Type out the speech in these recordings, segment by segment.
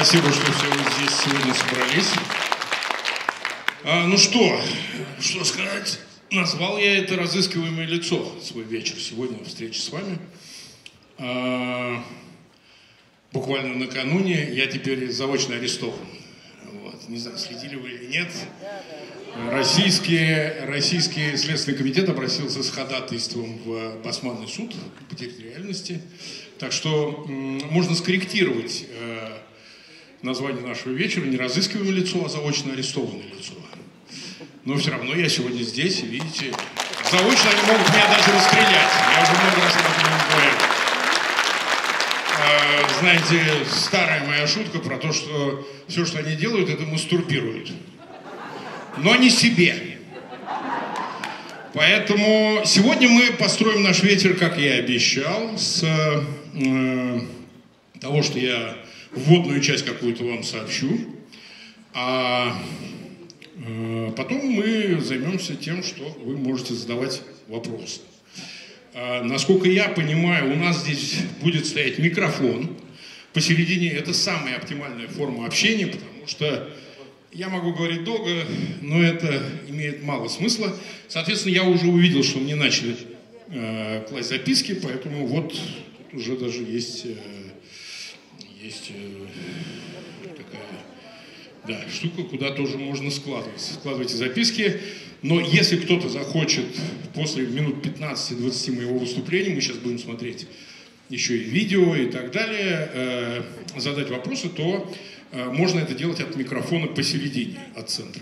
Спасибо, что все здесь сегодня собрались. Ну что сказать? Назвал я это «Разыскиваемое лицо» свой вечер сегодня в встрече с вами. Буквально накануне я теперь заочно арестован. Вот. Не знаю, следили вы или нет. Российский Следственный комитет обратился с ходатайством в Басманный суд по территориальности. Так что можно скорректировать название нашего вечера не «Разыскиваемое лицо», а «Заочно арестованное лицо». Но все равно я сегодня здесь, и видите, заочно они могут меня даже расстрелять. Я уже много раз об этом говорил. Знаете, старая моя шутка про то, что все, что они делают, это мастурбируют. Но не себе. Поэтому сегодня мы построим наш вечер, как я и обещал, с того, что я вводную часть какую-то вам сообщу. А потом мы займемся тем, что вы можете задавать вопросы. Насколько я понимаю, у нас здесь будет стоять микрофон посередине. Это самая оптимальная форма общения, потому что я могу говорить долго, но это имеет мало смысла. Соответственно, я уже увидел, что мне начали класть записки, поэтому вот тут уже даже есть такая штука, куда тоже можно складывать. Складывайте записки. Но если кто-то захочет после минут 15-20 моего выступления, мы сейчас будем смотреть еще и видео и так далее, задать вопросы, то можно это делать от микрофона посередине, от центра.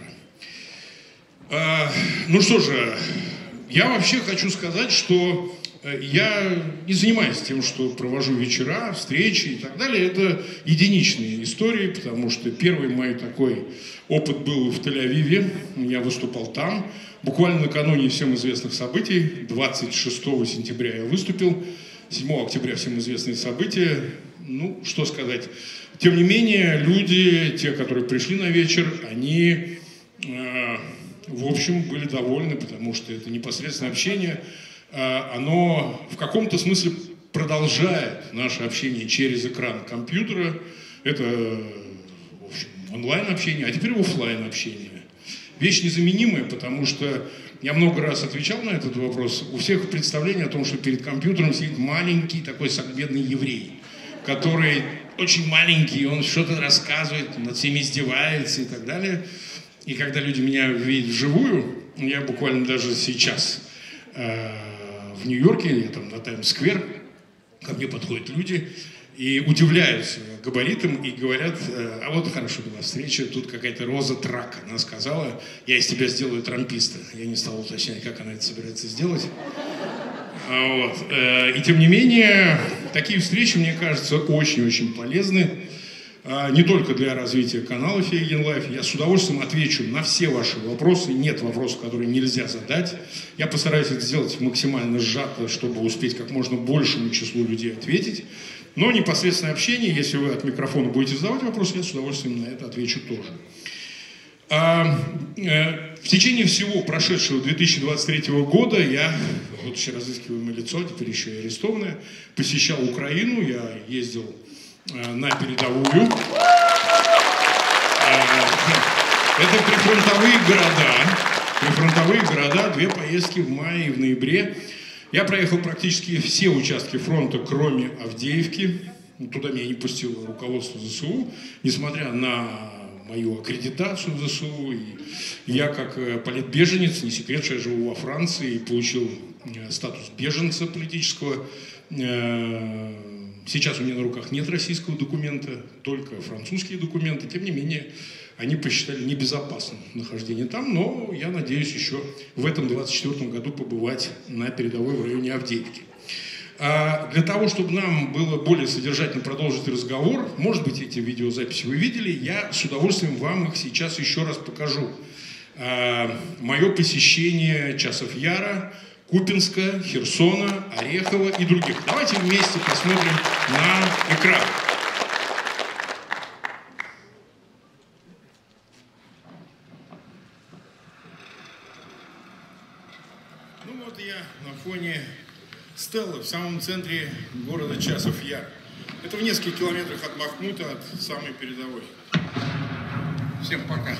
Ну что же, я вообще хочу сказать, что я не занимаюсь тем, что провожу вечера, встречи и так далее. Это единичные истории, потому что первый мой такой опыт был в Тель-Авиве. Я выступал там. Буквально накануне всем известных событий, 26 сентября я выступил, 7 октября всем известные события. Ну, что сказать. Тем не менее, люди, те, которые пришли на вечер, они, в общем, были довольны, потому что это непосредственное общение. Оно в каком-то смысле продолжает наше общение через экран компьютера. Это, в общем, онлайн-общение, а теперь офлайн-общение. Вещь незаменимая, потому что я много раз отвечал на этот вопрос. У всех представление о том, что перед компьютером сидит маленький такой согбенный еврей, который очень маленький, он что-то рассказывает, над всеми издевается и так далее. И когда люди меня видят вживую, я буквально даже сейчас в Нью-Йорке, я там на Таймс-сквер, ко мне подходят люди и удивляются габаритам и говорят: а вот хорошо была встреча, тут какая-то Роза Трак, она сказала, я из тебя сделаю трамписта. Я не стал уточнять, как она это собирается сделать. Вот. И тем не менее, такие встречи, мне кажется, очень-очень полезны. Не только для развития канала Фейгин Лайф. Я с удовольствием отвечу на все ваши вопросы. Нет вопросов, которые нельзя задать. Я постараюсь это сделать максимально сжато, чтобы успеть как можно большему числу людей ответить. Но непосредственное общение, если вы от микрофона будете задавать вопросы, я с удовольствием на это отвечу тоже. В течение всего прошедшего 2023 года я, вот еще разыскиваемое лицо, теперь еще и арестованное, посещал Украину, я ездил на передовую. Это прифронтовые города, 2 поездки в мае и в ноябре. Я проехал практически все участки фронта, кроме Авдеевки. Туда меня не пустило руководство ЗСУ, несмотря на мою аккредитацию в ЗСУ. И я как политбеженец, не секрет, что я живу во Франции и получил статус беженца политического. Сейчас у меня на руках нет российского документа, только французские документы. Тем не менее, они посчитали небезопасным нахождение там, но я надеюсь еще в этом 2024 году побывать на передовой в районе Авдеевки. Для того, чтобы нам было более содержательно продолжить разговор, может быть, эти видеозаписи вы видели, я с удовольствием вам их сейчас еще раз покажу. Мое посещение Часов Яра, Купинска, Херсона, Орехова и других. Давайте вместе посмотрим на экран. Ну вот я на фоне стелы в самом центре города Часов Яр. Это в нескольких километрах от Бахмута, от самой передовой. Всем пока.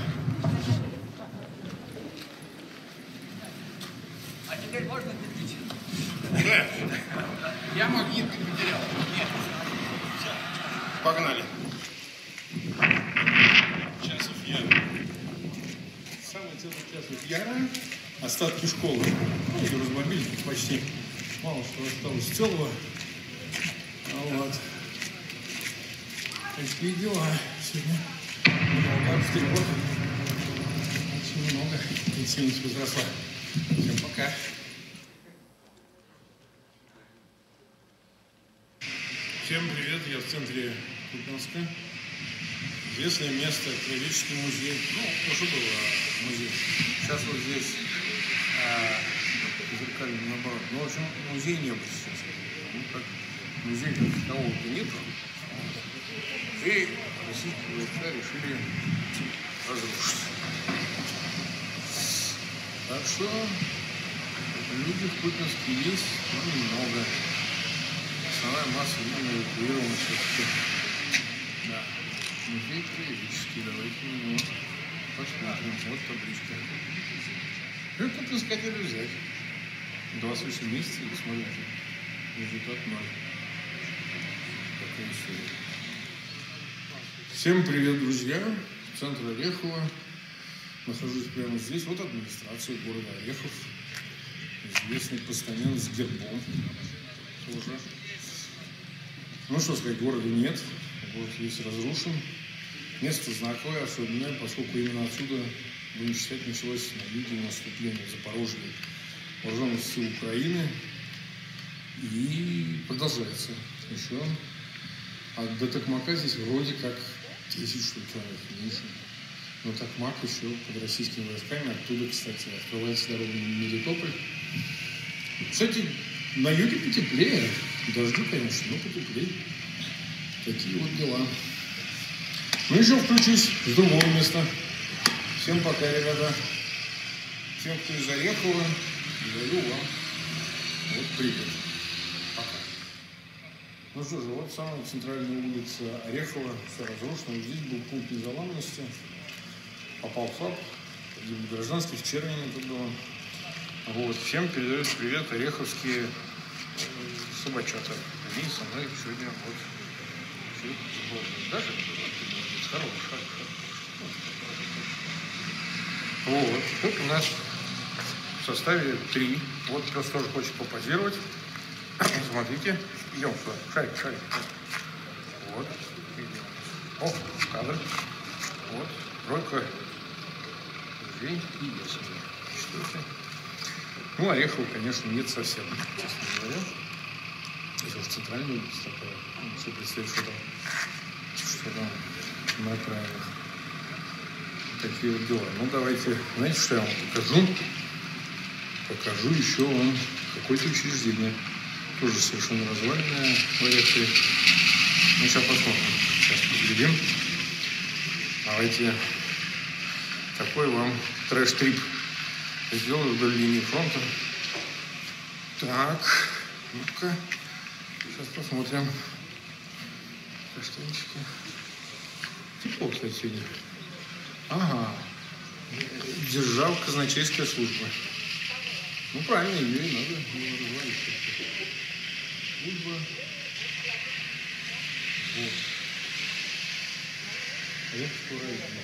А теперь можно пить? Да. Я магнит не потерял. Нет. Погнали. Часов Яра. Самый целый Часов Яра. Остатки школы. Ну, ее разбомбили почти. Мало что осталось целого. Вот. Такие дела сегодня. Много обстрелов. Очень много. Интенсивность возросла. Всем пока. Всем привет, я в центре Купянска. Известное место, археологический музей. Ну, уже было музей. Сейчас вот здесь зеркально наоборот. Ну, в общем, музей не было сейчас. Ну, как музей как такового-то нету. И российские войска решили разрушить. Так что люди в Купянске есть, но немного. Основная масса именно эвакуирована все-таки. Да. Музей краеведческий, давайте на него посмотрим. Вот табличка. Ну, Купянск хотели взять. 28 месяцев, и смотрите, результат 0. Такая история. Всем привет, друзья. Центр Орехова. Нахожусь прямо здесь. Вот администрация города Орехов. Известный постамент с гербом. Тоже. Ну, что сказать, города нет. Город весь разрушен. Место знаковое, особенное, поскольку именно отсюда, будем считать, началось на юге наступление Запорожья вооруженных сил Украины. И продолжается еще. А до Токмака здесь вроде как 1000 километров, меньше. Но Токмак еще под российскими войсками. Оттуда, кстати, открывается дорога в Мелитополь. Кстати, на юге потеплее. Дожди, конечно, но потеплее. Такие вот дела. Ну, еще включусь с другого места. Всем пока, ребята. Всем, кто из Орехова, говорю вам вот привет. Пока. Ну что же, вот самая центральная улица Орехова, все разрушено. Здесь был пункт незаламности. Попал в ФАП, погибли гражданские, в Чернине тут было. Вот, всем передают привет ореховские собачата. Они со мной сегодня вот даже хороший. Вот, тут у нас в составе 3. Вот пес тоже хочет попозировать. Смотрите, идем сюда, шарик. Вот, о, кадр. Вот, тройка. И ясно. Ну, Орехова, конечно, нет совсем, честно говоря. Это уж центральная улица такая. Ну, все представить, что там на окраинах. Такие вот дела. Ну, давайте, знаете, что я вам покажу? Покажу еще вам какое-то учреждение. Тоже совершенно разваленное в Орехове. Ну, сейчас посмотрим. Сейчас поглядим. Давайте такой вам трэш-трип сделаю вдоль линии фронта. Так, ну-ка, сейчас посмотрим. Каштанчики. Тепло, кстати, сегодня. Ага. Держал казначейская служба. Ну, правильно, ее и надо развалить. Служба. Вот. Ореховского района.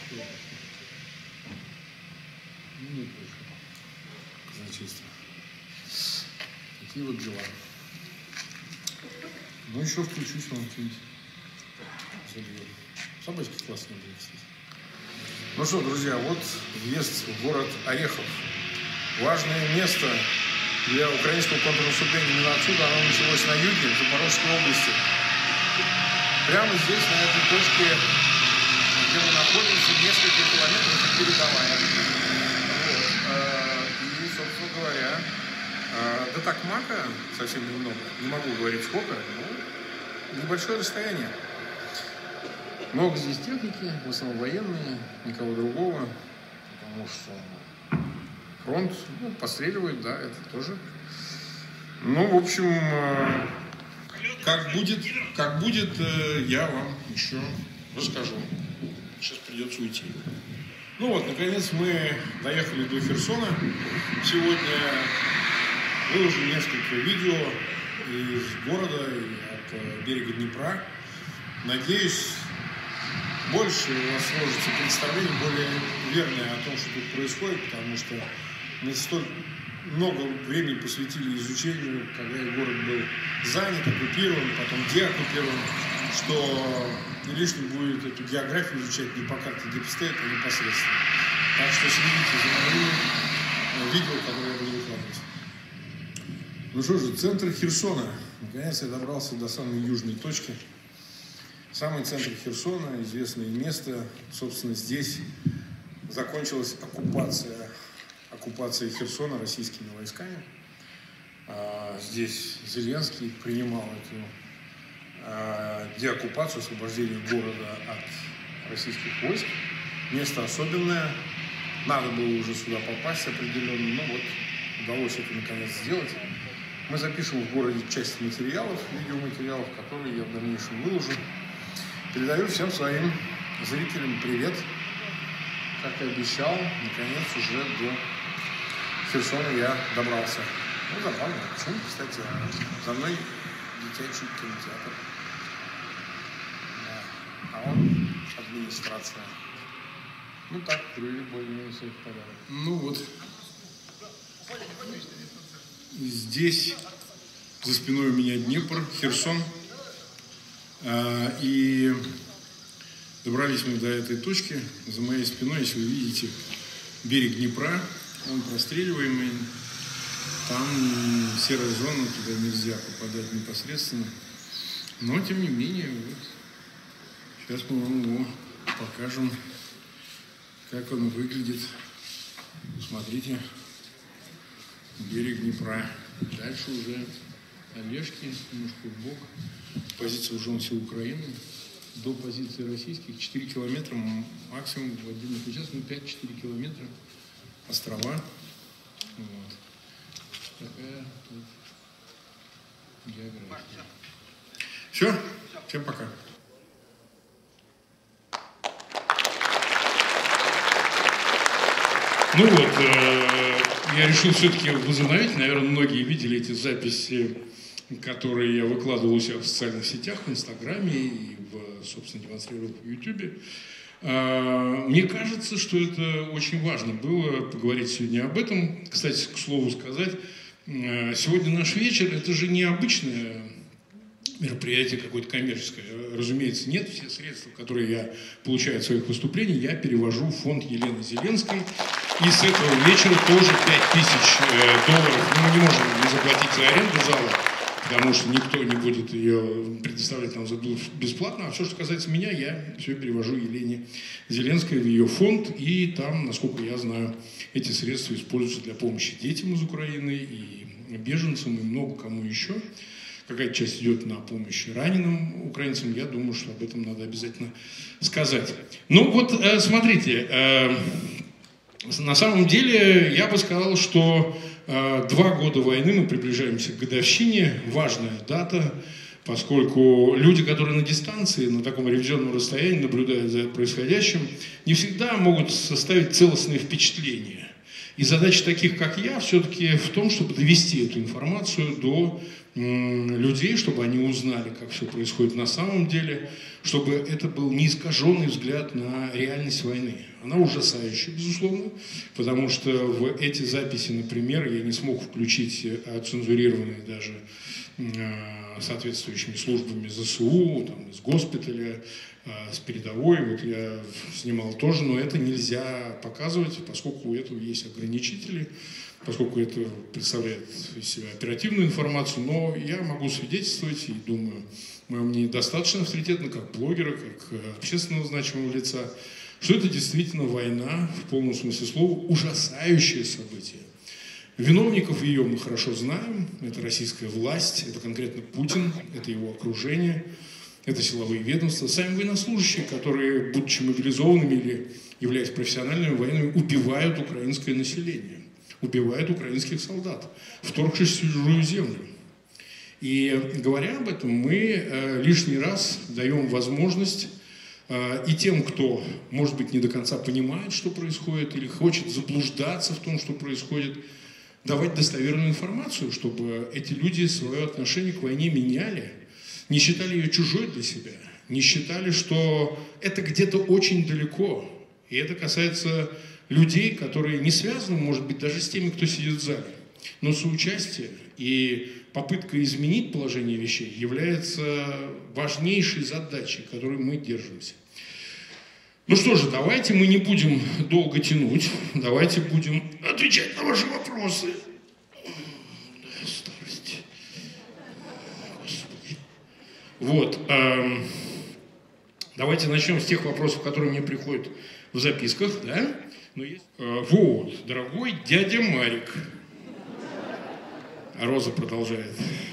Нет больше казначейства. Такие вот дела. Ну, еще включусь вам что-нибудь. Собачки классные были, кстати. Ну что, друзья, вот въезд в город Орехов. Важное место для украинского контрнаступления. Именно отсюда оно началось на юге, в Запорожской области. Прямо здесь, на этой точке, где мы находимся, несколько километров от передовая. И, собственно говоря, до Токмака совсем немного. Не могу говорить сколько, но небольшое расстояние. Много здесь техники, в основном военные, никого другого, потому что фронт, ну, постреливает, да, это тоже. Ну, в общем, как будет... как будет, я вам еще расскажу. Сейчас придется уйти. Ну вот, наконец мы доехали до Херсона. Сегодня выложу несколько видео из города, от берега Днепра. Надеюсь, больше у вас сложится представление, более верное о том, что тут происходит, потому что мы столь много времени посвятили изучению, когда город был занят, оккупирован, потом деоккупирован, что не лишним будет эту географию изучать не по карте Дипстейта, а непосредственно. Так что следите за моими видео, которые я буду выкладывать. Ну что же, центр Херсона. Наконец я добрался до самой южной точки. Самый центр Херсона, известное место. Собственно, здесь закончилась оккупация Херсона российскими войсками. Здесь Зеленский принимал эту деоккупацию, освобождение города от российских войск. Место особенное. Надо было уже сюда попасть определенно, но вот удалось это наконец сделать. Мы запишем в городе часть материалов, видеоматериалов, которые я в дальнейшем выложу. Передаю всем своим зрителям привет. Как и обещал, наконец уже до Херсона я добрался. Ну, забавно. Почему, кстати, за мной детячий кинотеатр. Да. А он администрация. Ну так, привели более-менее все в порядок. Ну вот. Здесь за спиной у меня Днепр, Херсон. И добрались мы до этой точки. За моей спиной, если вы видите, берег Днепра, он простреливаемый. Там серая зона, туда нельзя попадать непосредственно. Но, тем не менее, вот, сейчас мы вам его покажем, как он выглядит. Смотрите, берег Днепра. Дальше уже Олежки, немножко вбок. Позиция уже сил Украины. До позиции российских 4 километра максимум в отдельных участках, 5-4 километра. Острова. Вот. Такая вот география. Все, всем пока. Ну вот, я решил все-таки возобновить. Наверное, многие видели эти записи, которые я выкладывал у себя в социальных сетях, в Инстаграме и, собственно, демонстрировал в Ютубе. Мне кажется, что это очень важно было поговорить сегодня об этом. Кстати, к слову сказать, сегодня наш вечер – это же не обычное мероприятие какое-то коммерческое. Разумеется, нет. Все средства, которые я получаю от своих выступлений, я перевожу в фонд Елены Зеленской. И с этого вечера тоже $5000. Мы не можем не заплатить за аренду зала, потому что никто не будет ее предоставлять нам бесплатно. А все, что касается меня, я все перевожу Елене Зеленской в ее фонд. И там, насколько я знаю, эти средства используются для помощи детям из Украины и беженцам, и много кому еще. Какая-то часть идет на помощь раненым украинцам. Я думаю, что об этом надо обязательно сказать. Ну вот, смотрите, на самом деле я бы сказал, что 2 года войны, мы приближаемся к годовщине, важная дата, поскольку люди, которые на дистанции, на таком ревизионном расстоянии наблюдают за происходящим, не всегда могут составить целостные впечатления. И задача таких, как я, все-таки в том, чтобы довести эту информацию до людей, чтобы они узнали, как все происходит на самом деле, чтобы это был неискаженный взгляд на реальность войны. Она ужасающая, безусловно, потому что в эти записи, например, я не смог включить оцензурированные даже соответствующими службами ЗСУ, там, из госпиталя, с передовой. Вот я снимал тоже, но это нельзя показывать, поскольку у этого есть ограничители, поскольку это представляет из себя оперативную информацию, но я могу свидетельствовать и думаю, мое мнение достаточно авторитетно, как блогера, как общественного значимого лица, что это действительно война, в полном смысле слова, ужасающее событие. Виновников ее мы хорошо знаем, это российская власть, это конкретно Путин, это его окружение, это силовые ведомства, сами военнослужащие, которые, будучи мобилизованными или являясь профессиональными военными, убивают украинское население, убивают украинских солдат, вторгшись в чужую землю. И говоря об этом, мы лишний раз даем возможность и тем, кто, может быть, не до конца понимает, что происходит, или хочет заблуждаться в том, что происходит, давать достоверную информацию, чтобы эти люди свое отношение к войне меняли, не считали ее чужой для себя, не считали, что это где-то очень далеко. И это касается людей, которые не связаны, может быть, даже с теми, кто сидит в зале. Но соучастие и попытка изменить положение вещей является важнейшей задачей, которой мы держимся. Ну что же, давайте мы не будем долго тянуть, давайте будем отвечать на ваши вопросы. Старость. Господи. Вот. Давайте начнем с тех вопросов, которые мне приходят в записках, да? Вот, дорогой дядя Марик. А Роза продолжает.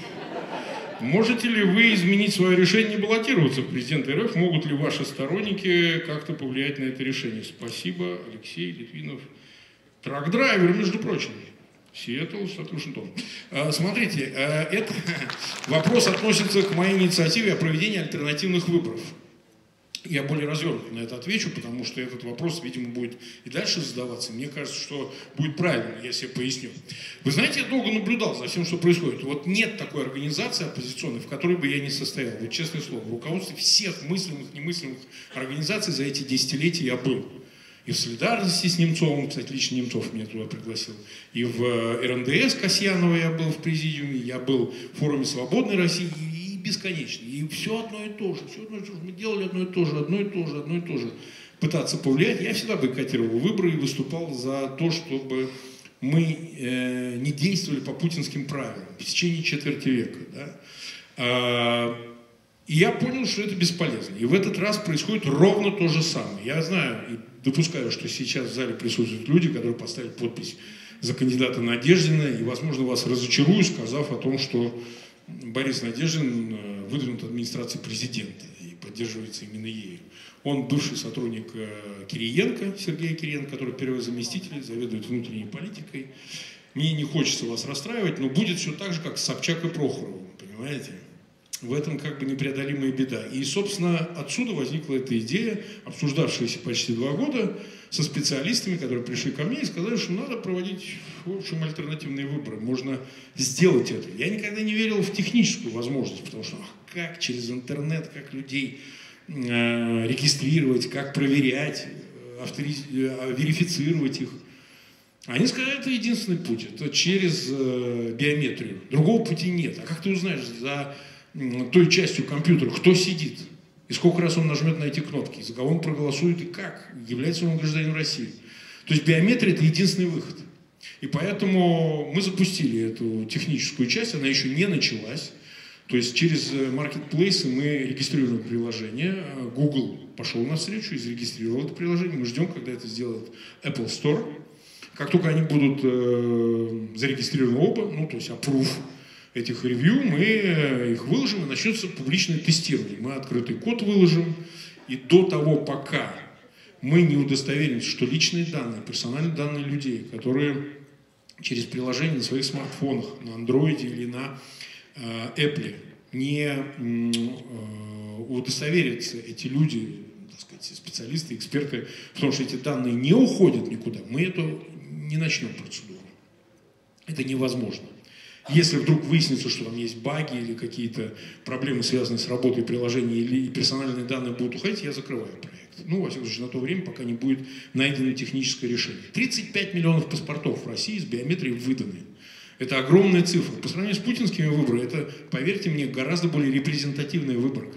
Можете ли вы изменить свое решение не баллотироваться в президенты РФ? Могут ли ваши сторонники как-то повлиять на это решение? Спасибо, Алексей Литвинов. Трак-драйвер, между прочим. Сиэтл, штат Вашингтон. Смотрите, этот вопрос относится к моей инициативе о проведении альтернативных выборов. Я более развернуто на это отвечу, потому что этот вопрос, видимо, будет и дальше задаваться. Мне кажется, что будет правильно, если я поясню. Вы знаете, я долго наблюдал за всем, что происходит. Вот нет такой организации оппозиционной, в которой бы я не состоял. Вот честное слово, в руководстве всех мыслимых, немыслимых организаций за эти десятилетия я был. И в солидарности с Немцовым, кстати, лично Немцов меня туда пригласил, и в РНДС Касьянова я был в президиуме, я был в форуме «Свободной России», бесконечно. И все одно и то же, все одно и то же. Мы делали одно и то же, одно и то же, одно и то же. Пытаться повлиять. Я всегда бойкотировал выборы и выступал за то, чтобы мы не действовали по путинским правилам в течение четверти века. Да? И я понял, что это бесполезно. И в этот раз происходит ровно то же самое. Я знаю и допускаю, что сейчас в зале присутствуют люди, которые поставили подпись за кандидата Надеждина, и, возможно, вас разочарую, сказав о том, что Борис Надеждин выдвинут администрацией президента и поддерживается именно ею. Он бывший сотрудник Кириенко, Сергея Кириенко, который первый заместитель, заведует внутренней политикой. Мне не хочется вас расстраивать, но будет все так же, как с Собчак и Прохоровым, понимаете? В этом как бы непреодолимая беда. И, собственно, отсюда возникла эта идея, обсуждавшаяся почти 2 года, со специалистами, которые пришли ко мне и сказали, что надо проводить, в общем, альтернативные выборы. Можно сделать это. Я никогда не верил в техническую возможность, потому что как через интернет, как людей регистрировать, как проверять, верифицировать их. Они сказали, это единственный путь, это через биометрию. Другого пути нет. А как ты узнаешь за той частью компьютера, кто сидит? И сколько раз он нажмет на эти кнопки, за кого он проголосует и как, является он гражданином России. То есть биометрия – это единственный выход. И поэтому мы запустили эту техническую часть, она еще не началась. То есть через маркетплейсы мы регистрируем приложение. Google пошел навстречу и зарегистрировал это приложение. Мы ждем, когда это сделает Apple Store. Как только они будут зарегистрированы оба, ну то есть approve этих ревью, мы их выложим, и начнется публичное тестирование. Мы открытый код выложим, и до того, пока мы не удостоверимся, что личные данные, персональные данные людей, которые через приложение на своих смартфонах, на Android или на Apple, не удостоверятся эти люди, так сказать, специалисты, эксперты, в том, что эти данные не уходят никуда, мы эту не начнем процедуру. Это невозможно. Если вдруг выяснится, что там есть баги или какие-то проблемы, связанные с работой приложения, или персональные данные будут уходить, я закрываю проект. Ну, во всяком случае, на то время, пока не будет найдено техническое решение. 35 миллионов паспортов в России с биометрией выданы. Это огромная цифра. По сравнению с путинскими выборами, это, поверьте мне, гораздо более репрезентативная выборка.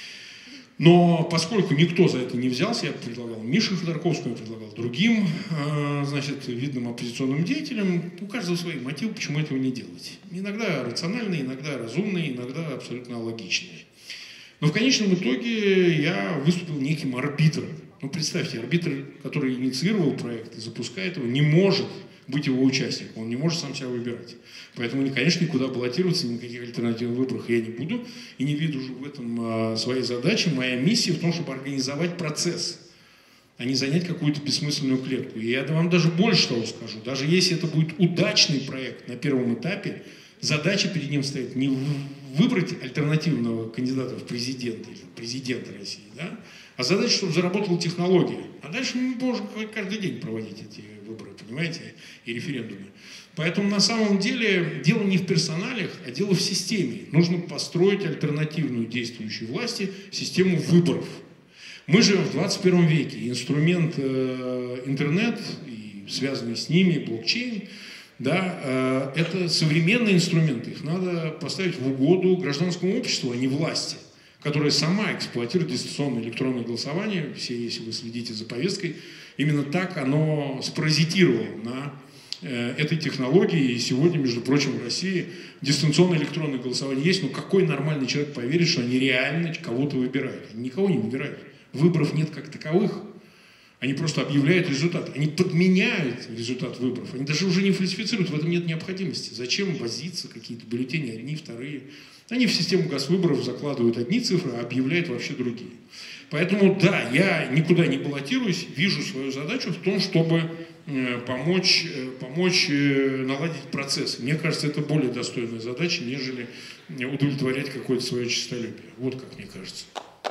Но поскольку никто за это не взялся, я предлагал Мише Ходорковскому, я предлагал другим, значит, видным оппозиционным деятелям, у каждого свои мотивы, почему этого не делать. Иногда рациональные, иногда разумные, иногда абсолютно логичные. Но в конечном итоге я выступил неким арбитром. Ну, представьте, арбитр, который инициировал проект и запускает его, не может быть его участником, он не может сам себя выбирать. Поэтому, конечно, никуда баллотироваться, никаких альтернативных выборов я не буду и не вижу в этом своей задачи. Моя миссия в том, чтобы организовать процесс, а не занять какую-то бессмысленную клетку. И я вам даже больше того скажу. Даже если это будет удачный проект на первом этапе, задача перед ним стоит не выбрать альтернативного кандидата в президенты или президента России, да, а задача, чтобы заработала технология. А дальше мы можем каждый день проводить эти выборы, понимаете, и референдумы. Поэтому на самом деле дело не в персоналиях, а дело в системе. Нужно построить альтернативную действующей власти систему выборов. Мы живем в 21 веке. Инструмент интернет и связанный с ними блокчейн, да, это современные инструменты. Их надо поставить в угоду гражданскому обществу, а не власти, которая сама эксплуатирует дистанционное электронное голосование. Все, если вы следите за повесткой, именно так оно спаразитировало на этой технологии. И сегодня, между прочим, в России дистанционное электронное голосование есть, но какой нормальный человек поверит, что они реально кого-то выбирают? Они никого не выбирают. Выборов нет как таковых. Они просто объявляют результат. Они подменяют результат выборов. Они даже уже не фальсифицируют, в этом нет необходимости. Зачем возиться, какие-то бюллетени, одни, вторые? Они в систему газвыборов закладывают одни цифры, а объявляют вообще другие. Поэтому, да, я никуда не баллотируюсь, вижу свою задачу в том, чтобы помочь наладить процесс. Мне кажется, это более достойная задача, нежели удовлетворять какое-то свое честолюбие. Вот как мне кажется.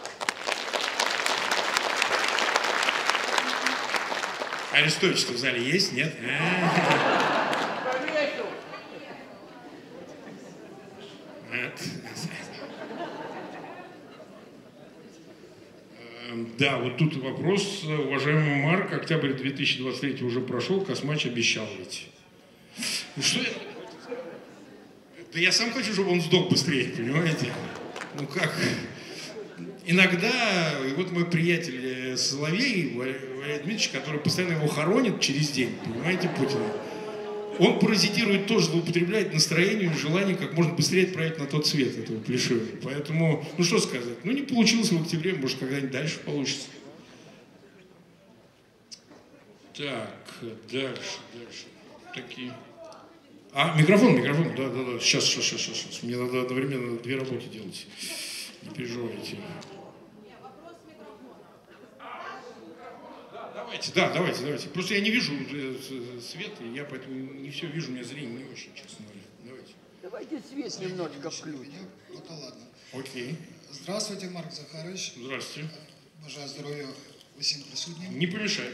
Арестович-то в зале есть? Нет? Да, вот тут вопрос. Уважаемый Марк, октябрь 2023 уже прошел, Космач обещал ведь. Ну что это? Да я сам хочу, чтобы он сдох быстрее, понимаете? Ну как? Иногда, вот мой приятель Соловей, Валерий Дмитриевич, который постоянно его хоронит через день, понимаете, Путина, он паразитирует тоже, злоупотребляет настроением, желанием как можно быстрее отправить на тот свет этого Плешива. Поэтому, ну что сказать, ну не получилось в октябре, может когда-нибудь дальше получится. Так, дальше. Такие. Микрофон, да. Сейчас. Мне надо одновременно две работы делать. Не переживайте. Давайте. Просто я не вижу света, я поэтому не все вижу, у меня зрение не очень, честно говоря. Давайте свет немножко включим. Ну то ладно. Окей. Здравствуйте, Марк Захарович. Здравствуйте. Бажаю здоров'я усім присутнім. Не помешает.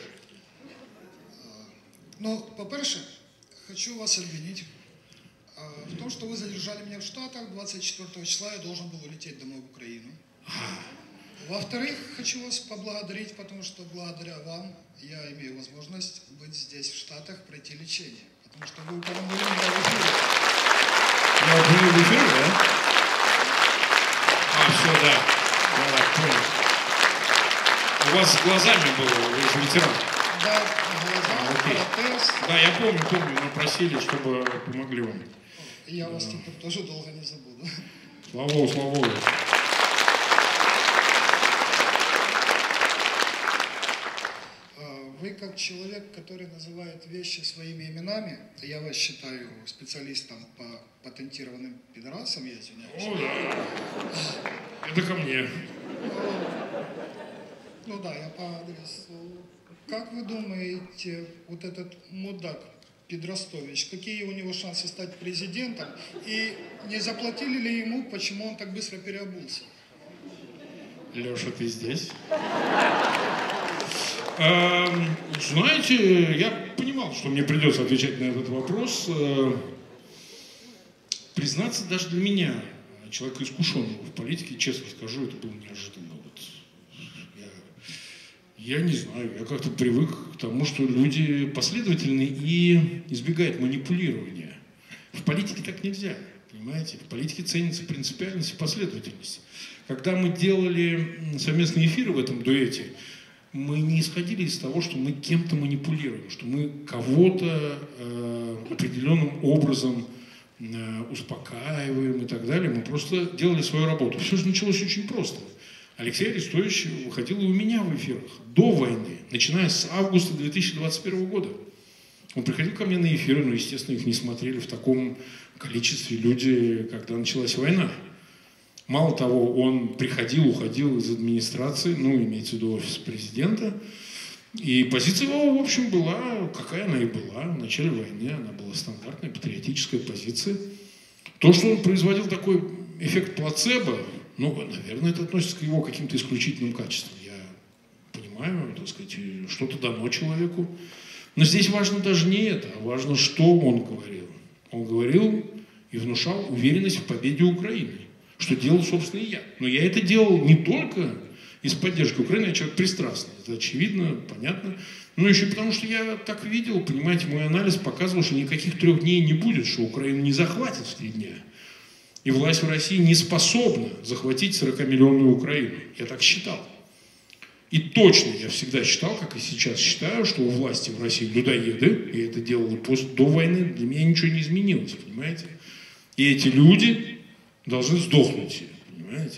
Ну, по-перше, хочу вас обвинить в том, что вы задержали меня в Штатах. 24 числа я должен был улететь домой в Украину. Во-вторых, хочу вас поблагодарить, потому что благодаря вам я имею возможность быть здесь, в Штатах, пройти лечение. Потому что вы упомянули меня в эфире. Я упомянул в эфире, да? Все, да. Да, понял. У вас с глазами было, вы же ветеран. Да, глаза, протез. Да, я помню, мы просили, чтобы помогли вам. Я вас теперь тоже долго не забуду. Слава Богу. Вы как человек, который называет вещи своими именами, я вас считаю специалистом по патентированным пидорасам, я извиняюсь. О, да. Это ко мне. Ну да, я по адресу. Как вы думаете, вот этот мудак Педростович, какие у него шансы стать президентом? И не заплатили ли ему, почему он так быстро переобулся? Леша, ты здесь? Знаете, я понимал, что мне придется отвечать на этот вопрос. Признаться, даже для меня, человека искушенного в политике, честно скажу, это было неожиданно. Вот. Я не знаю, я как-то привык к тому, что люди последовательны и избегают манипулирования. В политике так нельзя, понимаете? В политике ценится принципиальность и последовательность. Когда мы делали совместные эфиры в этом дуэте, мы не исходили из того, что мы кем-то манипулируем, что мы кого-то определенным образом успокаиваем и так далее. Мы просто делали свою работу. Все же началось очень просто. Алексей Арестович выходил и у меня в эфирах до войны, начиная с августа 2021 года. Он приходил ко мне на эфиры, но, естественно, их не смотрели в таком количестве люди, когда началась война. Мало того, он приходил, уходил из администрации, ну, имеется в виду офис президента, и позиция его, в общем, была, какая она и была. В начале войны она была стандартная патриотическая позиция. То, что он производил такой эффект плацебо, ну, наверное, это относится к его каким-то исключительным качествам. Я понимаю, так сказать, что-то дано человеку. Но здесь важно даже не это, а важно, что он говорил. Он говорил и внушал уверенность в победе Украины, что делал, собственно, и я. Но я это делал не только из поддержки Украины, я человек пристрастный. Это очевидно, понятно. Но еще потому, что я так видел, понимаете, мой анализ показывал, что никаких 3 дней не будет, что Украину не захватят в 3 дня. И власть в России не способна захватить 40-миллионную Украину. Я так считал. И точно я всегда считал, как и сейчас считаю, что у власти в России людоеды, и это делал и до войны, для меня ничего не изменилось, понимаете? И эти люди должны сдохнуть, понимаете?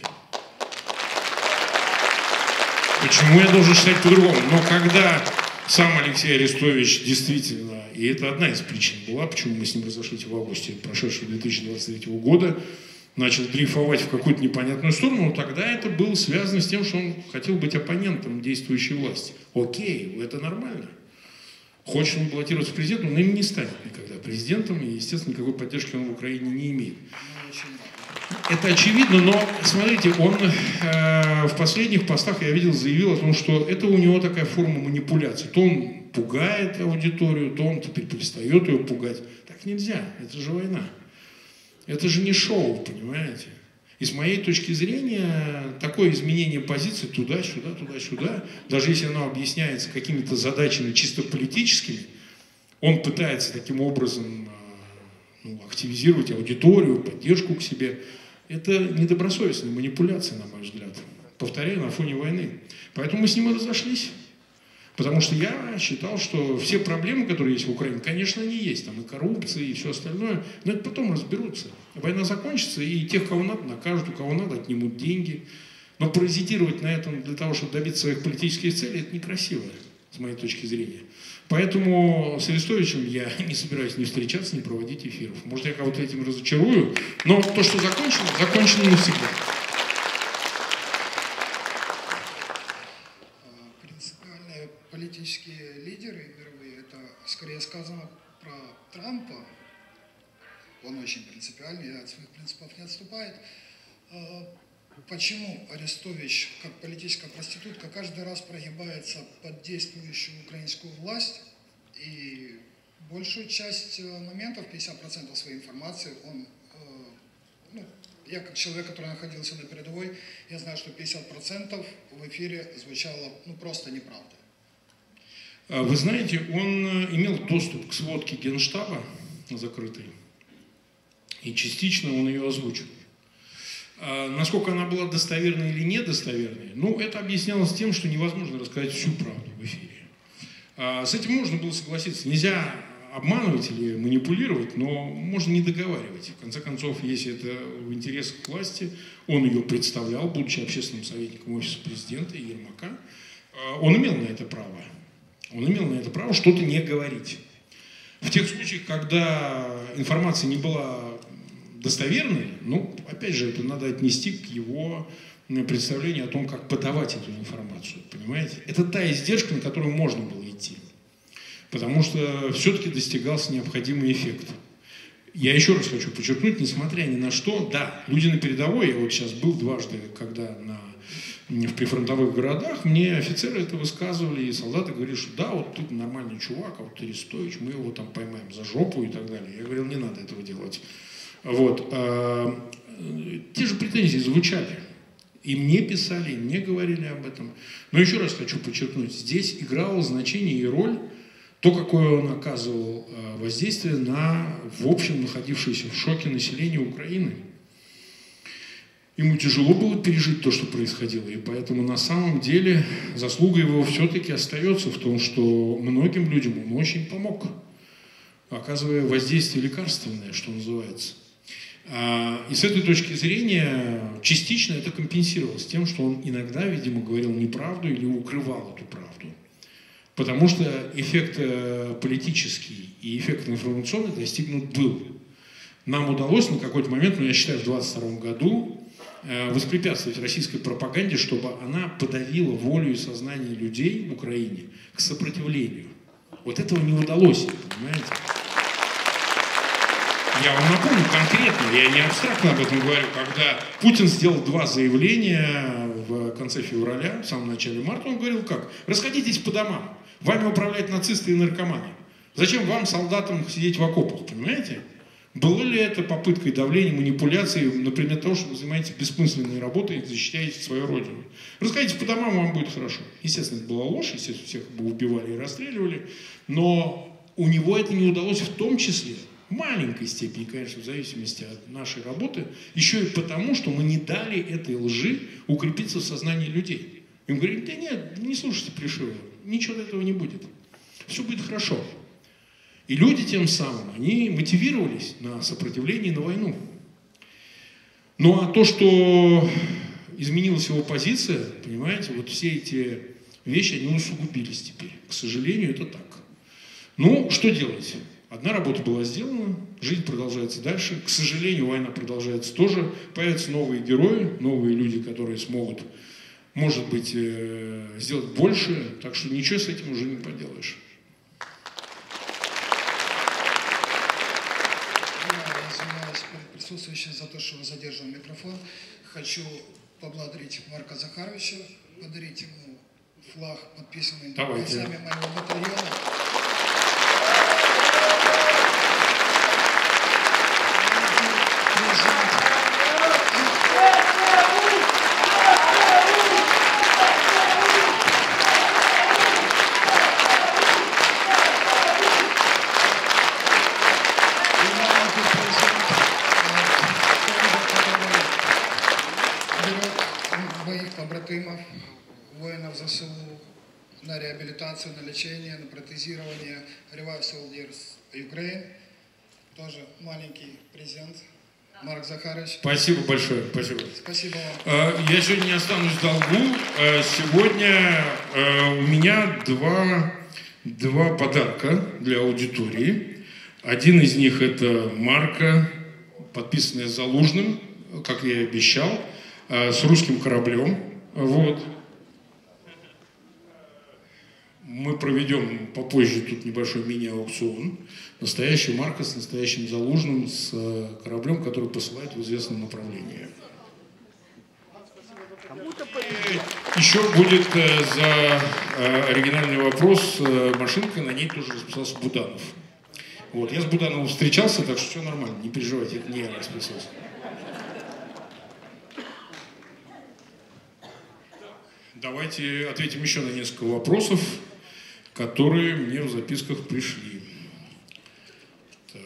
Почему я должен считать по-другому? Но когда сам Алексей Арестович действительно, и это одна из причин была, почему мы с ним разошлись в августе прошедшего 2023 года, начал дрейфовать в какую-то непонятную сторону, тогда это было связано с тем, что он хотел быть оппонентом действующей власти. Окей, это нормально. Хочет он баллотироваться в президент, он им не станет никогда президентом, и, естественно, никакой поддержки он в Украине не имеет. Это очевидно, но, смотрите, он в последних постах, я видел, заявил о том, что это у него такая форма манипуляции. То он пугает аудиторию, то он теперь перестает ее пугать. Так нельзя, это же война. Это же не шоу, понимаете? И с моей точки зрения, такое изменение позиции туда-сюда, туда-сюда, даже если оно объясняется какими-то задачами чисто политическими, он пытается таким образом активизировать аудиторию, поддержку к себе. Это недобросовестная манипуляция, на мой взгляд. Повторяю, на фоне войны. Поэтому мы с ним и разошлись. Потому что я считал, что все проблемы, которые есть в Украине, конечно, они есть. Там и коррупция, и все остальное. Но это потом разберутся. Война закончится, и тех, кого надо, накажут, у кого надо, отнимут деньги. Но паразитировать на этом для того, чтобы добиться своих политических целей, это некрасиво, с моей точки зрения. Поэтому с Арестовичем я не собираюсь ни встречаться, ни проводить эфиров. Может, я кого-то этим разочарую, но то, что закончено, закончено навсегда. Принципиальные политические лидеры мировые, это скорее сказано про Трампа. Он очень принципиальный, от своих принципов не отступает. Почему Арестович, как политическая проститутка, каждый раз прогибается под действующую украинскую власть, и большую часть моментов, 50% своей информации, он, я как человек, который находился на передовой, я знаю, что 50% в эфире звучало просто неправда. Вы знаете, он имел доступ к сводке Генштаба закрытой, и частично он ее озвучил. Насколько она была достоверной или недостоверной, это объяснялось тем, что невозможно рассказать всю правду в эфире. С этим можно было согласиться. Нельзя обманывать или манипулировать, но можно не договаривать. В конце концов, если это в интересах власти, он ее представлял, будучи общественным советником офиса президента и Ермака, он имел на это право. Он имел на это право что-то не говорить. В тех случаях, когда информация не была достоверной, опять же, это надо отнести к его представлению о том, как подавать эту информацию, понимаете? Это та издержка, на которую можно было идти, потому что все-таки достигался необходимый эффект. Я еще раз хочу подчеркнуть, несмотря ни на что, да, люди на передовой, я вот сейчас был дважды, когда в прифронтовых городах, мне офицеры это высказывали, и солдаты говорили, что да, вот ты нормальный чувак, а вот Арестович, мы его там поймаем за жопу и так далее. Я говорил, не надо этого делать. Вот. Те же претензии звучали. И мне писали, и мне говорили об этом. Но еще раз хочу подчеркнуть, здесь играло значение и роль то, какое он оказывал воздействие на, в общем, находившееся в шоке население Украины. Ему тяжело было пережить то, что происходило. И поэтому на самом деле заслуга его все-таки остается в том, что многим людям он очень помог, оказывая воздействие лекарственное, что называется. И с этой точки зрения частично это компенсировалось тем, что он иногда, видимо, говорил неправду или укрывал эту правду. Потому что эффект политический и эффект информационный достигнут был. Нам удалось на какой-то момент, я считаю, в 2022 году воспрепятствовать российской пропаганде, чтобы она подавила волю и сознание людей в Украине к сопротивлению. Вот этого не удалось, понимаете? Я вам напомню конкретно, я не абстрактно об этом говорю, когда Путин сделал 2 заявления в конце февраля, в самом начале марта, он говорил как? Расходитесь по домам, вами управляют нацисты и наркоманы. Зачем вам, солдатам, сидеть в окопах, понимаете? Было ли это попыткой давления, манипуляции, например, того, что вы занимаетесь бессмысленной работой и защищаете свою родину? Расходитесь по домам, вам будет хорошо. Естественно, это была ложь, естественно, всех бы убивали и расстреливали, но у него это не удалось в том числе, в маленькой степени, конечно, в зависимости от нашей работы, еще и потому, что мы не дали этой лжи укрепиться в сознании людей. Им говорили, да нет, не слушайте Плешивого, ничего этого не будет, все будет хорошо. И люди тем самым, они мотивировались на сопротивление, на войну. Ну а то, что изменилась его позиция, понимаете, вот все эти вещи, они усугубились теперь. К сожалению, это так. Ну, что делать? Одна работа была сделана, жизнь продолжается дальше. К сожалению, война продолжается тоже. Появятся новые герои, новые люди, которые смогут, может быть, сделать больше. Так что ничего с этим уже не поделаешь. Я извиняюсь перед присутствующим за то, что задержал микрофон. Хочу поблагодарить Марка Захаровича, подарить ему флаг, подписанный бойцами моего батальона. Воинов ЗСУ на реабилитацию, на лечение, на протезирование. Revive Soldiers Ukraine. Тоже маленький презент. Марк Захарович. Спасибо большое. Спасибо. Спасибо вам. Я сегодня не останусь в долгу. Сегодня у меня два подарка для аудитории. Один из них это марка, подписанная Залужным, как я и обещал, с русским кораблем. Вот. Мы проведем попозже тут небольшой мини-аукцион. Настоящая марка с настоящим Залужным, с кораблем, который посылает в известном направлении. Еще будет за оригинальный вопрос машинка, на ней тоже расписался Буданов. Вот. Я с Будановым встречался, так что все нормально, не переживайте, это не я расписался. Давайте ответим еще на несколько вопросов, которые мне в записках пришли. Так.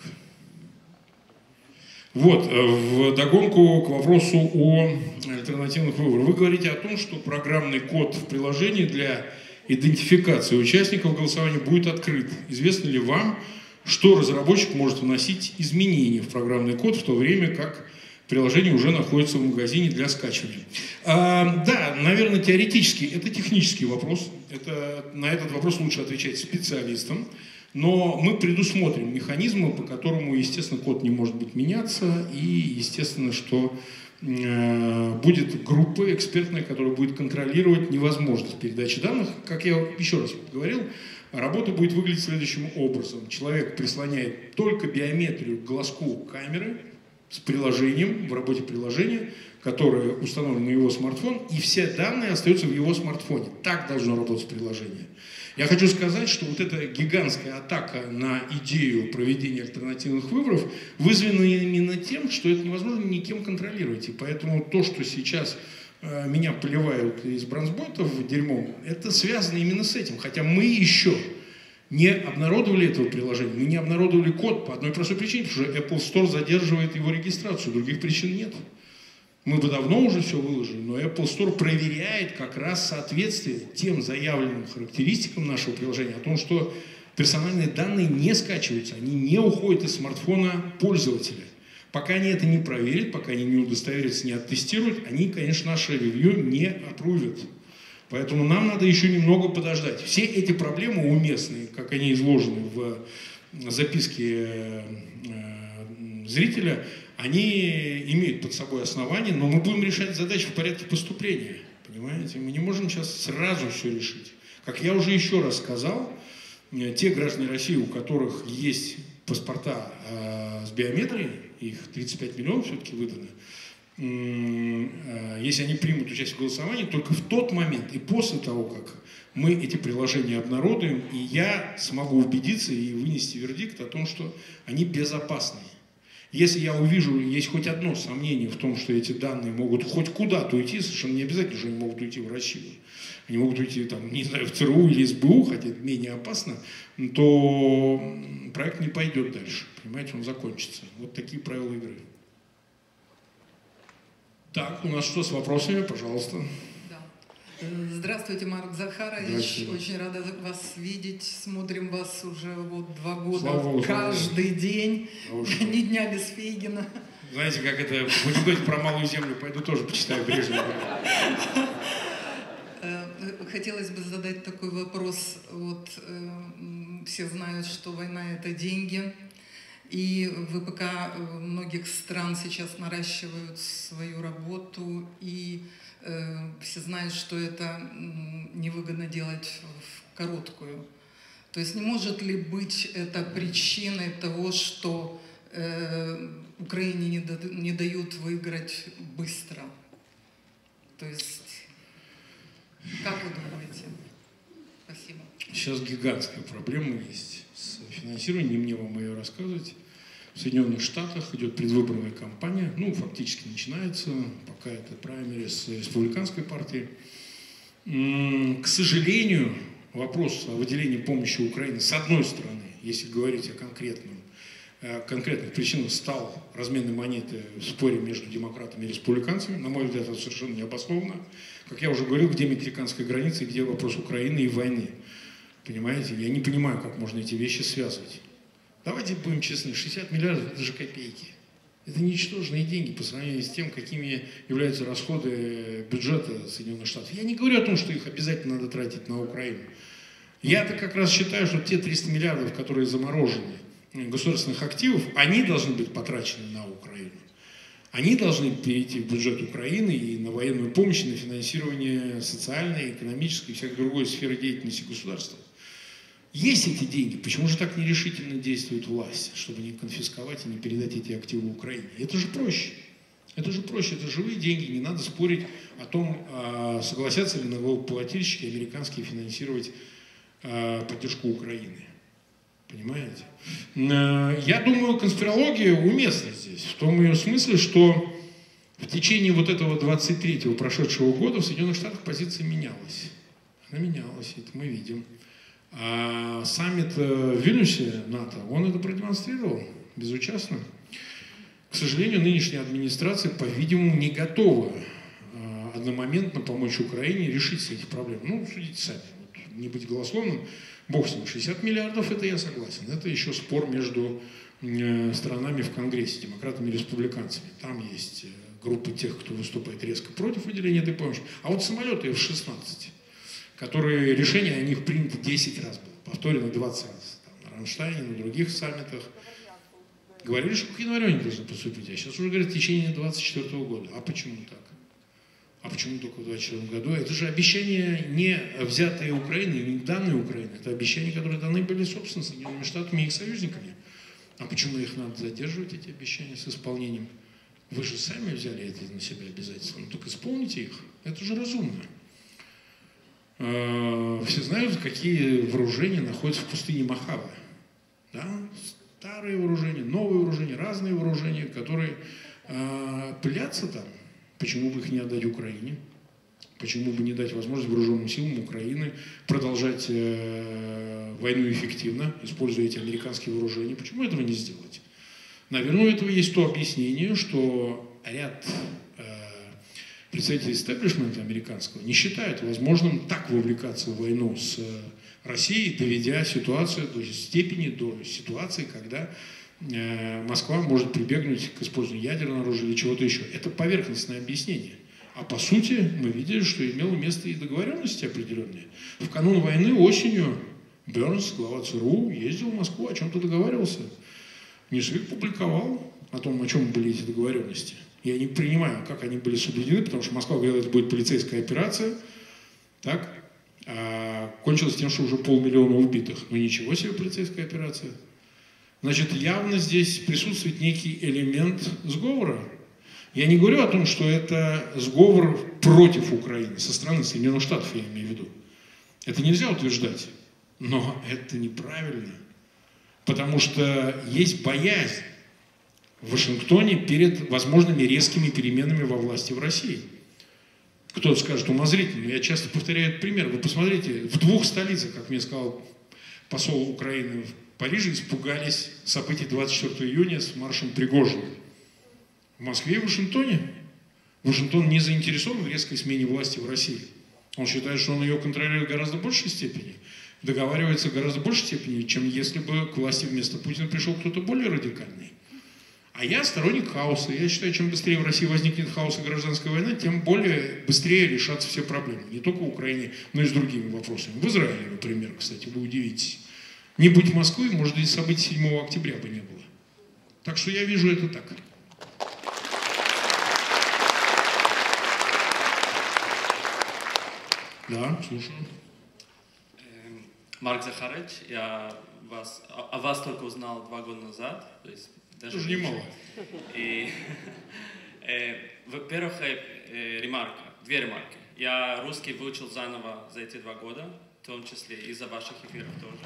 Вот, вдогонку к вопросу о альтернативных выборах. Вы говорите о том, что программный код в приложении для идентификации участников голосования будет открыт. Известно ли вам, что разработчик может вносить изменения в программный код в то время, как приложение уже находится в магазине для скачивания? Да, наверное, теоретически это технический вопрос. На этот вопрос лучше отвечать специалистам. Но мы предусмотрим механизмы, по которому, естественно, код не может быть меняться. И, естественно, что будет группа экспертная, которая будет контролировать невозможность передачи данных. Как я еще раз говорил, работа будет выглядеть следующим образом. Человек прислоняет только биометрию к глазку камеры с приложением, в работе приложения, которое установлено на его смартфон, и все данные остаются в его смартфоне. Так должно работать приложение. Я хочу сказать, что вот эта гигантская атака на идею проведения альтернативных выборов вызвана именно тем, что это невозможно никем контролировать. И поэтому то, что сейчас меня поливают из бронзботов дерьмом, это связано именно с этим. Хотя мы еще не обнародовали этого приложения, мы не обнародовали код по одной простой причине, потому что Apple Store задерживает его регистрацию, других причин нет. Мы бы давно уже все выложили, но Apple Store проверяет как раз соответствие тем заявленным характеристикам нашего приложения, о том, что персональные данные не скачиваются, они не уходят из смартфона пользователя. Пока они это не проверят, пока они не удостоверятся, не оттестируют, они, конечно, наше ревью не апрувят. Поэтому нам надо еще немного подождать. Все эти проблемы уместные, как они изложены в записке зрителя, они имеют под собой основания, но мы будем решать задачи в порядке поступления. Понимаете? Мы не можем сейчас сразу все решить. Как я уже еще раз сказал, те граждане России, у которых есть паспорта с биометрией, их 35 миллионов все-таки выдано, если они примут участие в голосовании, только в тот момент и после того, как мы эти приложения обнародуем, и я смогу убедиться и вынести вердикт о том, что они безопасны. Если я увижу, есть хоть одно сомнение в том, что эти данные могут хоть куда-то уйти, совершенно не обязательно, что они могут уйти в Россию, они могут уйти, там, не знаю, в ЦРУ или СБУ, хотя это менее опасно, то проект не пойдет дальше, понимаете, он закончится. Вот такие правила игры. Так, у нас что с вопросами, пожалуйста. Здравствуйте, Марк Захарович. Здравствуйте. Очень рада вас видеть. Смотрим вас уже вот 2 года. Слава Богу, каждый день. Ни дня без Фейгина. Знаете, как это, будем говорить про Малую Землю, пойду тоже почитаю Брежнева. Хотелось бы задать такой вопрос. Вот, все знают, что война – это деньги. И ВПК многих стран сейчас наращивают свою работу, и все знают, что это невыгодно делать в короткую. То есть не может ли быть это причиной того, что Украине не дают выиграть быстро? То есть, как вы думаете? Спасибо. Сейчас гигантская проблема есть с финансированием, не мне вам ее рассказывать. В Соединенных Штатах идет предвыборная кампания, ну, фактически начинается, пока это праймерис республиканской партии. К сожалению, вопрос о выделении помощи Украине, с одной стороны, если говорить о конкретных причинах, стал разменной монетой в споре между демократами и республиканцами. На мой взгляд, это совершенно необоснованно. Как я уже говорил, где мексиканская граница и где вопрос Украины и войны. Понимаете? Я не понимаю, как можно эти вещи связывать. Давайте будем честны, 60 миллиардов – это же копейки. Это ничтожные деньги по сравнению с тем, какими являются расходы бюджета Соединенных Штатов. Я не говорю о том, что их обязательно надо тратить на Украину. Я-то как раз считаю, что те 300 миллиардов, которые заморожены государственных активов, они должны быть потрачены на Украину. Они должны перейти в бюджет Украины и на военную помощь, и на финансирование социальной, экономической и всякой другой сферы деятельности государства. Есть эти деньги, почему же так нерешительно действует власть, чтобы не конфисковать и не передать эти активы Украине? Это же проще. Это же проще, это живые деньги, не надо спорить о том, согласятся ли налогоплательщики американские финансировать поддержку Украины. Понимаете? Я думаю, конспирология уместна здесь, в том ее смысле, что в течение вот этого 23-го прошедшего года в Соединенных Штатах позиция менялась. Она менялась, это мы видим. А саммит в Вильнюсе НАТО, он это продемонстрировал безучастно. К сожалению, нынешняя администрация, по-видимому, не готова одномоментно помочь Украине решить все эти проблемы. Ну, судите сами, вот, не быть голословным, бог с ним, 60 миллиардов, это я согласен. Это еще спор между сторонами в Конгрессе, демократами и республиканцами. Там есть группы тех, кто выступает резко против выделения этой помощи. А вот самолеты F-16, которые решение о них принято 10 раз было, повторено 20 раз. Там, на Рамштайне, на других саммитах. Говорили, что к январю они должны поступить, а сейчас уже говорят в течение 2024 года. А почему так? А почему только в 2024 году? Это же обещания, не взятые Украиной, не данные Украине. Это обещания, которые даны были, собственно, Соединенными Штатами и их союзниками. А почему их надо задерживать, эти обещания, с исполнением? Вы же сами взяли это на себя обязательства. Ну так исполните их. Это же разумно. Все знают, какие вооружения находятся в пустыне Мохаве. Да? Старые вооружения, новые вооружения, разные вооружения, которые пылятся там. Почему бы их не отдать Украине? Почему бы не дать возможность вооруженным силам Украины продолжать войну эффективно, используя эти американские вооружения? Почему этого не сделать? Наверное, у этого есть то объяснение, что ряд представители истеблишмента американского не считают возможным так вовлекаться в войну с Россией, доведя ситуацию до степени, до ситуации, когда Москва может прибегнуть к использованию ядерного оружия или чего-то еще. Это поверхностное объяснение. А по сути мы видели, что имело место и договоренности определенные. В канун войны осенью Бернс, глава ЦРУ, ездил в Москву, о чем-то договаривался. Ньюсвик публиковал о том, о чем были эти договоренности. Я не принимаю, как они были соблюдены, потому что Москва говорила, это будет полицейская операция. Так? А кончилось тем, что уже 500 000 убитых. Ну ничего себе полицейская операция. Значит, явно здесь присутствует некий элемент сговора. Я не говорю о том, что это сговор против Украины, со стороны Соединенных Штатов, я имею в виду. Это нельзя утверждать, но это неправильно, потому что есть боязнь в Вашингтоне перед возможными резкими переменами во власти в России. Кто-то скажет умозрительно, я часто повторяю этот пример. Вы посмотрите, в двух столицах, как мне сказал посол Украины в Париже, испугались событий 24 июня с маршем Пригожина. В Москве и в Вашингтоне. Вашингтон не заинтересован в резкой смене власти в России. Он считает, что он ее контролирует в гораздо большей степени, договаривается в гораздо большей степени, чем если бы к власти вместо Путина пришел кто-то более радикальный. А я сторонник хаоса. Я считаю, чем быстрее в России возникнет хаос и гражданская война, тем более быстрее решатся все проблемы. Не только в Украине, но и с другими вопросами. В Израиле, например, кстати, вы удивитесь. Не будь Москвы, может, и событий 7 октября бы не было. Так что я вижу это так. Да, слушаю. Марк Захарович, я о вас только узнал 2 года назад. То есть даже тоже немало. И, во-первых, ремарка, 2 ремарки. Я русский выучил заново за эти 2 года, в том числе из-за ваших эфиров тоже.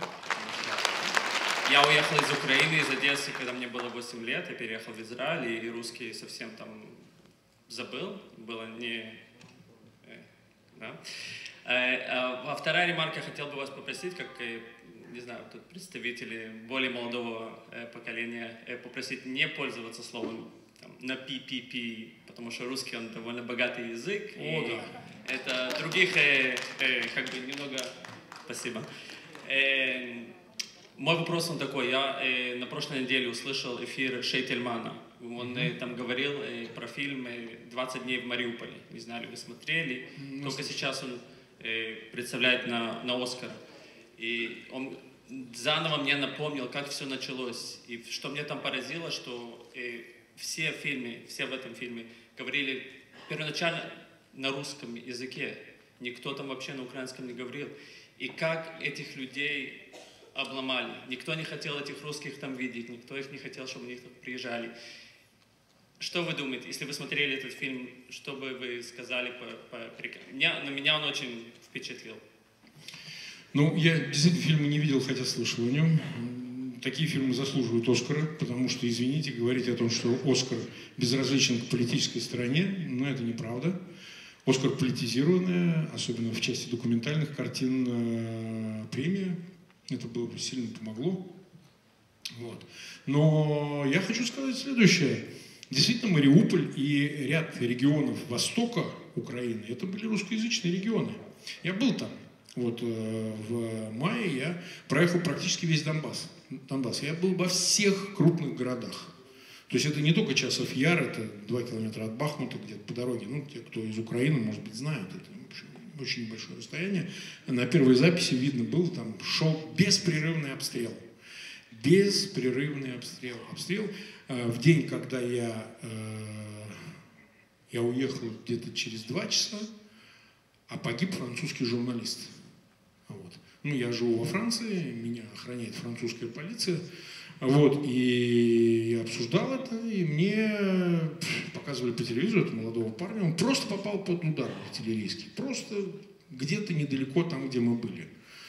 Я уехал из Украины, из Одессы, когда мне было 8 лет, я переехал в Израиль, и русский совсем там забыл, было не... Да. А вторая ремарка, хотел бы вас попросить, как, не знаю, тут представители более молодого поколения, попросить не пользоваться словом там, на пи, потому что русский, он довольно богатый язык. О, да. Это других, как бы, немного... Спасибо. Мой вопрос, он такой. Я на прошлой неделе услышал эфир Шей Тельмана. Он там говорил про фильм «20 дней в Мариуполе». Не знаю, ли вы смотрели. Только сейчас он представляет на «Оскар». И он заново мне напомнил, как все началось. И что мне там поразило, что все в этом фильме говорили первоначально на русском языке. Никто там вообще на украинском не говорил. И как этих людей обломали. Никто не хотел этих русских там видеть, никто их не хотел, чтобы они там приезжали. Что вы думаете, если вы смотрели этот фильм, что бы вы сказали? На меня он очень впечатлил. Ну, я действительно фильма не видел, хотя слышал о нем. Такие фильмы заслуживают Оскара, потому что, извините, говорить о том, что Оскар безразличен к политической стороне, но это неправда. Оскар политизированная, особенно в части документальных картин, премия. Это было бы сильно помогло. Вот. Но я хочу сказать следующее. Действительно, Мариуполь и ряд регионов востока Украины, это были русскоязычные регионы. Я был там. Вот в мае я проехал практически весь Донбасс. Я был во всех крупных городах. То есть это не только Часов Яр, это 2 километра от Бахмута, где-то по дороге. Ну, те, кто из Украины, может быть, знают, это очень небольшое расстояние. На первой записи видно было, там шел беспрерывный обстрел. Беспрерывный обстрел. Обстрел в день, когда я уехал где-то через 2 часа, а погиб французский журналист. Вот. Ну, я живу во Франции, меня охраняет французская полиция. Вот, и я обсуждал это, и мне показывали по телевизору этого молодого парня. Он просто попал под удар артиллерийский. Просто где-то недалеко там, где мы были.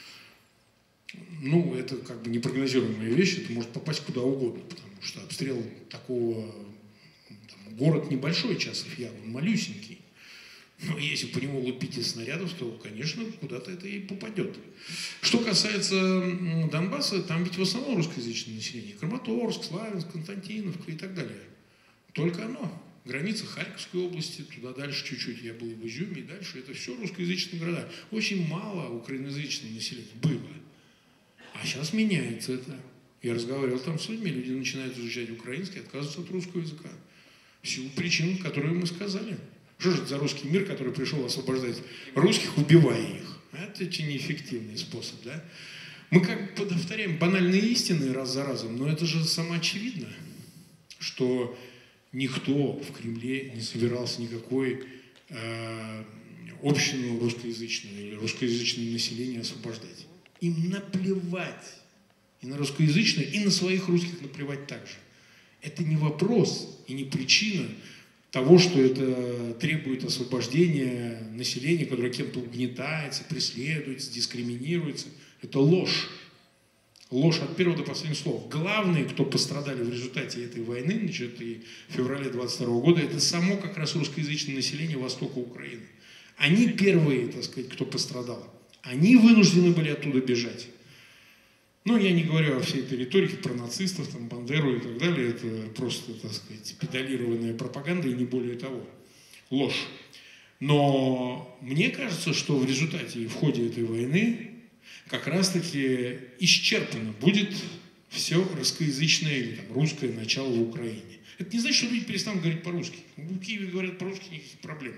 Ну, это как бы непрогнозируемая вещь, это может попасть куда угодно, потому что обстрел такого... Там, город небольшой, Часов Яр, он малюсенький. Но если по нему лупить из снарядов, то, конечно, куда-то это и попадет. Что касается Донбасса, там ведь в основном русскоязычное население. Краматорск, Славянск, Константиновка и так далее. Только оно. Граница Харьковской области, туда дальше чуть-чуть. Я был в Изюме и дальше. Это все русскоязычные города. Очень мало украиноязычного населения было. А сейчас меняется это. Я разговаривал там с людьми, люди начинают изучать украинский, отказываются от русского языка. В силу причин, которые мы сказали. Что же это за русский мир, который пришел освобождать русских, убивая их? Это очень неэффективный способ, да? Мы как бы повторяем банальные истины раз за разом, но это же самоочевидно, что никто в Кремле не собирался никакой общину русскоязычную или русскоязычное население освобождать. Им наплевать. и на русскоязычное, и на своих русских наплевать также. Это не вопрос и не причина того, что это требует освобождения населения, которое кем-то угнетается, преследуется, дискриминируется. Это ложь. Ложь от первого до последнего слова. Главные, кто пострадали в результате этой войны, начатой в феврале 22 года, это само как раз русскоязычное население востока Украины. Они первые, так сказать, кто пострадал. Они вынуждены были оттуда бежать. Ну, я не говорю о всей этой риторике про нацистов, там, Бандеру и так далее. Это просто, так сказать, педалированная пропаганда и не более того. Ложь. Но мне кажется, что в результате и в ходе этой войны как раз-таки исчерпано будет все русскоязычное или там, русское начало в Украине. Это не значит, что люди перестанут говорить по-русски. В Киеве говорят по-русски, никаких проблем.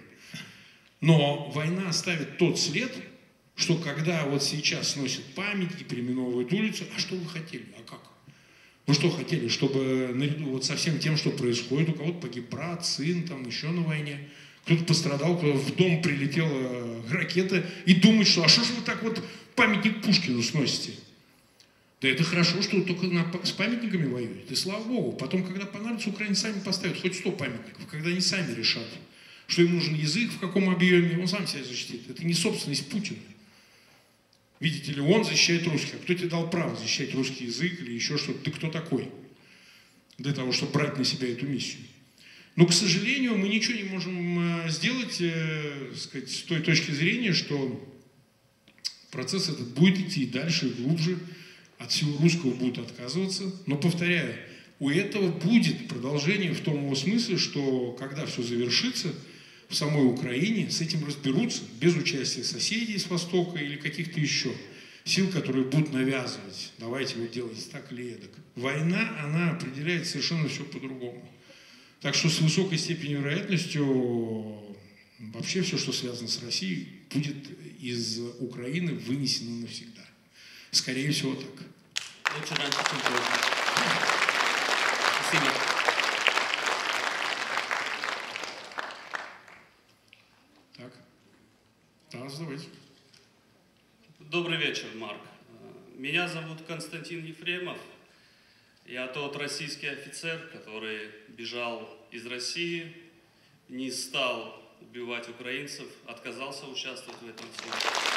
Но война оставит тот след, что когда вот сейчас сносят памятники, переименовывают улицу, а что вы хотели? А как? Вы что хотели? Чтобы наряду вот со всем тем, что происходит, у кого-то погиб брат, сын, там еще на войне, кто-то пострадал, кто в дом прилетела ракета, и думать, что а что же вы так вот памятник Пушкину сносите? Да это хорошо, что только с памятниками воюют, и слава богу. Потом, когда понадобится, украинцы сами поставят хоть 100 памятников, когда они сами решат, что им нужен язык, в каком объеме, он сам себя защитит. Это не собственность Путина. Видите ли, он защищает русских. А кто тебе дал право защищать русский язык или еще что-то? Ты кто такой? Для того, чтобы брать на себя эту миссию. Но, к сожалению, мы ничего не можем сделать, сказать, с той точки зрения, что процесс этот будет идти дальше и глубже, от всего русского будут отказываться. Но, повторяю, у этого будет продолжение в том его смысле, что когда все завершится, в самой Украине с этим разберутся без участия соседей с Востока или каких-то еще сил, которые будут навязывать. Давайте вот делайте так или эдак. Война, она определяет совершенно все по-другому. Так что с высокой степенью вероятностью вообще все, что связано с Россией, будет из Украины вынесено навсегда. Скорее всего так. Лучше раньше, чем позже. Спасибо. Так. Да, задавайте. Добрый вечер, Марк. Меня зовут Константин Ефремов. Я тот российский офицер, который бежал из России, не стал убивать украинцев, отказался участвовать в этом всем.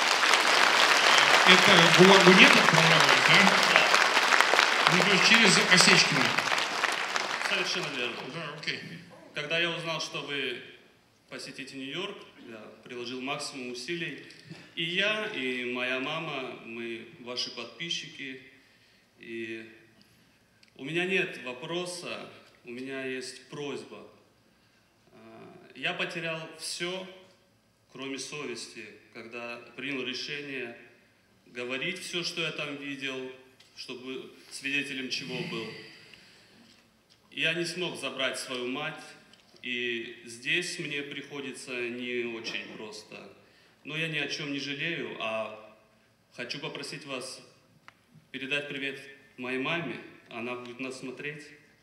Это ГУЛАГу нет отправлялось, да? Да. Ну, то есть через Осечкина. Совершенно верно. Да, окей. Когда я узнал, что вы посетите Нью-Йорк, я приложил максимум усилий. И я, и моя мама, мы ваши подписчики. И у меня нет вопроса, у меня есть просьба. Я потерял все, кроме совести, когда принял решение говорить все, что я там видел, чтобы свидетелем чего был. Я не смог забрать свою мать, и здесь мне приходится не очень просто. Но я ни о чем не жалею, а хочу попросить вас передать привет моей маме. Она будет нас смотреть,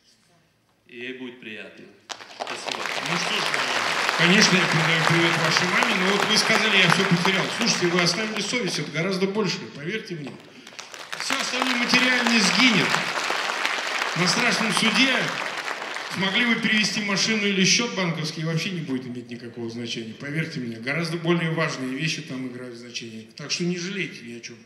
и ей будет приятно. Спасибо. Ну что ж, конечно, я передаю привет вашей маме, но вот вы сказали, я все потерял. Слушайте, вы оставили совесть, это гораздо больше, поверьте мне. Все остальное материально сгинет. На страшном суде смогли вы перевести машину или счет банковский, вообще не будет иметь никакого значения. Поверьте мне, гораздо более важные вещи там играют значение. Так что не жалейте ни о чем.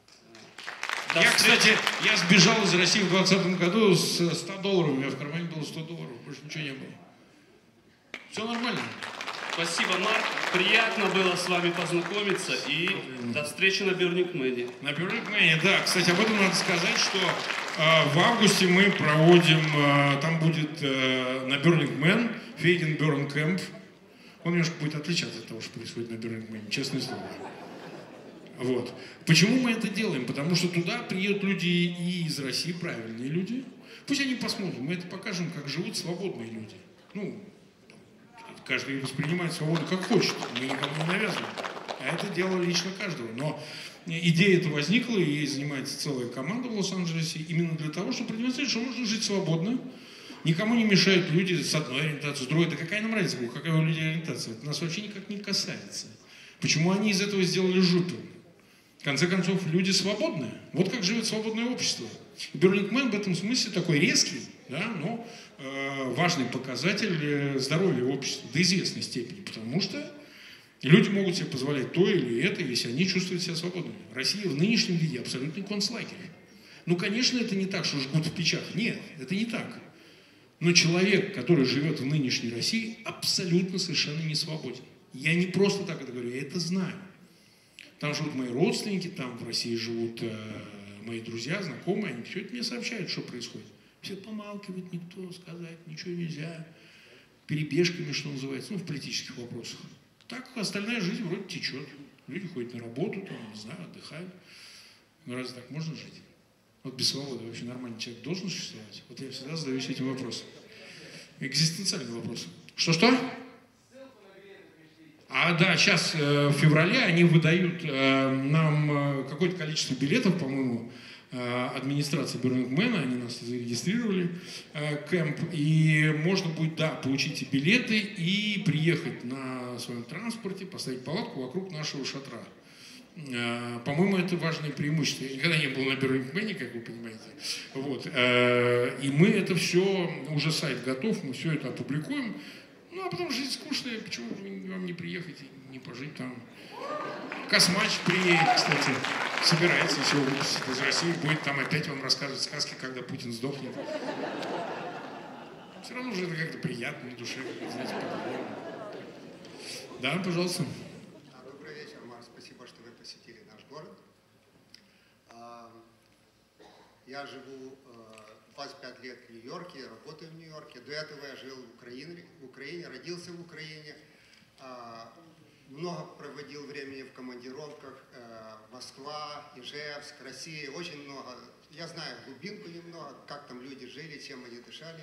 Я, кстати, я сбежал из России в 2020 году с $100. У меня в кармане было $100, больше ничего не было. Все нормально. Спасибо, Марк. Приятно было с вами познакомиться. И до встречи на Burning Man. На Burning Man, да. Кстати, об этом надо сказать, что в августе мы проводим, там будет на Burning Man Фейген Burn Camp. Он немножко будет отличаться от того, что происходит на Burning Man, честное слово. Вот. Почему мы это делаем? Потому что туда приедут люди и из России, правильные люди. Пусть они посмотрят, мы это покажем, как живут свободные люди. Ну, каждый воспринимает свободу как хочет, мы никому не навязываем. А это дело лично каждого. Но идея эта возникла, и ей занимается целая команда в Лос-Анджелесе, именно для того, чтобы продемонстрировать, что можно жить свободно. Никому не мешают люди с одной ориентацией, с другой. Да какая нам разница, какая у людей ориентация? Это нас вообще никак не касается. Почему они из этого сделали жупел? В конце концов, люди свободные. Вот как живет свободное общество. Burning Man в этом смысле такой резкий, да, но важный показатель здоровья общества до известной степени, потому что люди могут себе позволять то или это, если они чувствуют себя свободными. Россия в нынешнем виде абсолютный концлагерь. Ну, конечно, это не так, что жгут в печах. Нет, это не так. Но человек, который живет в нынешней России, абсолютно совершенно не свободен. Я не просто так это говорю, я это знаю. Там живут мои родственники, там в России живут мои друзья, знакомые, они все это мне сообщают, что происходит. Все помалкивают, никто сказать, ничего нельзя. Перебежками, что называется, ну, в политических вопросах. Так остальная жизнь вроде течет. Люди ходят на работу, там, не знаю, отдыхают. Но разве так можно жить? Вот без свободы вообще нормальный человек должен существовать? Вот я всегда задаюсь этим вопросом. Экзистенциальный вопрос. Что-что? Да, сейчас в феврале они выдают нам какое-то количество билетов, по-моему, администрация Burning Man, они нас зарегистрировали, кемп, и можно будет, да, получить и билеты и приехать на своем транспорте, поставить палатку вокруг нашего шатра. По-моему, это важное преимущество. Я никогда не был на Burning Man, как вы понимаете. Вот. И мы это все, уже сайт готов, мы все это опубликуем. Ну, а потом жизнь скучная, почему вам не приехать и не пожить там? Космач приедет, кстати, собирается еще выпустить из России, будет там опять вам рассказывать сказки, когда Путин сдохнет. Все равно же это как-то приятно на душе, знаете, по-другому. Да, пожалуйста. Добрый вечер, Марк. Спасибо, что вы посетили наш город. Я живу 25 лет в Нью-Йорке, работаю в Нью-Йорке. До этого я жил в Украине, родился в Украине. Много проводил времени в командировках. Москва, Ижевск, Россия, очень много. Я знаю глубинку немного, как там люди жили, чем они дышали.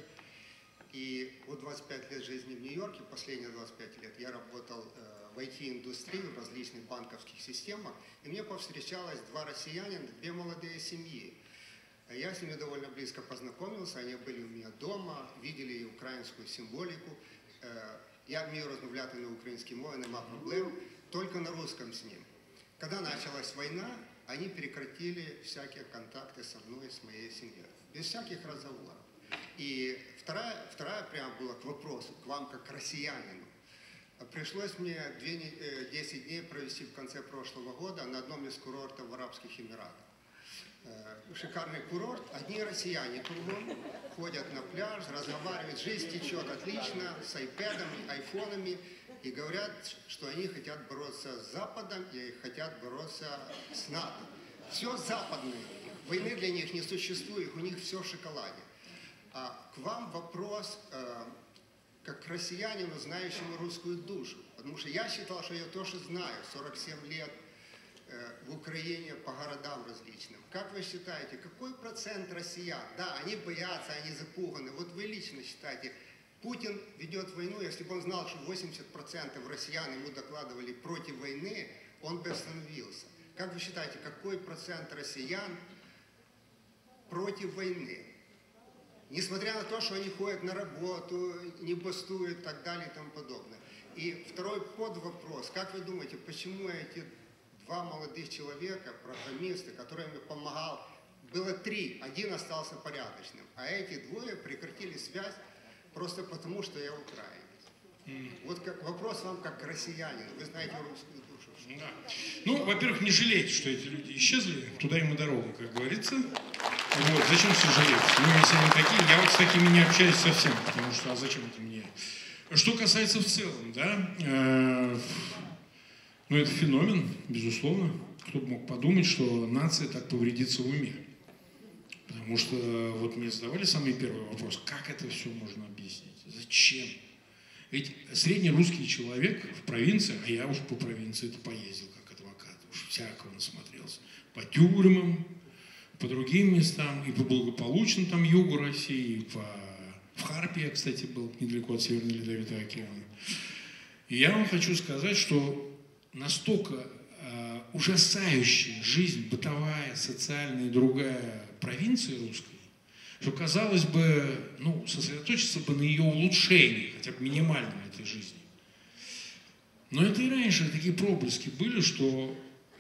И вот 25 лет жизни в Нью-Йорке, последние 25 лет я работал в IT-индустрии, в различных банковских системах. И мне повстречалось два россиянина, две молодые семьи. Я с ними довольно близко познакомился, они были у меня дома, видели украинскую символику. Я вмію розмовляти на українській мові, нема проблем, только на русском с ним. Когда началась война, они прекратили всякие контакты со мной, с моей семьей, без всяких разговоров. И вторая прямо была к вопросу, к вам как к россиянину. Пришлось мне 10 дней провести в конце прошлого года на одном из курортов в Арабских Эмиратах. Шикарный курорт, одни россияне кругом, ходят на пляж, разговаривают, жизнь течет отлично, с айпэдами, айфонами, и говорят, что они хотят бороться с Западом и хотят бороться с НАТО. Все западное, войны для них не существует, у них все в шоколаде. А к вам вопрос, как к россиянину, знающему русскую душу, потому что я считал, что я тоже знаю, 47 лет, в Украине по городам различным. Как вы считаете, какой процент россиян, да, они боятся, они запуганы, вот вы лично считаете, Путин ведет войну, если бы он знал, что 80% россиян ему докладывали против войны, он бы остановился. Как вы считаете, какой процент россиян против войны? Несмотря на то, что они ходят на работу, не бастуют и так далее и тому подобное. И второй подвопрос, как вы думаете, почему эти два молодых человека, программисты, которым я помогал, было 3, один остался порядочным, а эти двое прекратили связь просто потому, что я украинец. Вот как, вопрос вам как россиянин, вы знаете русскую душу. Да. Ну, во-первых, не жалейте, что эти люди исчезли, туда им и дорога, как говорится. Вот, зачем сожалеть? Ну, если они такие, я вот с такими не общаюсь совсем, потому что, а зачем это мне? Что касается в целом, да, ну, это феномен, безусловно. Кто бы мог подумать, что нация так повредится в уме. Потому что вот мне задавали самый первый вопрос, как это все можно объяснить? Зачем? Ведь среднерусский человек в провинции, а я уж по провинции это поездил как адвокат, уж всякого насмотрелся, по тюрьмам, по другим местам, и по благополучным там югу России, и в Харпе я, кстати, был, недалеко от Северного Ледовитого океана. И я вам хочу сказать, что настолько ужасающая жизнь, бытовая, социальная и другая провинции русской, что, казалось бы, ну, сосредоточиться бы на ее улучшении, хотя бы минимальном этой жизни. Но это и раньше такие проблески были, что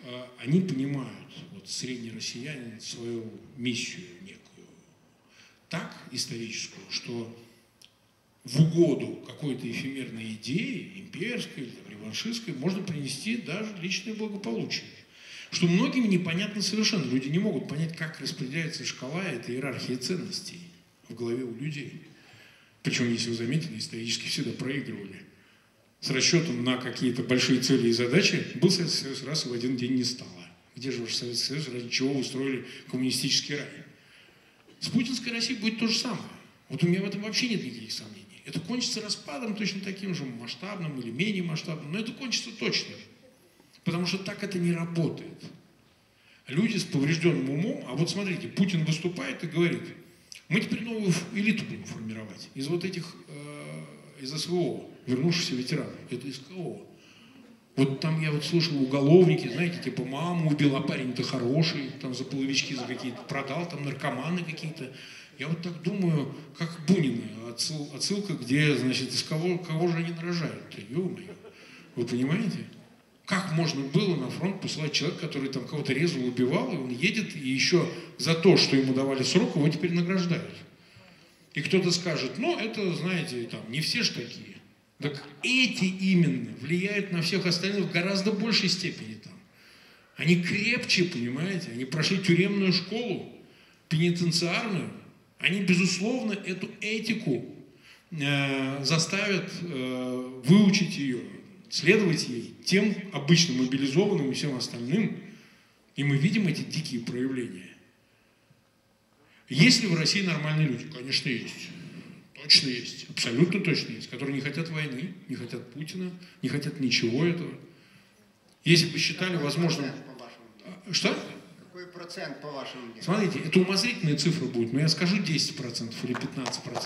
они понимают, вот средний россиянин, свою миссию некую, так историческую, что в угоду какой-то эфемерной идеи, имперской или реваншистской, можно принести даже личное благополучие. Что многим непонятно совершенно. Люди не могут понять, как распределяется шкала этой иерархии ценностей в голове у людей. Причем, если вы заметили, исторически всегда проигрывали. С расчетом на какие-то большие цели и задачи был Советский Союз, раз и в один день не стало. Где же ваш Советский Союз, ради чего вы устроили коммунистический рай? С путинской Россией будет то же самое. Вот у меня в этом вообще нет никаких сомнений. Это кончится распадом точно таким же масштабным или менее масштабным, но это кончится точно. Потому что так это не работает. Люди с поврежденным умом, а вот смотрите, Путин выступает и говорит, мы теперь новую элиту будем формировать из вот этих, из СВО, вернувшихся ветеранов. Это из кого? Вот там я вот слышал уголовники, знаете, типа маму убил, а парень-то хороший, там за половички за какие-то продал, там наркоманы какие-то. Я вот так думаю, как Бунина, отсылка, где, значит, из кого же они нарожают-то, ё-моё. Вы понимаете? Как можно было на фронт посылать человека, который там кого-то резал, убивал, и он едет, и еще за то, что ему давали срок, его теперь награждают. И кто-то скажет, ну, это, знаете, там, не все ж такие. Так эти именно влияют на всех остальных в гораздо большей степени там. Они крепче, понимаете, они прошли тюремную школу, пенитенциарную, они, безусловно, эту этику заставят выучить ее, следовать ей, тем обычно мобилизованным и всем остальным. И мы видим эти дикие проявления. Есть ли в России нормальные люди? Конечно, есть. Точно есть. Абсолютно точно есть. Которые не хотят войны, не хотят Путина, не хотят ничего этого. Если бы считали возможным... Что? Какой процент, по вашему мнению? Смотрите, это умозрительная цифра будет, но я скажу 10% или 15%.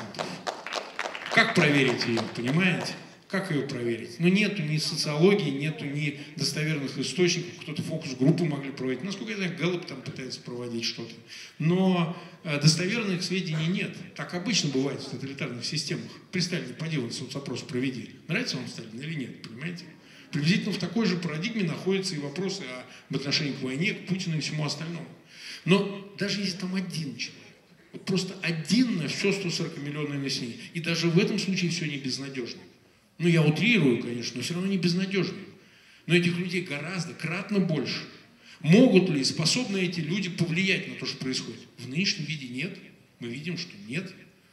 Как проверить ее, понимаете? Как ее проверить? Ну, нету ни социологии, нету ни достоверных источников. Кто-то фокус-группу могли проводить. Насколько я знаю, Гэллоп там пытается проводить что-то. Но достоверных сведений нет. Так обычно бывает в тоталитарных системах. При Сталине поди вот соцопрос проведи. Нравится вам Сталин или нет, понимаете? Приблизительно в такой же парадигме находятся и вопросы об отношении к войне, к Путину и всему остальному. Но даже если там один человек, вот просто один на все 140-миллионное население, и даже в этом случае все не безнадежно. Ну, я утрирую, конечно, но все равно не безнадежные. Но этих людей гораздо, кратно больше. Могут ли, способны эти люди повлиять на то, что происходит? В нынешнем виде нет. Мы видим, что нет.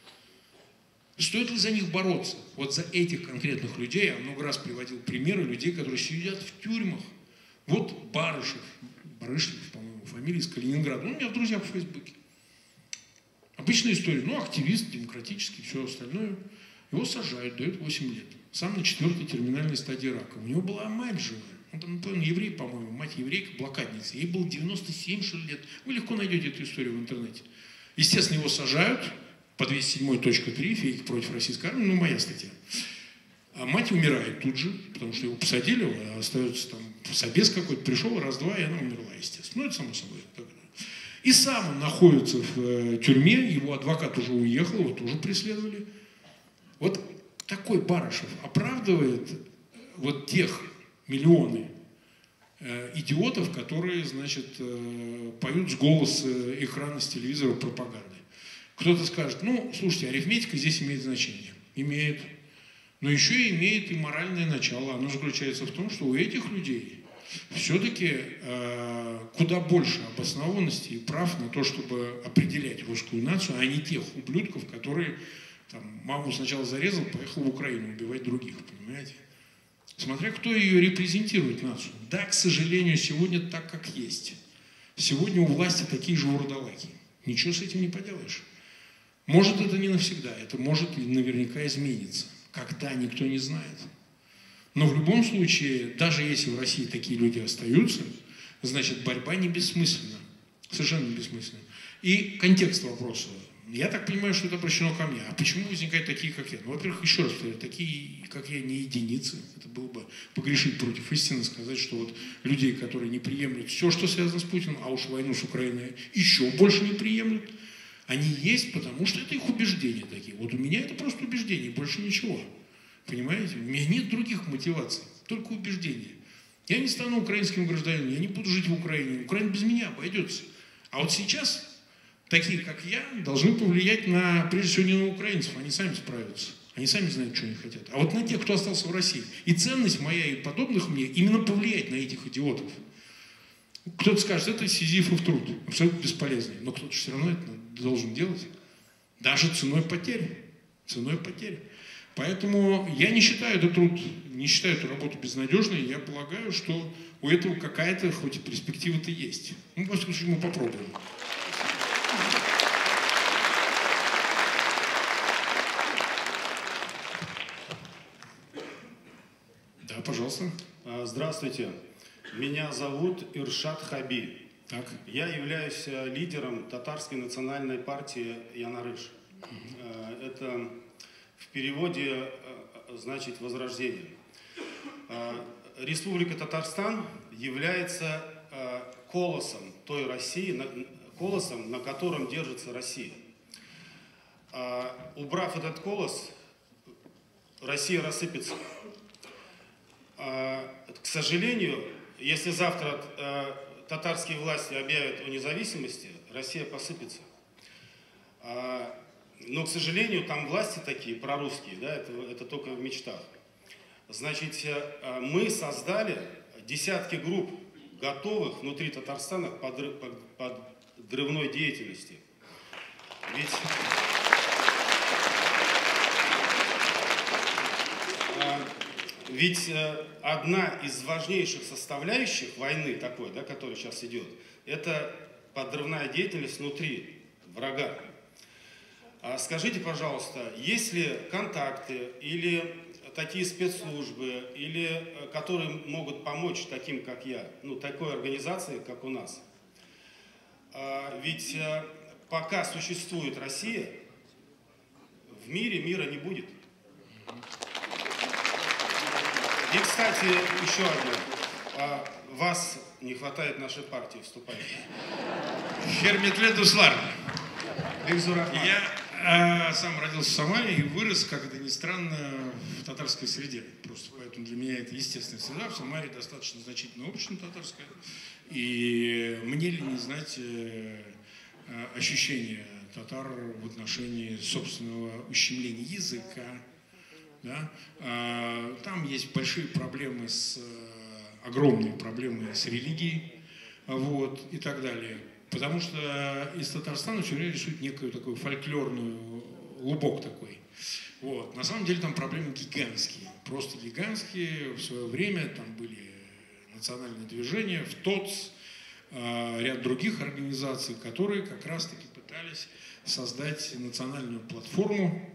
Стоит ли за них бороться? Вот за этих конкретных людей, я много раз приводил примеры людей, которые сидят в тюрьмах. Вот Барышев, по-моему, фамилия из Калининграда. Ну, у меня в друзьях в Фейсбуке. Обычная история. Ну, активист, демократический, все остальное. Его сажают, дают 8 лет. Сам на 4-й терминальной стадии рака. У него была мать живая. Он там, напомню, еврей, по-моему, мать еврейка, блокадница. Ей было 97 что ли, лет. Вы легко найдете эту историю в интернете. Естественно, его сажают по 207.3, фейки против российской армии, ну, моя статья. А мать умирает тут же, потому что его посадили, а остается там собес какой-то, пришел раз-два, и она умерла, естественно. Ну, это само собой. И сам он находится в тюрьме, его адвокат уже уехал, его тоже преследовали. Вот такой Барышев оправдывает вот тех миллионы идиотов, которые, значит, поют с голоса экрана с телевизора пропаганды. Кто-то скажет, ну, слушайте, арифметика здесь имеет значение. Имеет. Но еще имеет и моральное начало. Оно заключается в том, что у этих людей все-таки куда больше обоснованности и прав на то, чтобы определять русскую нацию, а не тех ублюдков, которые там, маму сначала зарезал, поехал в Украину убивать других, понимаете? Смотря кто ее репрезентирует, нацию. Да, к сожалению, сегодня так, как есть. Сегодня у власти такие же вурдалаки. Ничего с этим не поделаешь. Может, это не навсегда, это может и наверняка изменится. Когда, никто не знает. Но в любом случае, даже если в России такие люди остаются, значит, борьба не бессмысленна. Совершенно не бессмысленна. И контекст вопроса. Я так понимаю, что это обращено ко мне. А почему возникают такие, как я? Ну, во-первых, еще раз повторяю, такие, как я, не единицы. Это было бы погрешить против истины, сказать, что вот людей, которые не приемлют все, что связано с Путиным, а уж войну с Украиной еще больше не приемлют, они есть, потому что это их убеждения такие. Вот у меня это просто убеждение, больше ничего. Понимаете? У меня нет других мотиваций, только убеждения. Я не стану украинским гражданином, я не буду жить в Украине. Украина без меня обойдется. А вот сейчас такие, как я, должны повлиять на, прежде всего, не на украинцев. Они сами справятся. Они сами знают, что они хотят. А вот на тех, кто остался в России. И ценность моя и подобных мне именно повлиять на этих идиотов. Кто-то скажет, это сизифов труд, абсолютно бесполезный. Но кто-то все равно это должен делать. Даже ценой потерь. Ценой потерь. Поэтому я не считаю этот труд, не считаю эту работу безнадежной. Я полагаю, что у этого какая-то, хоть и перспектива-то есть. Ну, во всяком случае, мы попробуем. Да, пожалуйста. Здравствуйте. Меня зовут Иршат Хаби. Так. Я являюсь лидером татарской национальной партии Янарыш. Это в переводе значит возрождение. Республика Татарстан является колосом той России, колосом, на котором держится Россия. Убрав этот колос, Россия рассыпется. К сожалению, если завтра татарские власти объявят о независимости, Россия посыпется. Но, к сожалению, там власти такие, прорусские, да, это только в мечтах. Значит, мы создали десятки групп, готовых внутри Татарстана к подрывной деятельности. Ведь одна из важнейших составляющих войны такой, да, которая сейчас идет, это подрывная деятельность внутри врага. Скажите, пожалуйста, есть ли контакты или такие спецслужбы, или которые могут помочь таким, как я, ну, такой организации, как у нас? Ведь пока существует Россия, в мире мира не будет. И, кстати, еще одно. Вас не хватает нашей партии, вступайте. Херметле Дуслар. Я сам родился в Самаре и вырос, как это ни странно, в татарской среде. Просто поэтому для меня это естественная среда. В Самаре достаточно значительное общество татарское. И мне ли не знать ощущения татар в отношении собственного ущемления языка. Да? Там есть большие проблемы огромные проблемы с религией, вот, и так далее. Потому что из Татарстана все время рисуют некую такую фольклорную лубок такой. Вот. На самом деле там проблемы гигантские, просто гигантские. В свое время там были национальные движения, в ТОЦ, ряд других организаций, которые как раз-таки пытались создать национальную платформу.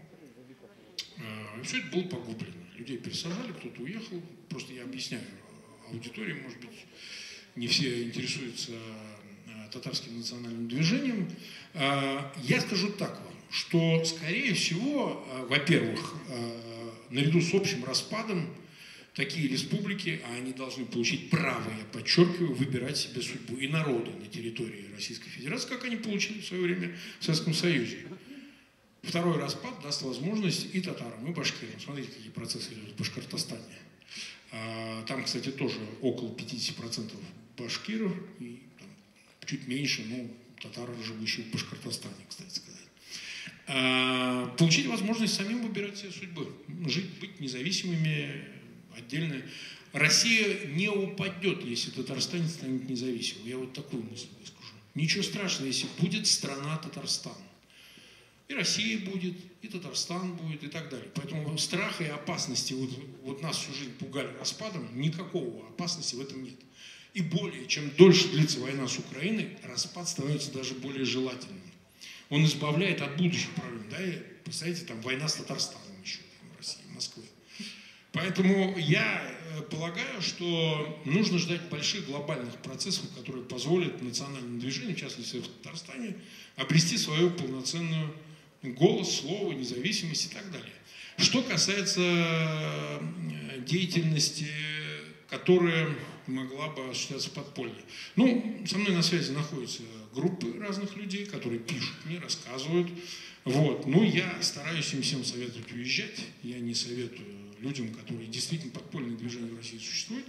И все это было погублено. Людей пересажали, кто-то уехал. Просто я объясняю аудитории, может быть, не все интересуются татарским национальным движением. Я скажу так вам, что, скорее всего, во-первых, наряду с общим распадом, такие республики, а они должны получить право, я подчеркиваю, выбирать себе судьбу и народы на территории Российской Федерации, как они получили в свое время в Советском Союзе. Второй распад даст возможность и татарам, и башкирам. Смотрите, какие процессы идут в Башкортостане. Там, кстати, тоже около 50% башкиров, и там, чуть меньше, ну, татары, живущие в Башкортостане, кстати сказать. Получить возможность самим выбирать себе судьбы, жить, быть независимыми, отдельно. Россия не упадет, если Татарстан станет независимым. Я вот такую мысль выскажу. Ничего страшного, если будет страна Татарстан. И Россия будет, и Татарстан будет, и так далее. Поэтому страха и опасности, вот нас всю жизнь пугали распадом, никакого опасности в этом нет. И более, чем дольше длится война с Украиной, распад становится даже более желательным. Он избавляет от будущих проблем. Да? И, представляете, там война с Татарстаном еще в России, в Москве. Поэтому я полагаю, что нужно ждать больших глобальных процессов, которые позволят национальному движению, в частности в Татарстане, обрести свою полноценную голос, слово, независимость и так далее. Что касается деятельности, которая могла бы осуществляться подпольно. Ну, со мной на связи находятся группы разных людей, которые пишут мне, рассказывают. Вот. Но я стараюсь им всем советовать уезжать. Я не советую людям, которые действительно подпольные движения в России существуют,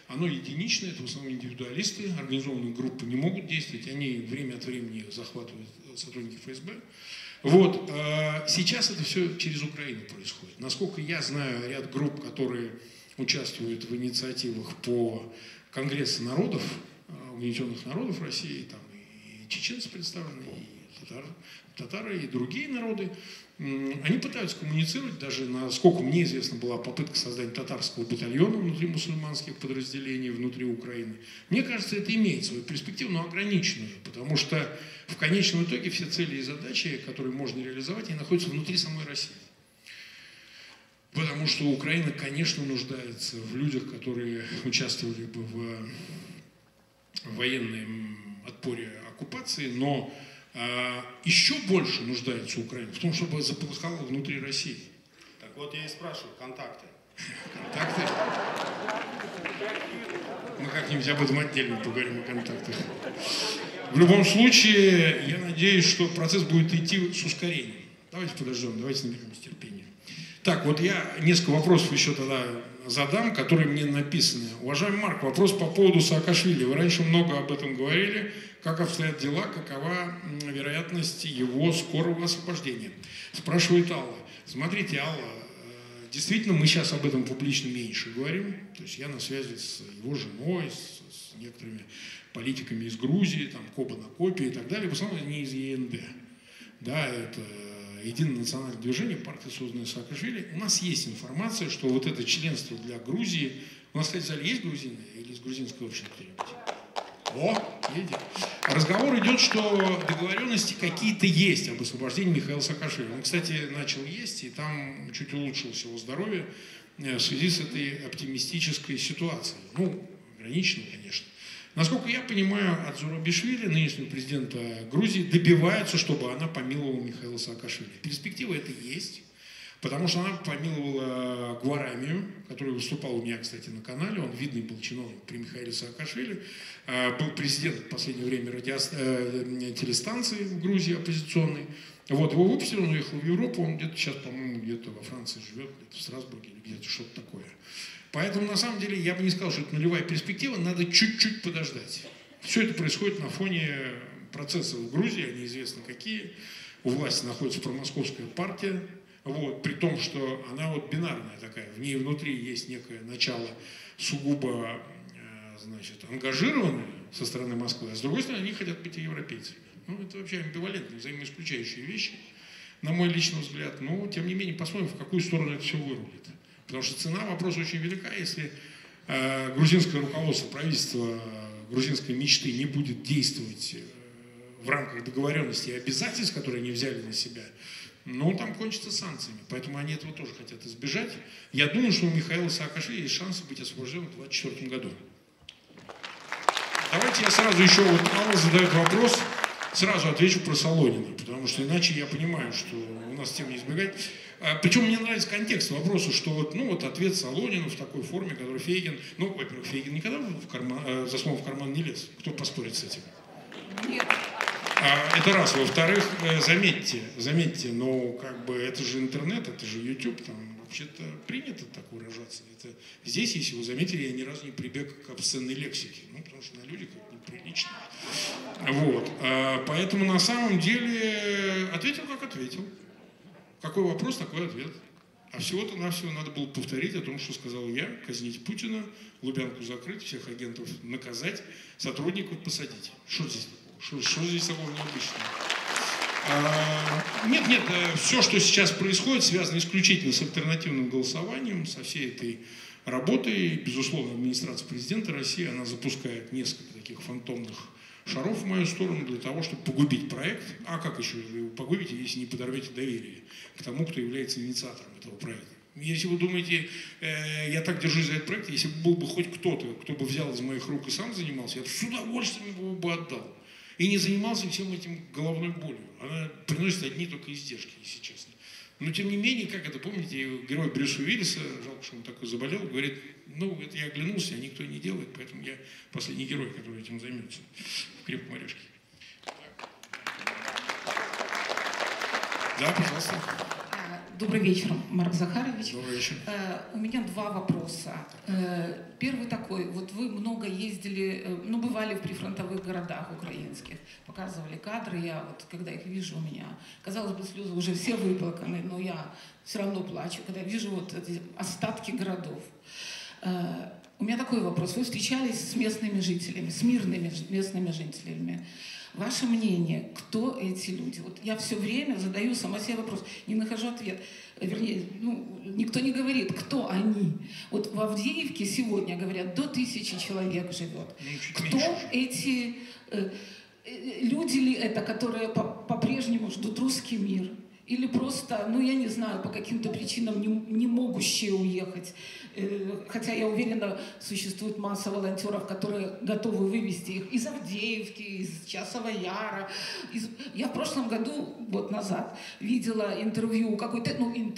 оно единичное, это в основном индивидуалисты, организованные группы не могут действовать, они время от времени захватывают сотрудники ФСБ. Вот. Сейчас это все через Украину происходит. Насколько я знаю, ряд групп, которые участвуют в инициативах по Конгрессу народов, угнетенных народов России, там и чеченцы представлены, и татары, и другие народы, они пытаются коммуницировать, даже, насколько мне известно, была попытка создания татарского батальона внутри мусульманских подразделений, внутри Украины. Мне кажется, это имеет свою перспективу, но ограниченную, потому что в конечном итоге все цели и задачи, которые можно реализовать, они находятся внутри самой России. Потому что Украина, конечно, нуждается в людях, которые участвовали бы в военном отпоре оккупации, но еще больше нуждается Украина в том, чтобы заполыхало внутри России. Так вот я и спрашиваю, контакты. Контакты? Мы как-нибудь об этом отдельно поговорим, о контактах. В любом случае, я надеюсь, что процесс будет идти с ускорением. Давайте подождем, давайте наберемся терпения. Так, вот я несколько вопросов еще тогда задам, которые мне написаны. Уважаемый Марк, вопрос по поводу Саакашвили. Вы раньше много об этом говорили. Как обстоят дела, какова вероятность его скорого освобождения? Спрашивает Алла. Смотрите, Алла, действительно, мы сейчас об этом публично меньше говорим. То есть я на связи с его женой, с некоторыми политиками из Грузии, там, Коба на Копе и так далее. В основном они из ЕНД. Да, это Единое национальное движение, партия, созданная Саакашвили. У нас есть информация, что вот это членство для Грузии... У нас, кстати, в зале есть грузины или из грузинской общины кто-нибудь? О, едет. Разговор идет, что договоренности какие-то есть об освобождении Михаила Саакашвили. Он, кстати, начал есть, и там чуть улучшилось его здоровье в связи с этой оптимистической ситуацией. Ну, ограниченной, конечно. Насколько я понимаю, от Зурабишвили, нынешнего президента Грузии, добиваются, чтобы она помиловала Михаила Саакашвили. Перспектива это есть, потому что она помиловала Гварамию, который выступал у меня, кстати, на канале. Он видный был чиновник при Михаиле Саакашвили. Был президент в последнее время телестанции в Грузии оппозиционной. Вот, его выпустили, он уехал в Европу, он где-то сейчас, по-моему, где-то во Франции живет, где-то в Страсбурге или где-то что-то такое. Поэтому, на самом деле, я бы не сказал, что это нулевая перспектива, надо чуть-чуть подождать. Все это происходит на фоне процессов в Грузии, они известны какие. У власти находится промосковская партия, вот, при том, что она вот бинарная такая, в ней внутри есть некое начало сугубо, значит, ангажированное со стороны Москвы, а с другой стороны, они хотят быть и европейцами. Ну, это вообще амбивалентные, взаимоисключающие вещи, на мой личный взгляд. Но, тем не менее, посмотрим, в какую сторону это все вырулит. Потому что цена вопроса очень велика. Если грузинское руководство, правительство грузинской мечты не будет действовать в рамках договоренностей и обязательств, которые они взяли на себя, ну, там кончится санкциями. Поэтому они этого тоже хотят избежать. Я думаю, что у Михаила Саакашвили есть шансы быть освобожденным в 2024 году. Давайте я сразу еще, вот Алла задает вопрос, сразу отвечу про Солонина, потому что иначе я понимаю, что у нас тем не избегать. Причем мне нравится контекст вопроса, что вот, ну, вот ответ Солонину в такой форме, который Фейгин, ну, во-первых, Фейгин никогда за словом в карман не лез. Кто поспорит с этим? Нет. Это раз. Во-вторых, заметьте, но как бы это же интернет, это же YouTube, там вообще-то принято так выражаться. Это, здесь, если вы заметили, я ни разу не прибег к обсценной лексике, ну, потому что на людях это неприлично. Вот. Поэтому на самом деле ответил, как ответил. Какой вопрос, такой ответ. А всего-то навсего надо было повторить о том, что сказал я: казнить Путина, Лубянку закрыть, всех агентов наказать, сотрудников посадить. Что здесь такого? Что здесь такого необычного? Нет, все, что сейчас происходит, связано исключительно с альтернативным голосованием, со всей этой работой. Безусловно, администрация президента России, она запускает несколько таких фантомных шаров в мою сторону для того, чтобы погубить проект. А как еще его погубите, если не подорвете доверие к тому, кто является инициатором этого проекта? Если вы думаете, я так держусь за этот проект, если бы был бы хоть кто-то, кто бы взял из моих рук и сам занимался, я бы с удовольствием его бы отдал. И не занимался всем этим головной болью. Она приносит одни только издержки, если честно. Но тем не менее, как это, помните, герой Брюса Уиллиса, жалко, что он такой заболел, говорит: ну, это я оглянулся, а никто не делает, поэтому я последний герой, который этим займется в «Крепком орешке». Да, пожалуйста. Добрый вечер, Марк Захарович. Добрый вечер. У меня два вопроса. Первый такой. Вот вы много ездили, ну, бывали в прифронтовых городах украинских, показывали кадры. Я вот, когда их вижу, у меня, казалось бы, слезы уже все выплаканы, но я все равно плачу, когда вижу вот эти остатки городов. У меня такой вопрос. Вы встречались с местными жителями, с мирными местными жителями. Ваше мнение, кто эти люди? Вот я все время задаю сама себе вопрос, не нахожу ответ. Вернее, ну, никто не говорит, кто они. Вот в Авдеевке сегодня, говорят, до 1000 человек живет. Кто эти люди ли это, которые по-прежнему ждут русский мир? Или просто, ну, я не знаю, по каким-то причинам не могущие уехать. Хотя, я уверена, существует масса волонтеров, которые готовы вывести их из Авдеевки, из Часова Яра. Я в прошлом году, год назад, видела интервью у какой-то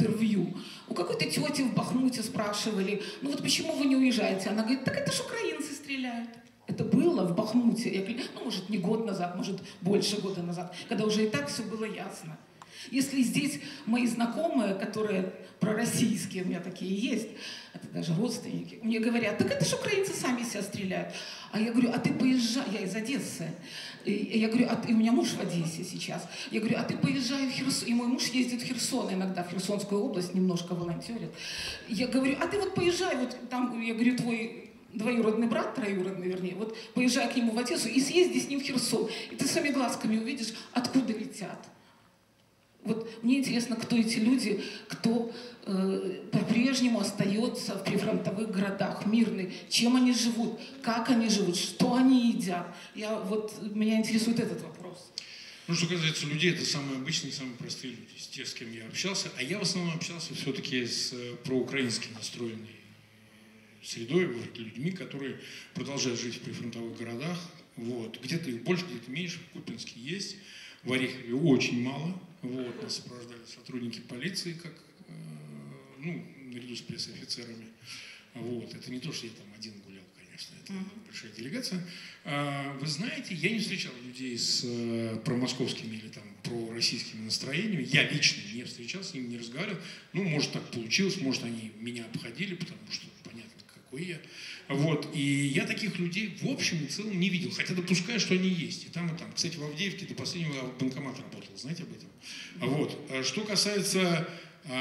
тети в Бахмуте, спрашивали, ну вот почему вы не уезжаете? Она говорит, так это ж украинцы стреляют. Это было в Бахмуте, я говорю, ну, может, не год назад, может, больше года назад, когда уже и так все было ясно. Если здесь мои знакомые, которые пророссийские, у меня такие есть, это даже родственники, мне говорят, так это же украинцы сами себя стреляют. А я говорю, а ты поезжай, я из Одессы, я говорю, и у меня муж в Одессе сейчас, я говорю, а ты поезжай в Херсон, и мой муж ездит в Херсон, иногда в Херсонскую область, немножко волонтерит. Я говорю, а ты вот поезжай, вот там, я говорю, твой двоюродный брат, троюродный, вернее, вот поезжай к нему в Одессу и съезди с ним в Херсон, и ты своими глазками увидишь, откуда летят. Вот мне интересно, кто эти люди, кто по-прежнему остается в прифронтовых городах, мирные, чем они живут, как они живут, что они едят. Меня интересует этот вопрос. Ну, что касается людей, это самые обычные, самые простые люди, те, с кем я общался. А я в основном общался все-таки с проукраински настроенной средой, людьми, которые продолжают жить в прифронтовых городах. Вот. Где-то их больше, где-то меньше. В Купинске есть, в Орехове очень мало. Вот, нас сопровождали сотрудники полиции, наряду с пресс-офицерами. Вот, это не то, что я там один гулял, конечно, это большая делегация. Вы знаете, я не встречал людей с промосковскими или там пророссийскими настроениями. Я лично не встречался, с ними не разговаривал. Ну, может, так получилось, может, они меня обходили, потому что понятно, какой я. Вот, и я таких людей в общем и целом не видел, хотя допускаю, что они есть. И там, и там. Кстати, в Авдеевке до последнего банкомат работал, знаете об этом? Вот. Что касается,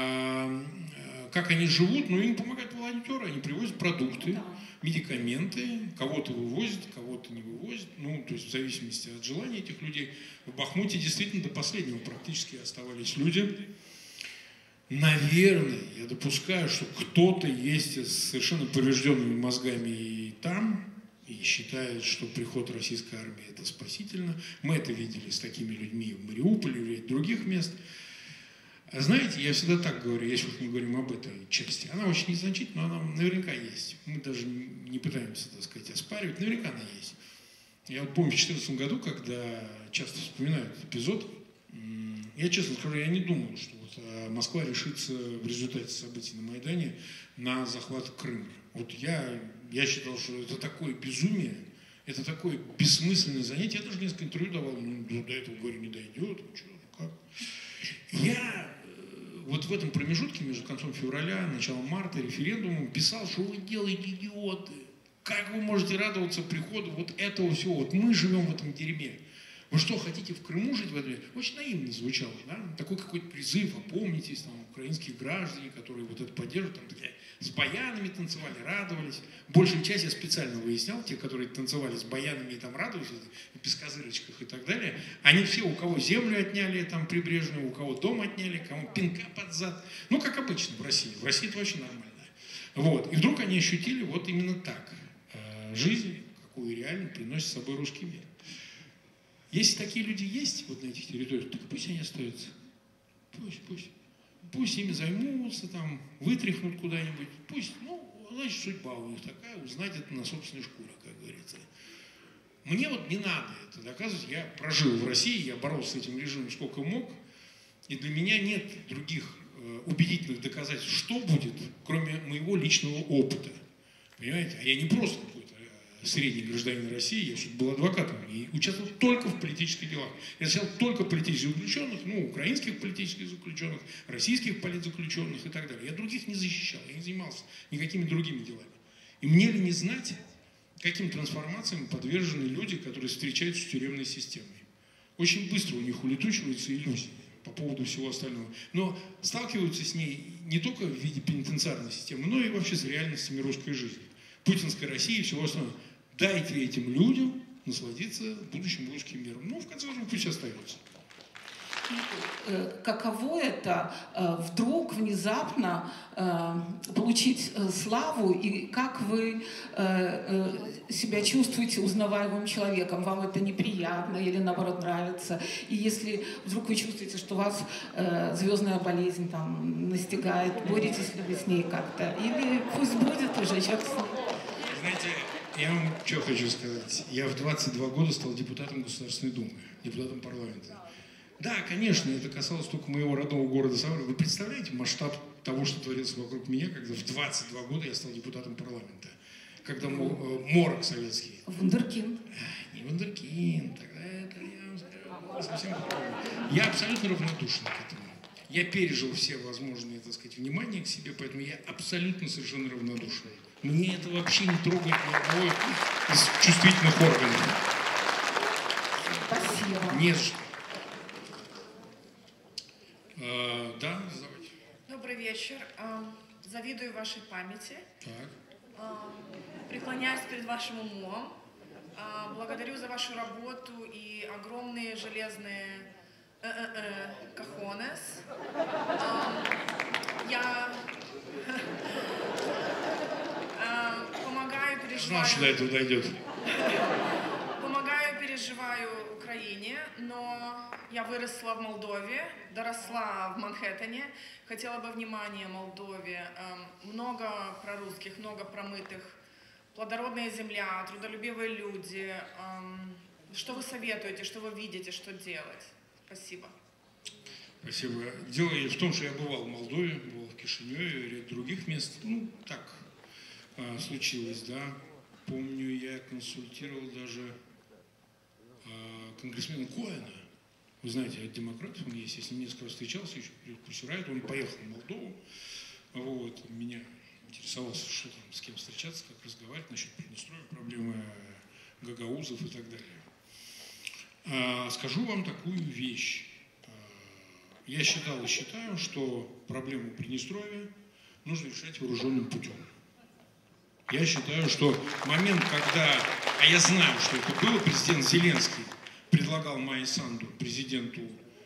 как они живут, им помогают волонтеры, они привозят продукты, медикаменты, кого-то вывозят, кого-то не вывозят, то есть в зависимости от желания этих людей. В Бахмуте действительно до последнего практически оставались люди. Наверное, я допускаю, что кто-то есть с совершенно поврежденными мозгами и там, и считает, что приход российской армии – это спасительно. Мы это видели с такими людьми в Мариуполе и в других мест. А знаете, я всегда так говорю, если уж мы говорим об этой части, она очень незначительна, но она наверняка есть. Мы даже не пытаемся, так сказать, оспаривать, наверняка она есть. Я вот помню в 2014 году, когда часто вспоминают этот эпизод, я честно скажу, я не думал, что Москва решится в результате событий на Майдане на захват Крыма. Вот я считал, что это такое безумие, это такое бессмысленное занятие. Я даже несколько интервью давал, до этого, говорю, не дойдет, как. Я вот в этом промежутке между концом февраля, началом марта, референдумом писал, что вы делаете, идиоты. Как вы можете радоваться приходу вот этого всего? Вот мы живем в этом дерьме. Вы что, хотите в Крыму жить в этом? Очень наивно звучало, да? Такой какой-то призыв, опомнитесь, там, украинские граждане, которые вот это поддерживают, там, такие, с баянами танцевали, радовались. Большую часть я специально выяснял, те, которые танцевали с баянами и там радовались, в бескозырочках и так далее, они все, у кого землю отняли, там, прибрежную, у кого дом отняли, кому пинка под зад. Ну, как обычно в России. В России это очень нормально. Вот. И вдруг они ощутили вот именно так. Жизнь, какую реально приносит с собой русский мир. Если такие люди есть вот на этих территориях, так пусть они остаются. Пусть ими займутся, там, вытряхнут куда-нибудь. Пусть, значит, судьба у них такая, узнать это на собственной шкуре, как говорится. Мне вот не надо это доказывать. Я прожил в России, я боролся с этим режимом сколько мог, и для меня нет других убедительных доказательств, что будет, кроме моего личного опыта. Понимаете? А я не просто какой-то средний гражданин России, я был адвокатом и участвовал только в политических делах. Я защищал только политических заключенных, украинских политических заключенных, российских политзаключенных и так далее. Я других не защищал, я не занимался никакими другими делами. И мне ли не знать, каким трансформациям подвержены люди, которые встречаются с тюремной системой. Очень быстро у них улетучиваются иллюзии по поводу всего остального. Но сталкиваются с ней не только в виде пенитенциарной системы, но и вообще с реальностями русской жизни. Путинской России и всего остального. Дайте этим людям насладиться будущим русским миром. В конце концов, пусть остается. Каково это вдруг, внезапно получить славу, и как вы себя чувствуете узнаваемым человеком? Вам это неприятно или наоборот нравится? И если вдруг вы чувствуете, что вас звездная болезнь настигает, боретесь ли вы с ней как-то? Или пусть будет уже, черт с ним? Знаете, я вам что хочу сказать. Я в 22 года стал депутатом Государственной Думы, депутатом парламента. Да, конечно, это касалось только моего родного города Савры. Вы представляете масштаб того, что творится вокруг меня, когда в 22 года я стал депутатом парламента? Когда морок советский. Вундеркинд. Не вундеркинд, тогда это я вам скажу, совсем другое. Я абсолютно равнодушен к этому. Я пережил все возможные, внимания к себе, поэтому я абсолютно совершенно равнодушен. Мне это вообще не трогает ни одного из чувствительных органов. Спасибо. Не за что. Да, задавайте. Добрый вечер. Завидую вашей памяти. Так. Преклоняюсь перед вашим умом. Благодарю за вашу работу и огромные железные кахонес. Я помогаю, переживаю... Знал, что до этого дойдет. Помогаю, переживаю Украине, но я выросла в Молдове, доросла в Манхэттене. Хотела бы внимания Молдове. Много прорусских, много промытых. Плодородная земля, трудолюбивые люди. Что вы советуете, что вы видите, что делать? Спасибо. Спасибо. Дело в том, что я бывал в Молдове, бывал в Кишиневе, ряд других мест. Так случилось, да. Помню, я консультировал даже конгрессмена Коэна. Вы знаете, от демократов он есть, я с ним несколько раз встречался, еще перед Пусирайт, он поехал в Молдову. Меня интересовался, что там, с кем встречаться, как разговаривать насчет Приднестровья, проблемы гагаузов и так далее. Скажу вам такую вещь. Я считал и считаю, что проблему Приднестровья нужно решать вооруженным путем. Я считаю, что момент, когда, а я знаю, что это было, президент Зеленский предлагал Майе Санду, президенту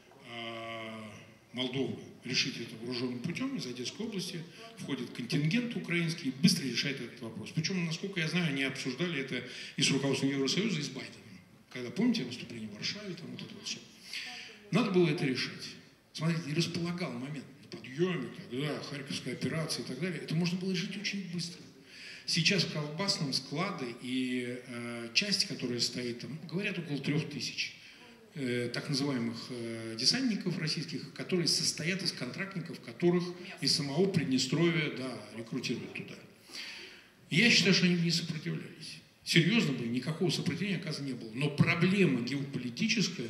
Молдовы, решить это вооруженным путем. Из Одесской области входит контингент украинский и быстро решает этот вопрос. Причем, насколько я знаю, они обсуждали это и с руководством Евросоюза, и с Байденом. Когда, помните, выступление в Варшаве, там вот это вот все. Надо было это решать. Смотрите, и располагал момент на подъеме, тогда Харьковская операция и так далее. Это можно было решить очень быстро. Сейчас в колбасном склады и часть, которая стоит там, говорят, около 3000 так называемых десантников российских, которые состоят из контрактников, которых из самого Приднестровья, рекрутируют туда. И я считаю, что они не сопротивлялись. Серьезно бы, никакого сопротивления, оказывается, не было. Но проблема геополитическая,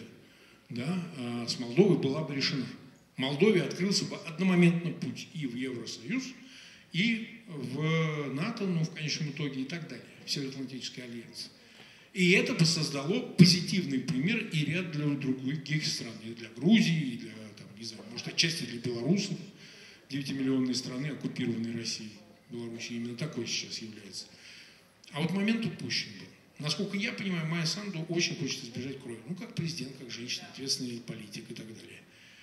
с Молдовой была бы решена. Молдове открылся бы одномоментно путь и в Евросоюз, и в НАТО, в конечном итоге, и так далее, в Североатлантический альянс. И это бы создало позитивный пример и ряд для других стран, и для Грузии, и для, не знаю, может, отчасти для белорусов, 9-миллионной страны, оккупированной Россией. Белоруссия именно такой сейчас является. А вот момент упущен был. Насколько я понимаю, Майя Санду очень хочет избежать крови. Как президент, как женщина, ответственный политик и так далее.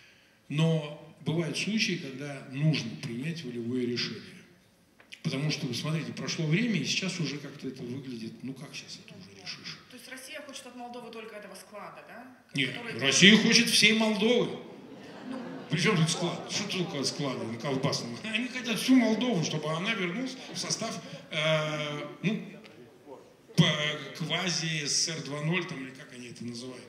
Но бывают случаи, когда нужно принять волевое решение. Потому что, вы смотрите, прошло время, и сейчас уже как-то это выглядит, как сейчас это уже решишь? То есть Россия хочет от Молдовы только этого склада, да? Нет, Россия хочет всей Молдовы. Причем тут склад? Что такое склады на колбасном? Они хотят всю Молдову, чтобы она вернулась в состав, квази СССР 2.0, или как они это называют.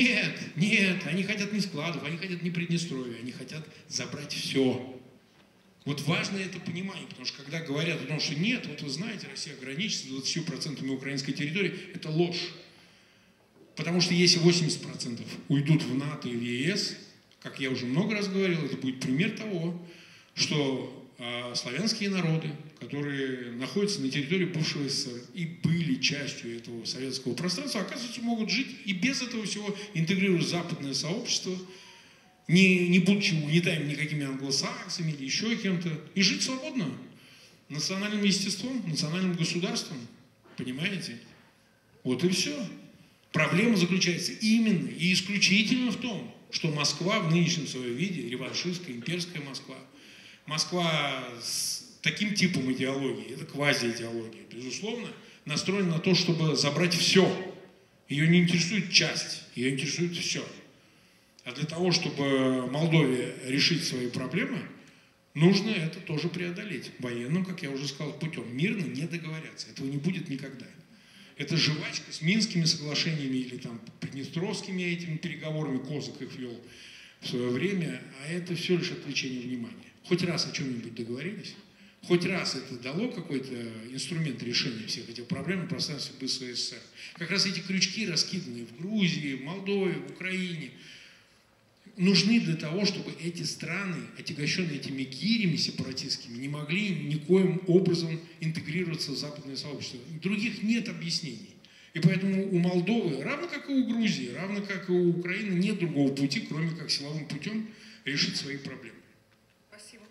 Нет, они хотят не складов, они хотят не Приднестровья, они хотят забрать все. Вот важно это понимание, потому что когда говорят о том, что нет, вот вы знаете, Россия ограничится 20% украинской территории, это ложь. Потому что если 80% уйдут в НАТО и в ЕС, как я уже много раз говорил, это будет пример того, что славянские народы, которые находятся на территории бывшего СССР и были частью этого советского пространства, оказывается, могут жить и без этого всего, интегрируя западное сообщество, не будучи угнетаем никакими англосаксами или еще кем-то, и жить свободно, национальным естеством, национальным государством. Понимаете? Вот и все. Проблема заключается именно и исключительно в том, что Москва в нынешнем своем виде, реваншистская, имперская Москва, Москва с таким типом идеологии, это квазиидеология, безусловно, настроена на то, чтобы забрать все. Ее не интересует часть, ее интересует все. А для того, чтобы Молдове решить свои проблемы, нужно это тоже преодолеть военным, как я уже сказал, путем. Мирно не договорятся. Этого не будет никогда. Это жвачка с Минскими соглашениями или там Приднестровскими этими переговорами, Козак их вел в свое время, а это все лишь отвлечение внимания. Хоть раз о чем-нибудь договорились? Хоть раз это дало какой-то инструмент решения всех этих проблем в пространстве бывшего СССР? Как раз эти крючки, раскиданные в Грузии, в Молдове, в Украине, нужны для того, чтобы эти страны, отягощенные этими гирями сепаратистскими, не могли никоим образом интегрироваться в западное сообщество. Других нет объяснений. И поэтому у Молдовы, равно как и у Грузии, равно как и у Украины, нет другого пути, кроме как силовым путем решить свои проблемы. Спасибо.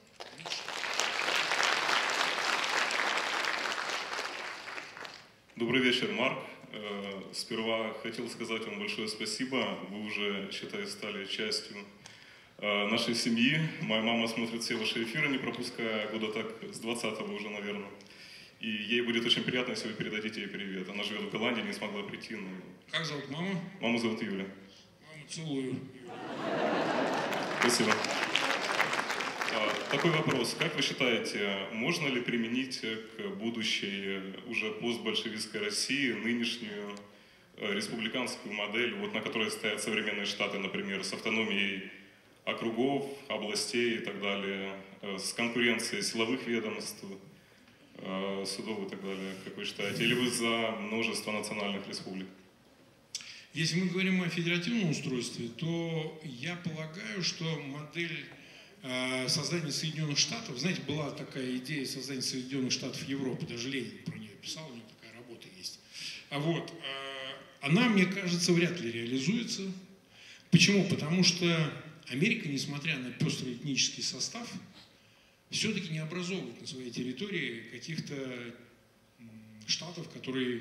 Добрый вечер, Марк. Сперва хотел сказать вам большое спасибо. Вы уже, считай, стали частью нашей семьи. Моя мама смотрит все ваши эфиры, не пропуская, года так с 20-го уже, наверное. И ей будет очень приятно, если вы передадите ей привет. Она живет в Голландии, не смогла прийти. Но... Как зовут маму? Маму зовут Юля. Маму целую. Спасибо. Такой вопрос. Как вы считаете, можно ли применить к будущей уже постбольшевистской России нынешнюю республиканскую модель, вот на которой стоят современные штаты, например, с автономией округов, областей и так далее, с конкуренцией силовых ведомств, судов и так далее, как вы считаете? Или вы за множество национальных республик? Если мы говорим о федеративном устройстве, то я полагаю, что модель создания Соединенных Штатов, знаете, была такая идея создания Соединенных Штатов Европы, даже Ленин про нее писал, у него такая работа есть. Она, мне кажется, вряд ли реализуется. Почему? Потому что Америка, несмотря на пестрый этнический состав, все-таки не образовывает на своей территории каких-то штатов, которые,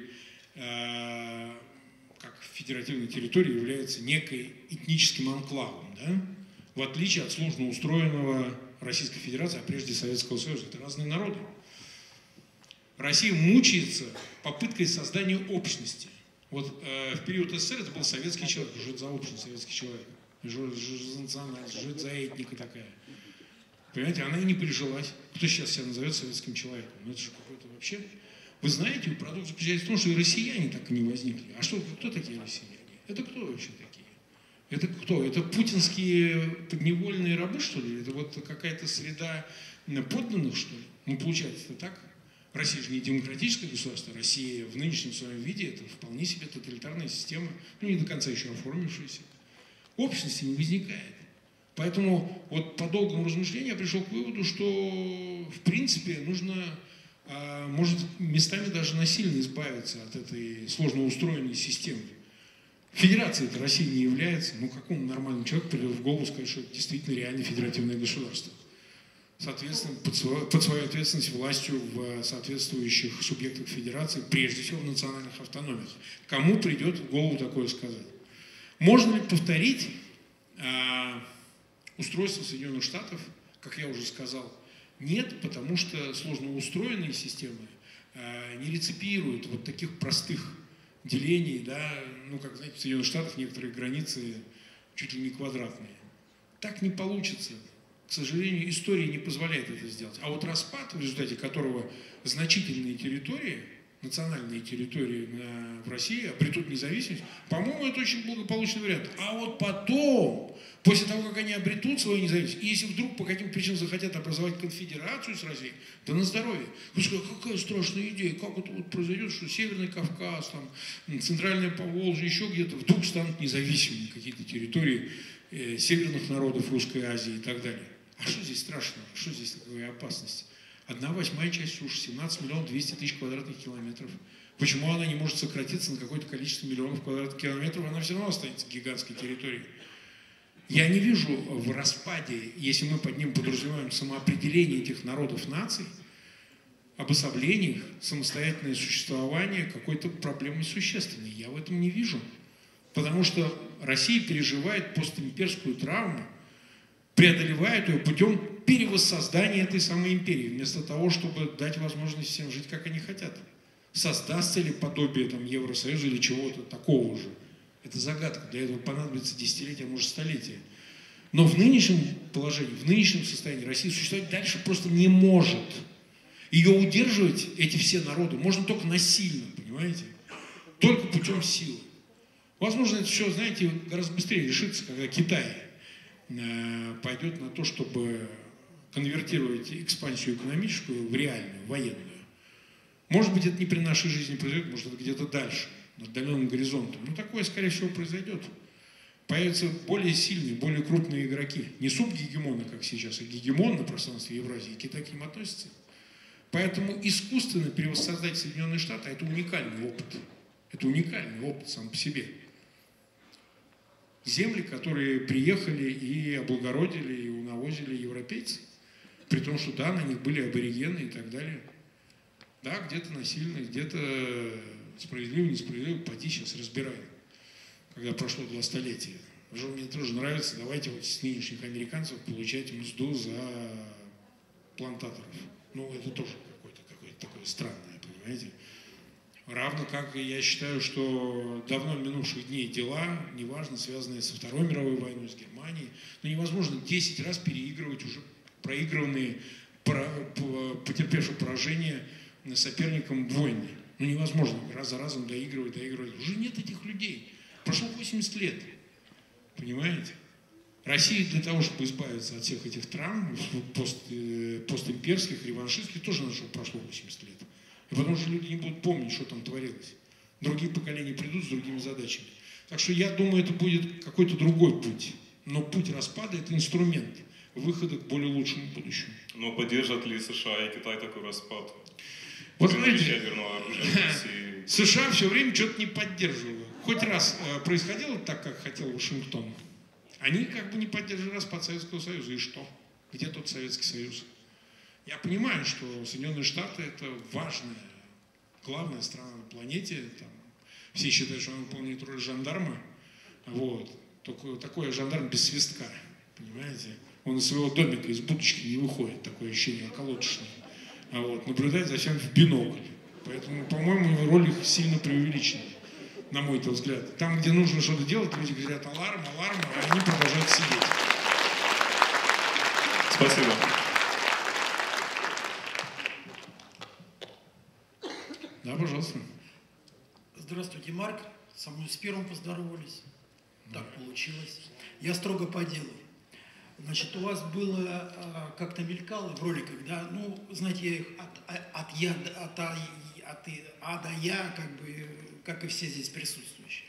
как федеративной территории, являются некой этническим анклавом, да? В отличие от сложно устроенного Российской Федерации, а прежде Советского Союза. Это разные народы. Россия мучается попыткой создания общности. Вот в период СССР это был советский человек. Что это за общность советский человек? Что за национальность, что это за этника такая? Понимаете, она и не прижилась. Кто сейчас себя назовет советским человеком? Ну это же какой-то вообще... Вы знаете, парадокс заключается в том, что и россияне так и не возникли. А что, кто такие россияне? Это кто вообще такие? Это кто? Это путинские подневольные рабы, что ли? Это вот какая-то среда подданных, что ли? Ну, получается, это так. Россия же не демократическое государство. Россия в нынешнем своем виде это вполне себе тоталитарная система, ну, не до конца еще оформившаяся. Общности не возникает. Поэтому вот по долгому размышлению я пришел к выводу, что, в принципе, нужно, может, местами даже насильно избавиться от этой сложно устроенной системы. Федерацией это Россия не является. Ну, какому нормальному человеку придет в голову сказать, что это действительно реально федеративное государство? Соответственно, под свою ответственность властью в соответствующих субъектах федерации, прежде всего в национальных автономиях. Кому придет в голову такое сказать? Можно ли повторить устройство Соединенных Штатов, как я уже сказал? Нет, потому что сложно устроенные системы не реципируют вот таких простых делений, да, ну, как, знаете, в Соединенных Штатах некоторые границы чуть ли не квадратные. Так не получится. К сожалению, история не позволяет это сделать. А вот распад, в результате которого значительные территории на национальные территории в России, обретут независимость, по-моему, это очень благополучный вариант. А вот потом, после того, как они обретут свою независимость, и если вдруг по каким причинам захотят образовать конфедерацию с Россией, да на здоровье. Вы скажете, какая страшная идея, как это вот произойдет, что Северный Кавказ, там, Центральное Поволжье, еще где-то вдруг станут независимыми какие-то территории северных народов Русской Азии и так далее. А что здесь страшного? Что здесь такая опасность? 1/8 часть суши, 17 миллионов 200 тысяч квадратных километров. Почему она не может сократиться на какое-то количество миллионов квадратных километров? Она все равно останется гигантской территорией. Я не вижу в распаде, если мы под ним подразумеваем самоопределение этих народов, наций, обособление их, самостоятельное существование какой-то проблемы существенной. Я в этом не вижу. Потому что Россия переживает постимперскую травму, преодолевает ее путем перевоссоздания этой самой империи, вместо того, чтобы дать возможность всем жить, как они хотят. Создастся ли подобие там, Евросоюза или чего-то такого же? Это загадка. Для этого понадобится десятилетия, а может столетия. Но в нынешнем положении, в нынешнем состоянии Россия существовать дальше просто не может. Ее удерживать, эти все народы, можно только насильно, понимаете? Только путем силы. Возможно, это все, знаете, гораздо быстрее решится, когда Китай пойдет на то, чтобы конвертировать экспансию экономическую в реальную, военную. Может быть, это не при нашей жизни произойдет, может, это где-то дальше, над отдаленным горизонтом. Но такое, скорее всего, произойдет. Появятся более сильные, более крупные игроки. Не субгегемоны, как сейчас, а гегемон на пространстве Евразии. И Китай к ним относится. Поэтому искусственно перевоссоздать Соединенные Штаты – это уникальный опыт. Это уникальный опыт сам по себе. Земли, которые приехали и облагородили, и унавозили европейцы, при том, что да, на них были аборигены и так далее. Да, где-то насильно, где-то справедливо, несправедливо, поди сейчас разбираем, когда прошло 2 столетия. Уже мне тоже нравится, давайте вот с нынешних американцев получать мзду за плантаторов. Ну, это тоже какое-то такое странное, понимаете? Равно как и я считаю, что давно минувших дней дела, неважно, связанные со Второй мировой войной, с Германией, но невозможно 10 раз переигрывать уже проигранные, потерпевшие поражение соперникам войны. Ну невозможно раз за разом доигрывать. Уже нет этих людей. Прошло 80 лет. Понимаете? Россия для того, чтобы избавиться от всех этих травм, постимперских, реваншистских, тоже прошло 80 лет. И потому что люди не будут помнить, что там творилось. Другие поколения придут с другими задачами. Так что я думаю, это будет какой-то другой путь. Но путь распада – это инструмент выхода к более лучшему будущему. Но поддержат ли США и Китай такой распад? Вот смотрите, США все время что-то не поддерживали. Хоть раз происходило так, как хотел Вашингтон. Они как бы не поддерживали распад Советского Союза. И что? Где тот Советский Союз? Я понимаю, что Соединенные Штаты – это важная, главная страна на планете. Там, все считают, что она выполняет роль жандарма. Вот. Только такой жандарм без свистка. Понимаете? Он из своего домика, из будочки не выходит. Такое ощущение околоточное. Вот. Наблюдает за всем в бинокль. Поэтому, по-моему, роль их сильно преувеличена, на мой взгляд. Там, где нужно что-то делать, люди говорят аларм, аларм, а они продолжают сидеть. Спасибо. Да, пожалуйста. Здравствуйте, Марк. Со мной с первым поздоровались. Так получилось. Я строго по делу. Значит, у вас было, как-то мелькало в роликах, да, ну, знаете, я их от А до Я, как бы, как и все здесь присутствующие.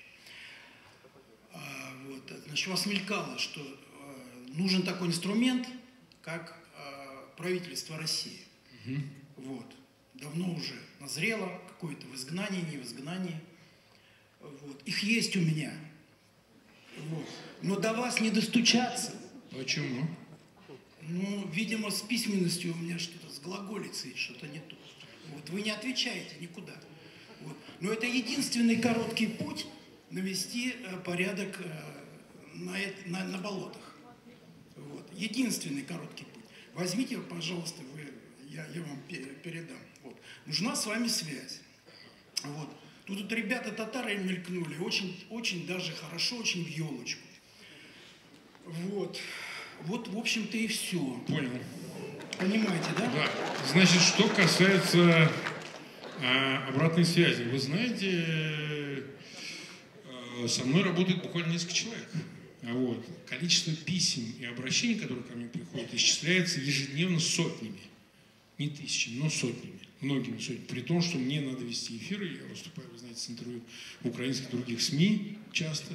Вот, значит, у вас мелькало, что нужен такой инструмент, как правительство России. Угу. Вот. Давно уже назрело, какое-то в изгнании, не в изгнании. Вот. Их есть у меня. Вот. Но до вас не достучаться. Почему? Ну, видимо, с письменностью у меня что-то, с глаголицей что-то не то. Вот. Вы не отвечаете никуда. Вот. Но это единственный короткий путь навести порядок на болотах. Вот. Единственный короткий путь. Возьмите, пожалуйста, я вам передам. Вот. Нужна с вами связь. Вот. Тут ребята татары мелькнули, очень даже хорошо, очень в елочку. Вот. Вот, в общем-то, и все. Понял. Понимаете, да? Да. Значит, что касается Обратной связи. Вы знаете, со мной работает буквально несколько человек. Вот. Количество писем и обращений, которые ко мне приходят, исчисляется ежедневно сотнями. Не тысячами, но сотнями. Многими сотнями. При том, что мне надо вести эфиры. Я выступаю, вы знаете, с интервью в украинских других СМИ часто.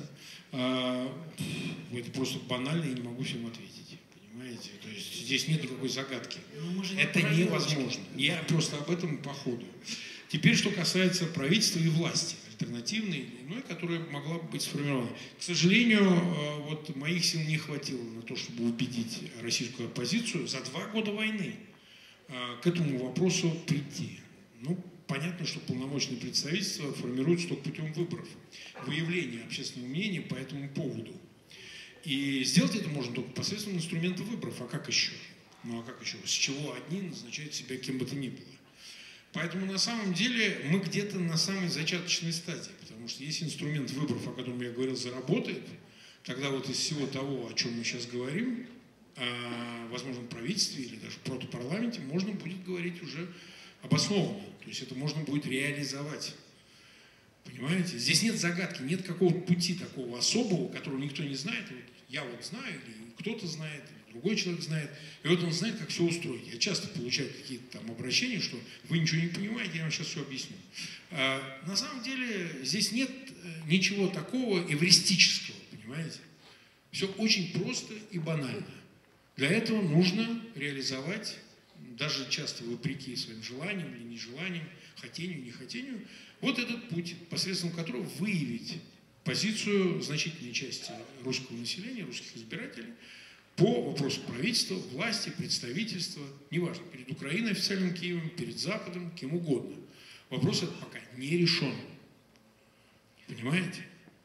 Это просто банально, я не могу всем ответить. Понимаете? То есть здесь нет никакой загадки. Это невозможно. Я просто об этом по ходу. Теперь, что касается правительства и власти, альтернативной или иной, которая могла бы быть сформирована. К сожалению, вот моих сил не хватило на то, чтобы убедить российскую оппозицию за 2 года войны к этому вопросу прийти. Ну, понятно, что полномочное представительство формируется только путем выборов, выявления общественного мнения по этому поводу. И сделать это можно только посредством инструмента выборов. А как еще? Ну, а как еще? С чего одни назначают себя кем бы то ни было? Поэтому на самом деле мы где-то на самой зачаточной стадии, потому что если инструмент выборов, о котором я говорил, заработает, тогда вот из всего того, о чем мы сейчас говорим, о возможном правительстве или даже протопарламенте, можно будет говорить уже обоснованно. То есть это можно будет реализовать. Понимаете? Здесь нет загадки, нет какого-то пути такого особого, которого никто не знает. Вот я вот знаю, или кто-то знает, или другой человек знает. И вот он знает, как все устроить. Я часто получаю какие-то там обращения, что вы ничего не понимаете, я вам сейчас все объясню. На самом деле здесь нет ничего такого эвристического, понимаете? Все очень просто и банально. Для этого нужно реализовать, даже часто вопреки своим желаниям или нежеланиям, хотению, нехотению, вот этот путь, посредством которого выявить позицию значительной части русского населения, русских избирателей по вопросу правительства, власти, представительства, неважно, перед Украиной, официальным Киевом, перед Западом, кем угодно. Вопрос этот пока не решен. Понимаете?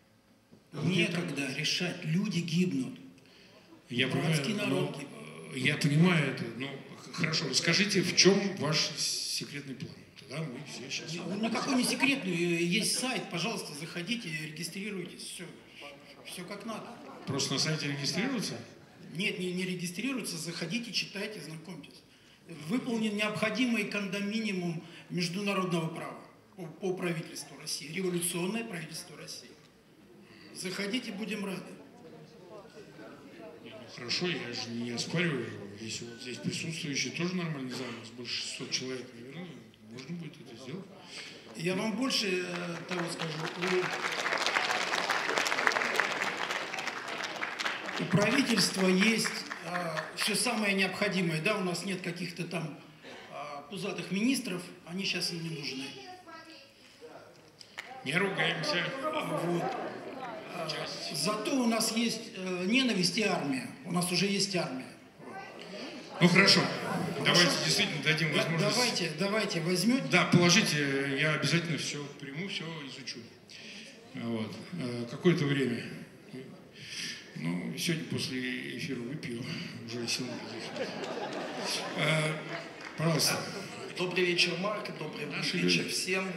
Некогда решать, люди гибнут. Я понимаю это, но хорошо, скажите, в чем ваш секретный план? Тогда мы все сейчас... Никакой не секретный, есть сайт, пожалуйста, заходите, регистрируйтесь, все как надо. Просто на сайте регистрироваться? Нет, не регистрируются, заходите, читайте, знакомьтесь. Выполнен необходимый кондоминиум международного права по правительству России, революционное правительство России. Заходите, будем рады. Хорошо, я же не оспариваю. Если вот здесь присутствующие тоже нормальный зал, у нас больше 600 человек, наверное, можно будет это сделать. Я вам больше того скажу. У правительства есть все самое необходимое. Да, у нас нет каких-то там пузатых министров, они сейчас им не нужны. Не ругаемся. Вот. Зато у нас есть ненависть и армия. У нас уже есть армия. Ну хорошо. Давайте действительно дадим возможность. Давайте возьмете. Да, положите, я обязательно все приму, все изучу. Вот. Какое-то время. Ну, сегодня после эфира выпью, уже сил никаких. Пожалуйста. Добрый вечер, Марк. Добрый вечер всем.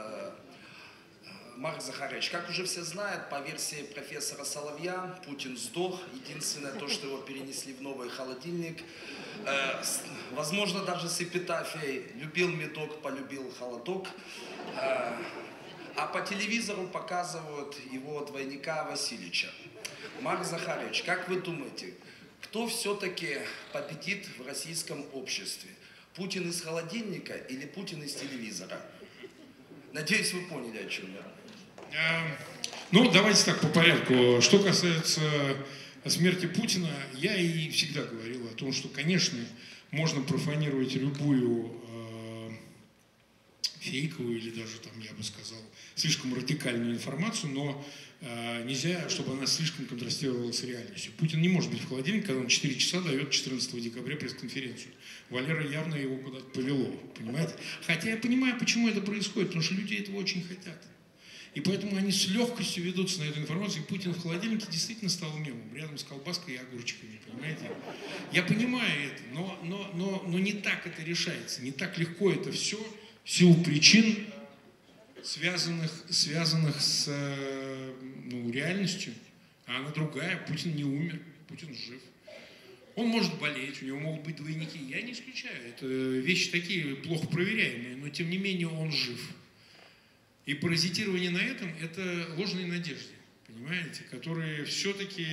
Марк Захарович, как уже все знают, по версии профессора Соловья, Путин сдох. Единственное то, что его перенесли в новый холодильник. Возможно, даже с эпитафией «Любил медок, полюбил холодок». А по телевизору показывают его двойника Васильевича. Марк Захарович, как вы думаете, кто все-таки победит в российском обществе? Путин из холодильника или Путин из телевизора? Надеюсь, вы поняли, о чем я. Ну, давайте так, по порядку. Что касается смерти Путина, я и всегда говорил о том, что, конечно, можно профанировать любую фейковую или даже, там, я бы сказал, слишком радикальную информацию, но нельзя, чтобы она слишком контрастировала с реальностью. Путин не может быть в холодильнике, когда он 4 часа дает 14 декабря пресс-конференцию. Валера явно его куда-то повело, понимаете? Хотя я понимаю, почему это происходит, потому что люди этого очень хотят. И поэтому они с легкостью ведутся на эту информацию. И Путин в холодильнике действительно стал мемом, рядом с колбаской и огурчиками, понимаете? Я понимаю это, но не так это решается, не так легко это все в силу причин, связанных с реальностью. А она другая, Путин не умер, Путин жив. Он может болеть, у него могут быть двойники. Я не исключаю. Это вещи такие плохо проверяемые, но тем не менее он жив. И паразитирование на этом – это ложные надежды, понимаете, которые все-таки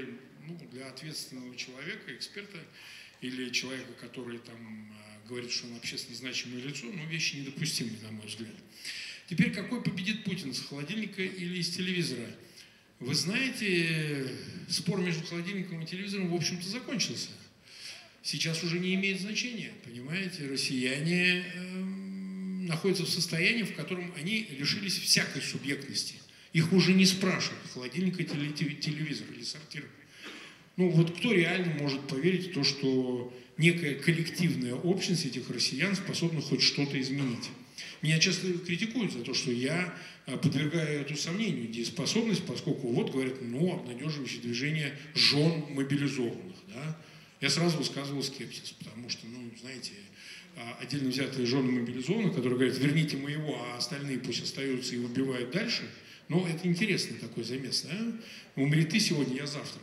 для ответственного человека, эксперта или человека, который там говорит, что он общественно значимое лицо, вещи недопустимые, на мой взгляд. Теперь, какой победит Путин, с холодильника или из телевизора? Вы знаете, спор между холодильником и телевизором, в общем-то, закончился. Сейчас уже не имеет значения, понимаете? Россияне находятся в состоянии, в котором они лишились всякой субъектности. Их уже не спрашивают, холодильник или телевизор, или сортир. Кто реально может поверить в то, что некая коллективная общность этих россиян способна хоть что-то изменить? Меня часто критикуют за то, что я подвергаю эту сомнению дееспособность, поскольку говорят, обнадеживающее движение жен мобилизованных. Да? Я сразу высказывал скепсис, потому что, знаете, отдельно взятые жены мобилизованных, которые говорят, верните моего, а остальные пусть остаются и убивают дальше, это интересный такой замес. Да? Умри ты сегодня, я завтра.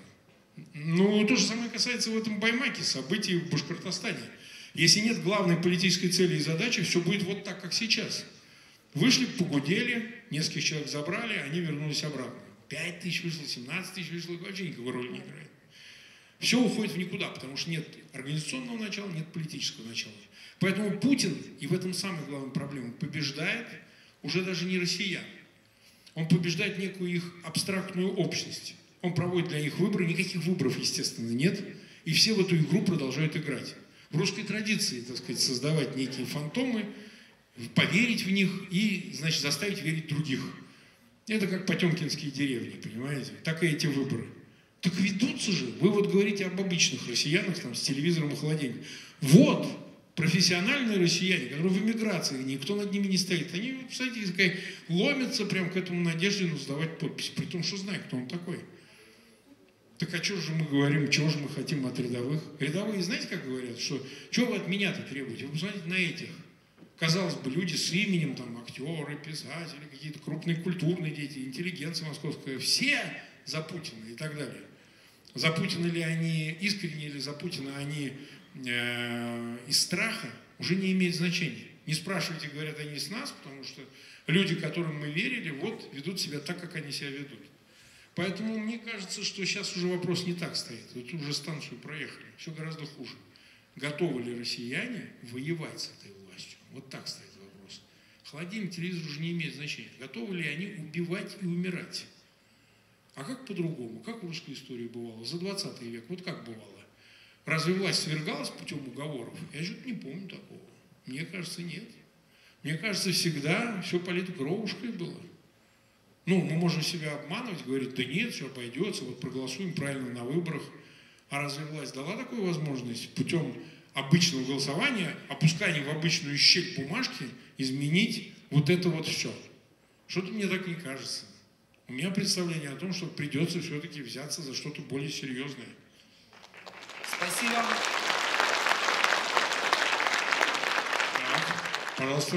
То же самое касается в этом Баймаке, событий в Башкортостане. Если нет главной политической цели и задачи, все будет вот так, как сейчас. Вышли, погудели, нескольких человек забрали, они вернулись обратно. 5 тысяч вышло, 17 тысяч вышло, вообще никакой роли не играет. Все уходит в никуда, потому что нет организационного начала, нет политического начала. Поэтому Путин, и в этом самая главная проблема, побеждает уже даже не россиян. Он побеждает некую их абстрактную общность. Он проводит для них выборы, никаких выборов, естественно, нет, и все в эту игру продолжают играть. В русской традиции, так сказать, создавать некие фантомы, поверить в них и, значит, заставить верить других. Это как потемкинские деревни, понимаете? Так и эти выборы. Так ведутся же. Вы говорите об обычных россиянах там, с телевизором и холодильником. Профессиональные россияне, которые в эмиграции, никто над ними не стоит. Они, представляете, ломятся прям к этому Надеждину сдавать подписи, при том, что знают, кто он такой. Так о чем же мы говорим, чего же мы хотим от рядовых? Рядовые, знаете, как говорят, что чего вы от меня-то требуете? Вы посмотрите на этих. Казалось бы, люди с именем, там, актеры, писатели, какие-то крупные культурные дети, интеллигенция московская, все за Путина и так далее. За Путина ли они искренне, или за Путина они из страха, уже не имеет значения. Не спрашивайте, говорят они с нас, потому что люди, которым мы верили, ведут себя так, как они себя ведут. Поэтому мне кажется, что сейчас уже вопрос не так стоит. Уже станцию проехали. Все гораздо хуже. Готовы ли россияне воевать с этой властью? Вот так стоит вопрос. Холодильник, телевизор уже не имеет значения. Готовы ли они убивать и умирать? А как по-другому? Как в русской истории бывало? За 20 век. Как бывало? Разве власть свергалась путем уговоров? Я что-то не помню такого. Мне кажется, нет. Мне кажется, всегда все полито кровушкой было. Мы можем себя обманывать, говорить, да нет, все обойдется, проголосуем правильно на выборах. А разве власть дала такую возможность путем обычного голосования, опускания в обычную щель бумажки, изменить это все? Что-то мне так не кажется. У меня представление о том, что придется все-таки взяться за что-то более серьезное. Спасибо. Пожалуйста.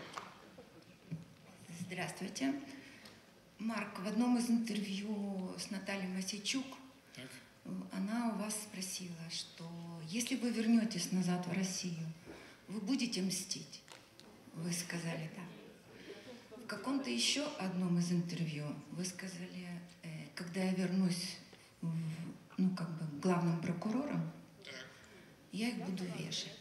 Здравствуйте. Марк, в одном из интервью с Натальей Мосейчук она у вас спросила, что если вы вернетесь назад в Россию, вы будете мстить? Вы сказали да. В каком-то еще одном из интервью вы сказали, когда я вернусь главным прокурором, я их буду вешать.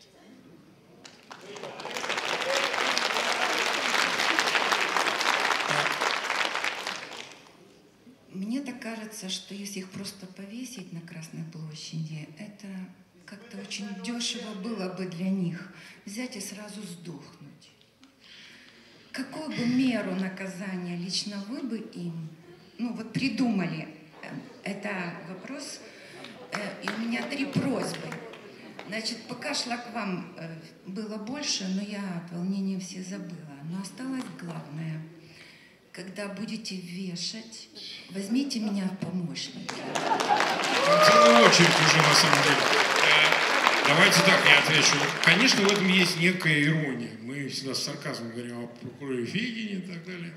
Мне так кажется, что если их просто повесить на Красной площади, это как-то очень дешево было бы для них взять и сразу сдохнуть. Какую бы меру наказания лично вы бы им, придумали? Это вопрос, и у меня 3 просьбы. Значит, пока шла к вам, было больше, но я от волнения все забыла. Но осталось главное. Когда будете вешать, возьмите меня в помощники. Целая очередь уже, на самом деле. Давайте так, я отвечу. Конечно, в этом есть некая ирония. Мы всегда с сарказмом говорим о прокуроре Фегине и так далее.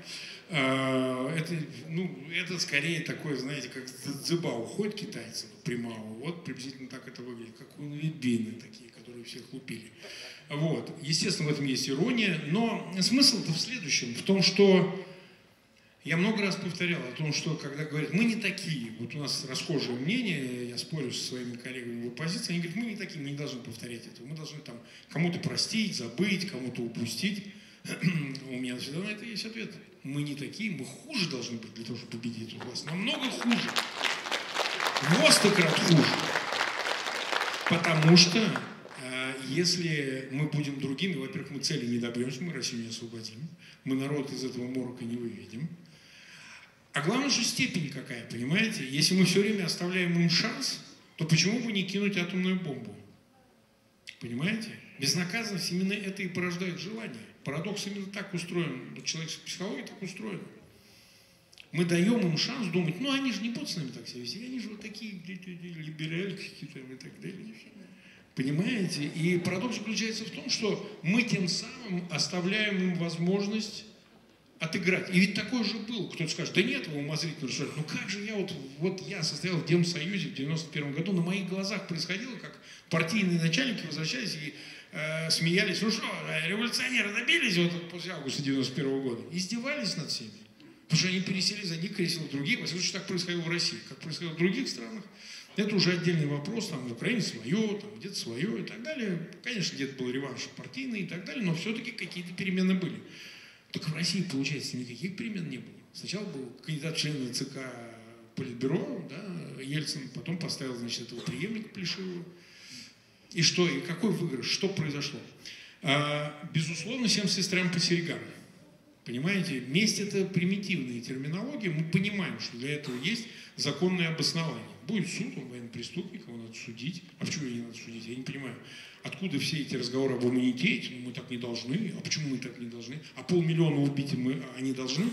Это скорее такое, знаете, как дзыба уходит китайцев, Примау. Вот приблизительно так это выглядит, как унвибины такие, которые всех лупили. Вот. Естественно, в этом есть ирония, но смысл-то в следующем, в том, что я много раз повторял о том, что когда говорят, мы не такие, вот у нас расхожее мнение, я спорю со своими коллегами в оппозиции, они говорят, мы не такие, мы не должны повторять этого, мы должны там кому-то простить, забыть, кому-то упустить. У меня всегда на это есть ответ. Мы не такие, мы хуже должны быть для того, чтобы победить эту власть. Намного хуже. В 100 крат хуже. Потому что если мы будем другими, во-первых, мы цели не добьемся, мы Россию не освободим, мы народ из этого морока не выведем. А главное, что степень какая, понимаете? Если мы все время оставляем им шанс, то почему бы не кинуть атомную бомбу? Понимаете? Безнаказанность именно это и порождает желание. Парадокс именно так устроен. Человеческая психология так устроена. Мы даем им шанс думать, ну они же не будут с нами так себя вести, они же вот такие либеральки какие-то и так далее. Понимаете? И парадокс заключается в том, что мы тем самым оставляем им возможность отыграть. И ведь такое же было. Кто-то скажет, да нет, вы умозрительно рассуждаете. Ну как же я вот я состоял в Демсоюзе в 91 году, на моих глазах происходило, как партийные начальники возвращались и смеялись. Ну что, революционеры добились вот после августа 91 года? Издевались над всеми. Потому что они пересели за них кресел других. Во всяком случае, так происходило в России. Как происходило в других странах, это уже отдельный вопрос. Там в Украине свое, там где-то свое и так далее. Конечно, где-то был реванш партийный и так далее, но все-таки какие-то перемены были. Только в России, получается, никаких перемен не было. Сначала был кандидат в члены ЦК Политбюро, да, Ельцин, потом поставил, значит, этого преемника Плешивого. И что, и какой выигрыш, что произошло? Безусловно, всем сестрам по серьгам. Понимаете, месть – это примитивная терминология, мы понимаем, что для этого есть законное обоснование. Будет суд, он военный преступник, его надо судить. А почему его не надо судить? Я не понимаю. Откуда все эти разговоры об иммунитете? Мы так не должны. А почему мы так не должны? А 500 000 убить они должны?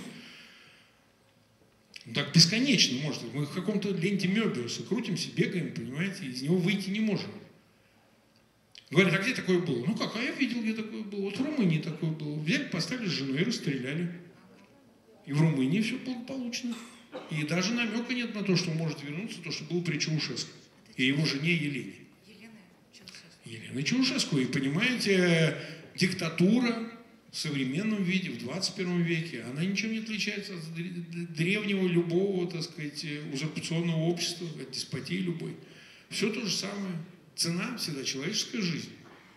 Так бесконечно, может быть. Мы в каком-то ленте Мёбиуса крутимся, бегаем, понимаете, из него выйти не можем. Говорят, а где такое было? Ну как, а я видел, где такое было. Вот в Румынии такое было. Взяли, поставили с женой и расстреляли. И в Румынии все благополучно. И даже намека нет на то, что может вернуться то, что было при Чаушеску. И его жене Елене. Елены Чаушеску. И понимаете, диктатура в современном виде, в 21 веке, она ничем не отличается от древнего любого, так сказать, узурпационного общества, от деспотии любой. Все то же самое. Цена всегда человеческая жизнь.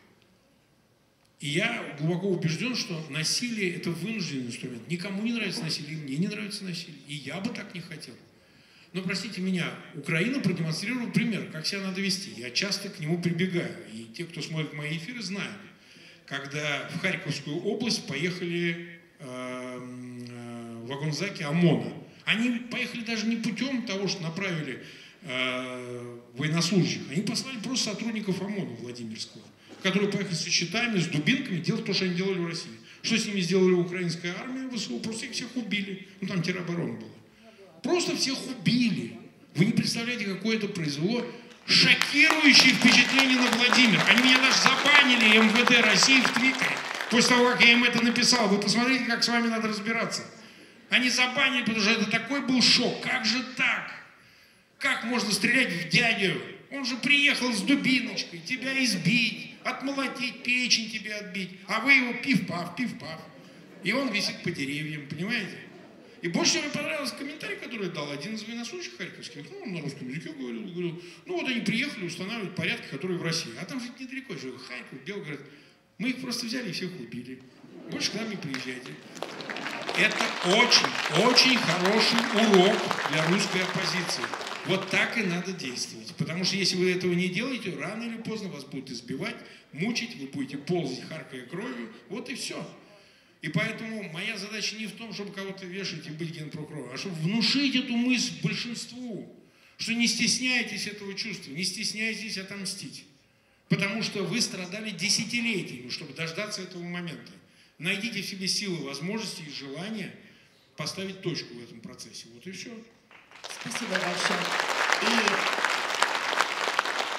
И я глубоко убежден, что насилие – это вынужденный инструмент. Никому не нравится насилие, мне не нравится насилие. И я бы так не хотел. Но, простите меня, Украина продемонстрировала пример, как себя надо вести. Я часто к нему прибегаю. И те, кто смотрит мои эфиры, знают. Когда в Харьковскую область поехали вагонзаки ОМОНа. Они поехали даже не путем того, что направили военнослужащих. Они послали просто сотрудников ОМОНа Владимирского, которые поехали со щитами, с дубинками, делать то, что они делали в России. Что с ними сделали украинская армия ВСУ? Просто их всех убили. Ну, там тероборона была. Просто всех убили. Вы не представляете, какое это произвело шокирующее впечатление на Владимир. Они меня даже забанили, МВД России, в Твиттере. После того, как я им это написал. Вы посмотрите, как с вами надо разбираться. Они забанили, потому что это такой был шок. Как же так? Как можно стрелять в дядю? Он же приехал с дубиночкой, тебя избить, отмолотить, печень тебе отбить. А вы его пиф-паф, пиф-паф. И он висит по деревьям, понимаете? И больше всего мне понравился комментарий, который дал один из военнослужащих харьковских. Ну, он на русском языке говорил, ну вот они приехали устанавливать порядки, которые в России. А там же недалеко, же Харьков, Белгород. Мы их просто взяли и всех убили. Больше к нам не приезжайте. Это очень, очень хороший урок для русской оппозиции. Вот так и надо действовать. Потому что если вы этого не делаете, рано или поздно вас будут избивать, мучить, вы будете ползать, харкая кровью. Вот и все. И поэтому моя задача не в том, чтобы кого-то вешать и быть генпрокурором, а чтобы внушить эту мысль большинству, что не стесняйтесь этого чувства, не стесняйтесь отомстить. Потому что вы страдали десятилетиями, чтобы дождаться этого момента. Найдите в себе силы, возможности и желания поставить точку в этом процессе. Вот и все. Спасибо большое.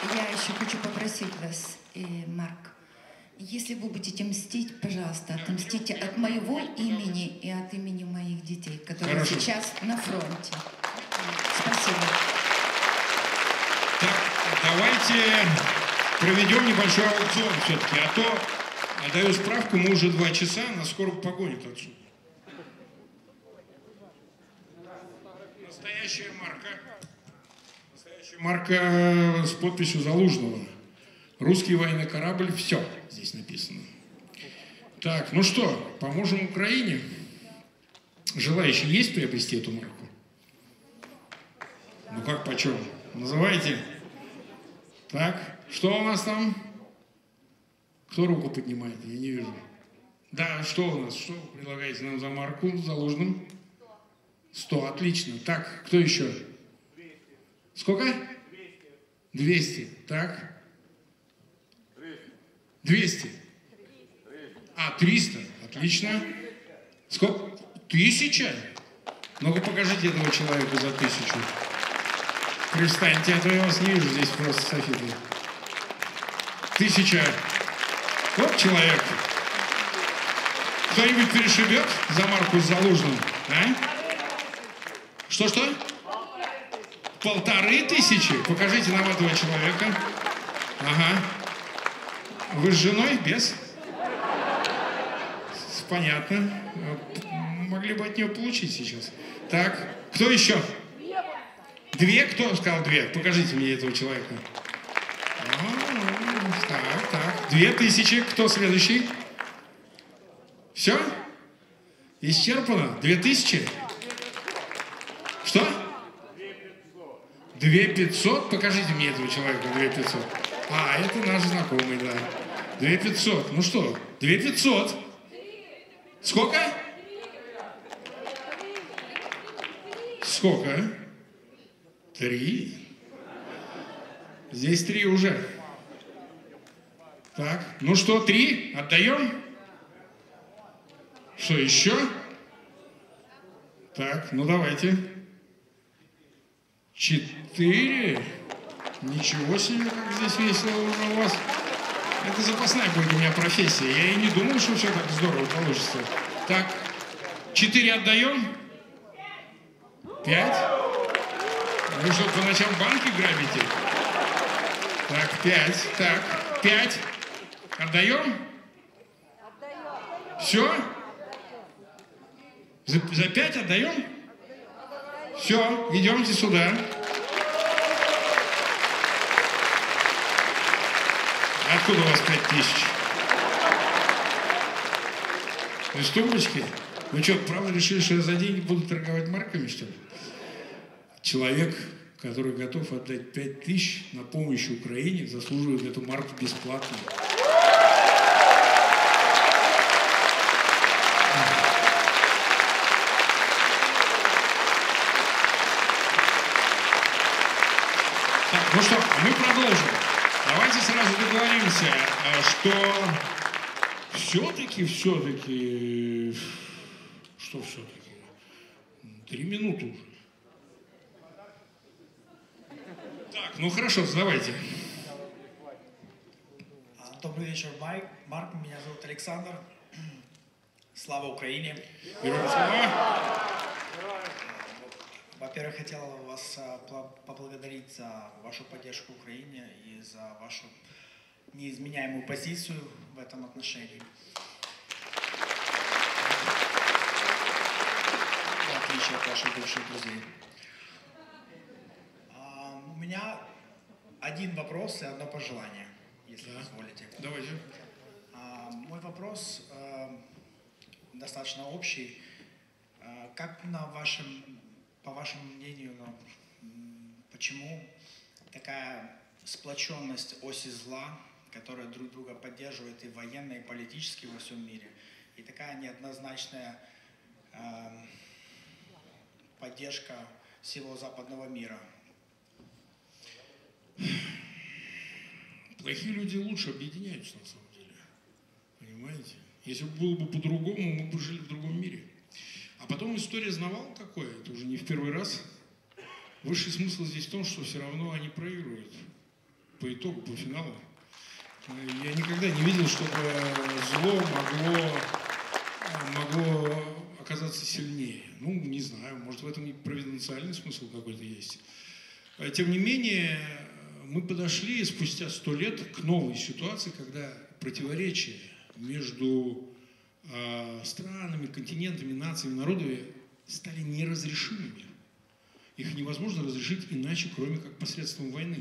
Я еще хочу попросить вас, Марк, если вы будете мстить, пожалуйста, отомстите от моего имени и от имени моих детей, которые Хорошо. сейчас на фронте. Спасибо. Так, давайте проведем небольшой аукцион все-таки, а то, даю справку, мы уже 2 часа, нас скоро погонят отсюда. Настоящая марка. Настоящая марка с подписью Залужного. Русский военный корабль, все здесь написано. Так, ну что, поможем Украине? Желающие есть приобрести эту марку? Ну как, почем? Называйте. Так, что у нас там? Кто руку поднимает? Я не вижу. Да, что у нас? Что вы предлагаете нам за марку с Залужным? 100, отлично. Так, кто еще? Сколько? 200. Так. 200. А, 300. Отлично. Сколько? 1000? Ну-ка покажите этого человека за 1000. Перестаньте, а то я вас не вижу здесь просто софиты. 1000. Вот человек. Кто-нибудь перешибет за марку с Залужным? А? Что-что? 1500? Покажите нам этого человека. Ага. Вы с женой? Без? Понятно. Могли бы от нее получить сейчас. Так, кто еще? 2? Кто сказал 2? Покажите мне этого человека. Так, так. 2000. Кто следующий? Все? Исчерпано? 2000? Что? 2500? Покажите мне этого человека. 2500. А, это наш знакомый, да. 2500. Ну что? 2500. Сколько? Сколько? 3. Здесь 3 уже. Так, ну что, 3? Отдаем? Что еще? Так, ну давайте. 4. Ничего себе, как здесь весело уже у вас. Это запасная будет у меня профессия. Я и не думал, что все так здорово получится. Так, 4 отдаем? 5? Вы что, по ночам банки грабите? Так, 5. Так, 5. Отдаем? Все? За 5 отдаем? Все, идемте сюда. Откуда у вас 5000? Из тумбочки? Вы что, правда решили, что я за деньги буду торговать марками, что ли? Человек, который готов отдать 5000 на помощь Украине, заслуживает эту марку бесплатно. Так, ну что, мы продолжим. Давайте сразу договоримся, что все-таки, что все-таки? 3 минуты уже. Так, ну хорошо, давайте. Добрый вечер, Марк. Меня зовут Александр. Слава Украине. Героям слава. Во-первых, хотел вас поблагодарить за вашу поддержку Украине и за вашу неизменяемую позицию в этом отношении. В отличие от ваших бывших друзей. У меня один вопрос и одно пожелание, если позволите. Давайте. Мой вопрос достаточно общий. Как по вашему мнению, почему такая сплоченность оси зла, которая друг друга поддерживает и военно, и политически во всем мире, и такая неоднозначная поддержка всего западного мира? Плохие люди лучше объединяются, на самом деле. Понимаете? Если бы было бы по-другому, мы бы жили в другом мире. А потом история знавала такое, это уже не в первый раз. Высший смысл здесь в том, что все равно они проигрывают. по итогу, по финалу. Я никогда не видел, чтобы зло могло оказаться сильнее. Ну, не знаю, может, в этом и провиденциальный смысл какой-то есть. Тем не менее, мы подошли спустя 100 лет к новой ситуации, когда противоречия между странами, континентами, нациями, народами стали неразрешимыми. Их невозможно разрешить иначе, кроме как посредством войны.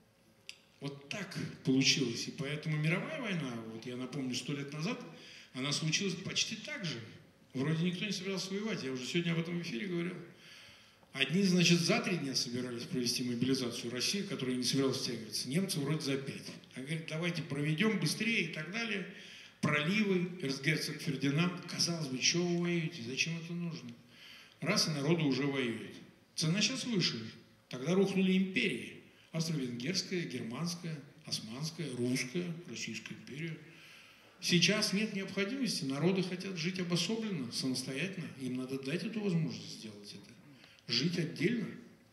Вот так получилось. И поэтому мировая война, вот я напомню, 100 лет назад, она случилась почти так же. Вроде никто не собирался воевать. Я уже сегодня об этом в эфире говорил. Одни, значит, за 3 дня собирались провести мобилизацию России, которая не собиралась стягиваться. Немцы вроде за 5. Они говорят, давайте проведем быстрее и так далее. Проливы, эрцгерцог Фердинанд. Казалось бы, чего вы воюете? Зачем это нужно? Раз и народу уже воюет. Цена сейчас выше. Тогда рухнули империи. Австро-Венгерская, германская, османская, русская, Российская империя. Сейчас нет необходимости. Народы хотят жить обособленно, самостоятельно. Им надо дать эту возможность сделать это. Жить отдельно.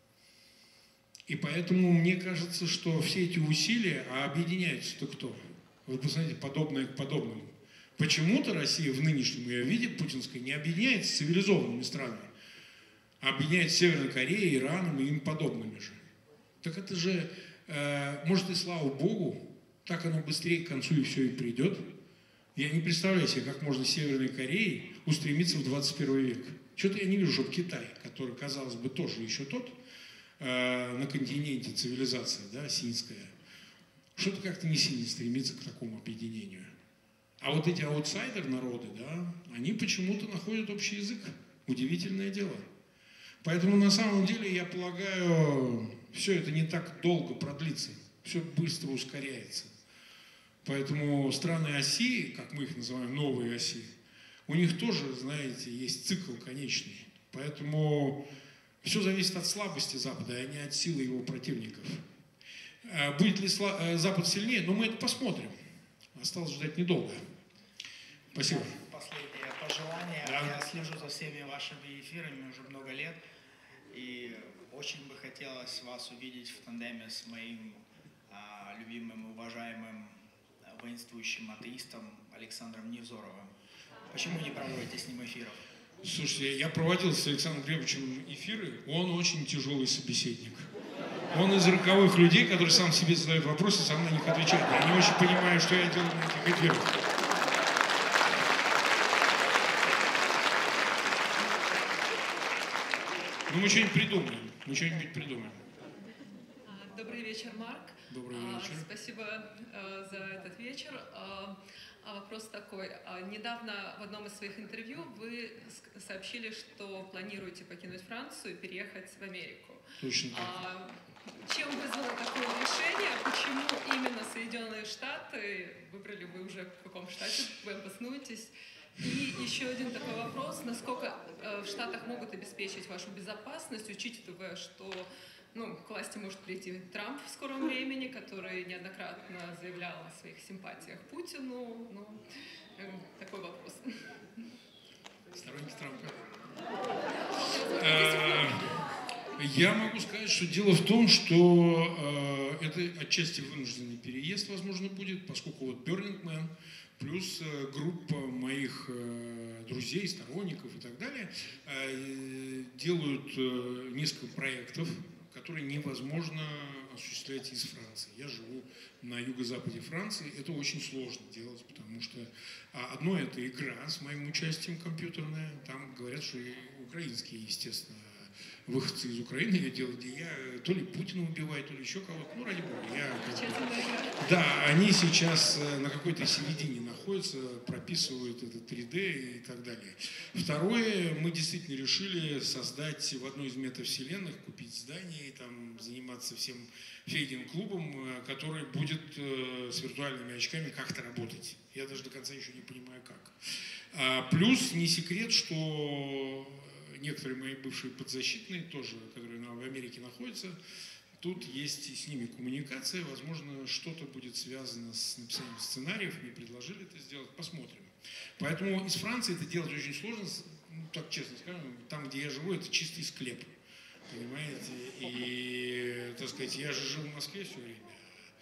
И поэтому мне кажется, что все эти усилия, а объединяются-то кто? Вы посмотрите, подобное к подобному. Почему-то Россия в нынешнем ее виде путинской не объединяется с цивилизованными странами, а объединяется с Северной Кореей, Ираном и им подобными же. Так это же, может и слава Богу, так оно быстрее к концу и все и придет. Я не представляю себе, как можно с Северной Кореей устремиться в 21 век. Что-то я не вижу, чтобы Китай, который, казалось бы, тоже еще тот, на континенте цивилизация, да, синская, что-то как-то не сильно стремится к такому объединению. А вот эти аутсайдер-народы, да, они почему-то находят общий язык. Удивительное дело. Поэтому на самом деле, я полагаю, все это не так долго продлится. Все быстро ускоряется. Поэтому страны оси, как мы их называем, новые оси, у них тоже, знаете, есть цикл конечный. Поэтому все зависит от слабости Запада, а не от силы его противников. Будет ли Запад сильнее? Но мы это посмотрим. Осталось ждать недолго. Спасибо. Последнее пожелание. Да. Я слежу за всеми вашими эфирами уже много лет. И очень бы хотелось вас увидеть в тандеме с моим любимым и уважаемым воинствующим атеистом Александром Невзоровым. Почему не проводите с ним эфиров? Слушайте, я проводил с Александром Глебовичем эфиры. Он очень тяжелый собеседник. Он из роковых людей, которые сам себе задают вопросы, сам на них отвечает. Я не очень понимаю, что я делаю на этих эфирах. Ну, мы что-нибудь придумаем. Мы что-нибудь придумаем. Добрый вечер, Марк. Добрый вечер. Спасибо за этот вечер. Вопрос такой. Недавно в одном из своих интервью вы сообщили, что планируете покинуть Францию и переехать в Америку. Точно так. Чем вызвало такое решение? Почему именно Соединенные Штаты? Выбрали вы уже, в каком штате вы обоснуетесь? И еще один такой вопрос. Насколько в Штатах могут обеспечить вашу безопасность, учитывая, что к власти может прийти Трамп в скором времени, который неоднократно заявлял о своих симпатиях Путину. Такой вопрос. Сторонник Трампа. Я могу сказать, что дело в том, что это отчасти вынужденный переезд, возможно, будет, поскольку вот Burning Man плюс группа моих друзей, сторонников и так далее делают несколько проектов, которые невозможно осуществлять из Франции. Я живу на юго-западе Франции. Это очень сложно делать, потому что одно – это игра с моим участием компьютерная. Там говорят, что и украинские, естественно, выходцы из Украины ее делают, где я то ли Путина убиваю, то ли еще кого-то. Ну, ради бога. Да, они сейчас на какой-то середине находятся, прописывают это 3D и так далее. Второе, мы действительно решили создать в одной из метавселенных, купить здание и там заниматься всем фейдинг-клубом, который будет с виртуальными очками как-то работать. Я даже до конца еще не понимаю, как. Плюс не секрет, что некоторые мои бывшие подзащитные, тоже, которые в Америке находятся, тут есть и с ними коммуникация, возможно, что-то будет связано с написанием сценариев, мне предложили это сделать, посмотрим. Поэтому из Франции это делать очень сложно, так честно скажем, там, где я живу, это чистый склеп, понимаете, и, так сказать, я же жил в Москве все время,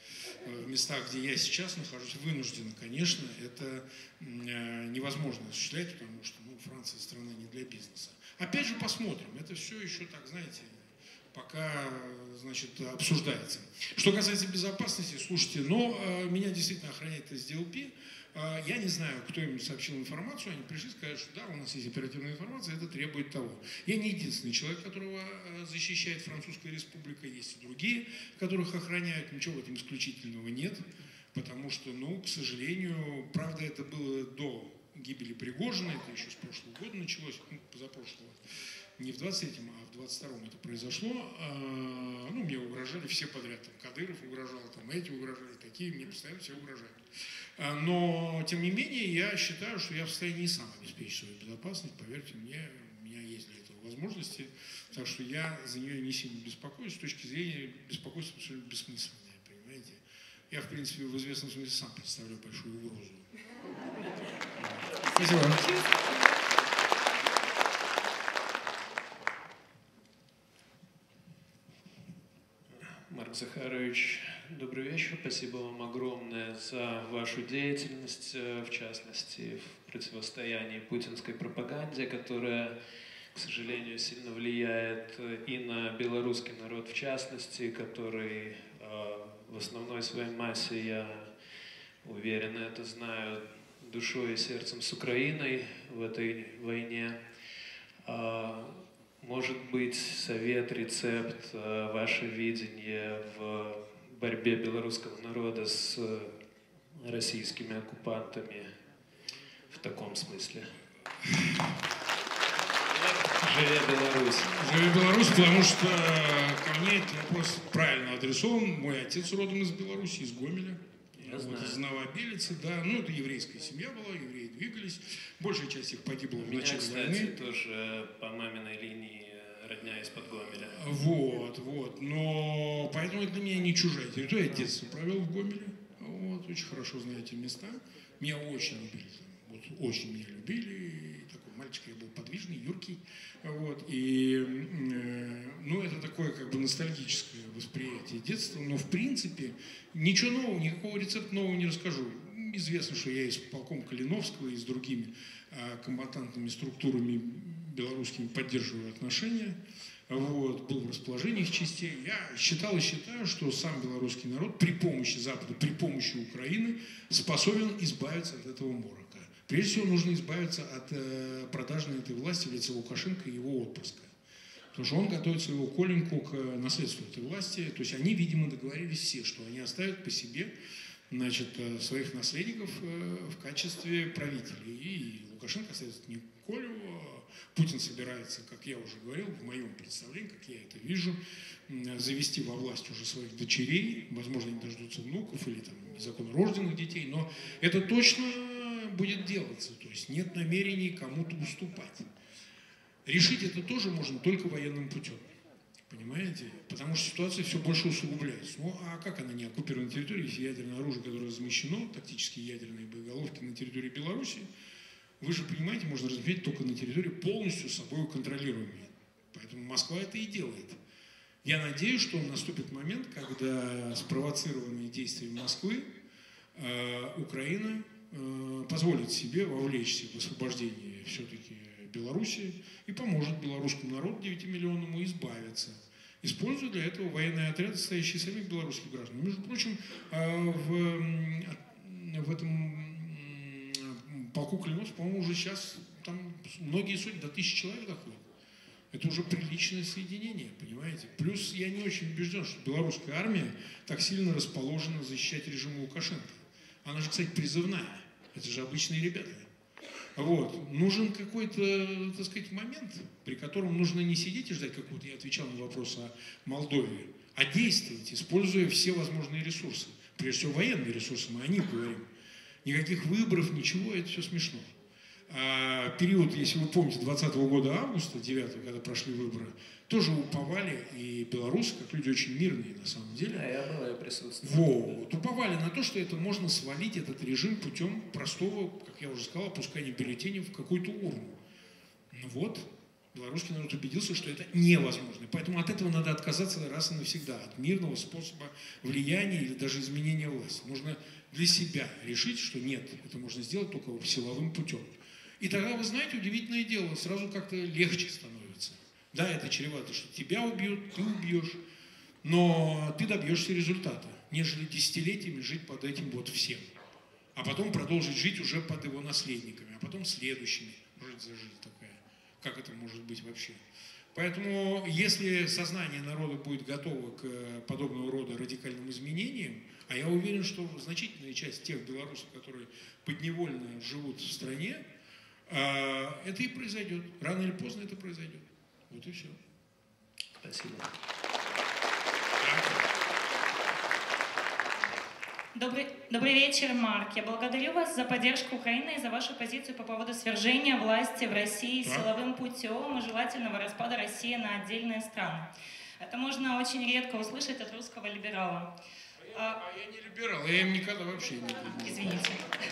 в местах, где я сейчас нахожусь, вынужденно, конечно, это невозможно осуществлять, потому что Франция страна не для бизнеса. Опять же посмотрим, это все еще так, знаете, пока, значит, обсуждается. Что касается безопасности, слушайте, меня действительно охраняет СДЛП. Я не знаю, кто им сообщил информацию, они пришли и сказали, что да, у нас есть оперативная информация, это требует того. Я не единственный человек, которого защищает Французская Республика, есть и другие, которых охраняют, ничего в этом исключительного нет, потому что, к сожалению, правда, это было до гибели Пригожина, это еще с прошлого года началось, позапрошлого. Не в 23-м, а в 22-м это произошло. Мне угрожали все подряд. Там Кадыров угрожал, там эти угрожали, такие, мне постоянно все угрожают. Но, тем не менее, я считаю, что я в состоянии сам обеспечить свою безопасность. Поверьте мне, у меня есть для этого возможности. Так что я за нее не сильно беспокоюсь. С точки зрения беспокойства абсолютно бессмысленное, понимаете. Я, в принципе, в известном смысле сам представляю большую угрозу. Спасибо. Марк Захарович, добрый вечер. Спасибо вам огромное за вашу деятельность, в частности, в противостоянии путинской пропаганде, которая, к сожалению, сильно влияет и на белорусский народ в частности, который в основной своей массе, я уверен, это знаю, душой и сердцем с Украиной в этой войне. Может быть, совет, рецепт, ваше видение в борьбе белорусского народа с российскими оккупантами в таком смысле? Живе Беларусь! Живе Беларусь, потому что ко мне этот вопрос правильно адресован. Мой отец родом из Беларуси, из Гомеля. Из Новобелицы, да. Это еврейская семья была, евреи двигались. Большая часть их погибла в начале войны. Кстати, тоже по маминой линии родня из-под Гомеля. Но поэтому это для меня не чужая территория. Я детство провел в Гомеле. Очень хорошо знаю эти места. Меня очень любили. Очень меня любили. Такой мальчик, я был подвижный, юркий. Это такое ностальгическое восприятие детства. Но в принципе ничего нового, никакого рецепта нового не расскажу. Известно, что я и с полком Калиновского, и с другими комбатантными структурами белорусскими поддерживаю отношения. Был в расположении их частей. Я считал и считаю, что сам белорусский народ при помощи Запада, при помощи Украины способен избавиться от этого морока. Прежде всего, нужно избавиться от продажной этой власти в лице Лукашенко и его отпрыска. Потому что он готовит своего Коленьку к наследству этой власти. То есть они, видимо, договорились все, что они оставят по себе своих наследников в качестве правителей. И Лукашенко оставит не Колю, Путин собирается, как я уже говорил, в моем представлении, как я это вижу, завести во власть уже своих дочерей. Возможно, они дождутся внуков или незаконно рожденных детей. Но это точно будет делаться. То есть нет намерений кому-то уступать. Решить это тоже можно только военным путем. Понимаете? Потому что ситуация все больше усугубляется. А как она не оккупирована территория, если ядерное оружие, которое размещено, тактические ядерные боеголовки на территории Беларуси, вы же понимаете, можно разместить только на территории полностью собой контролируемой. Поэтому Москва это и делает. Я надеюсь, что наступит момент, когда спровоцированные действия Москвы Украина позволит себе вовлечься в освобождение все-таки Беларуси и поможет белорусскому народу 9-миллионному избавиться, используя для этого военный отряд, состоящий из самих белорусских граждан. Между прочим, в этом полку Калиновского, по-моему, уже сейчас там многие сотни, до 1000 человек доходят. Это уже приличное соединение, понимаете? Плюс я не очень убежден, что белорусская армия так сильно расположена защищать режим Лукашенко. Она же, кстати, призывная. Это же обычные ребята. Нужен какой-то, так сказать, момент, при котором нужно не сидеть и ждать, как я отвечал на вопрос о Молдове, а действовать, используя все возможные ресурсы. Прежде всего, военные ресурсы, мы о них говорим. Никаких выборов, ничего, это все смешно. Период, если вы помните, 20 года августа, 9, когда прошли выборы, тоже уповали, и белорусы, как люди очень мирные на самом деле, я присутствовал. Уповали на то, что это можно свалить, этот режим, путем простого, как я уже сказал, опускания бюллетеней в какую-то урну. Белорусский народ убедился, что это невозможно. Поэтому от этого надо отказаться раз и навсегда, от мирного способа влияния или даже изменения власти. Нужно для себя решить, что нет, это можно сделать только силовым путем. И тогда, вы знаете, удивительное дело, сразу как-то легче становится. Да, это чревато, что тебя убьют, ты убьешь, но ты добьешься результата, нежели десятилетиями жить под этим вот всем. А потом продолжить жить уже под его наследниками, а потом следующими. Может зажить такая. Как это может быть вообще? Поэтому, если сознание народа будет готово к подобного рода радикальным изменениям, а я уверен, что значительная часть тех белорусов, которые подневольно живут в стране, это и произойдет. Рано или поздно это произойдет. Вот и все. Спасибо. Добрый вечер, Марк. Я благодарю вас за поддержку Украины и за вашу позицию по поводу свержения власти в России силовым путем и желательного распада России на отдельные страны. Это можно очень редко услышать от русского либерала. А я не либерал, я им никогда вообще не... Извините.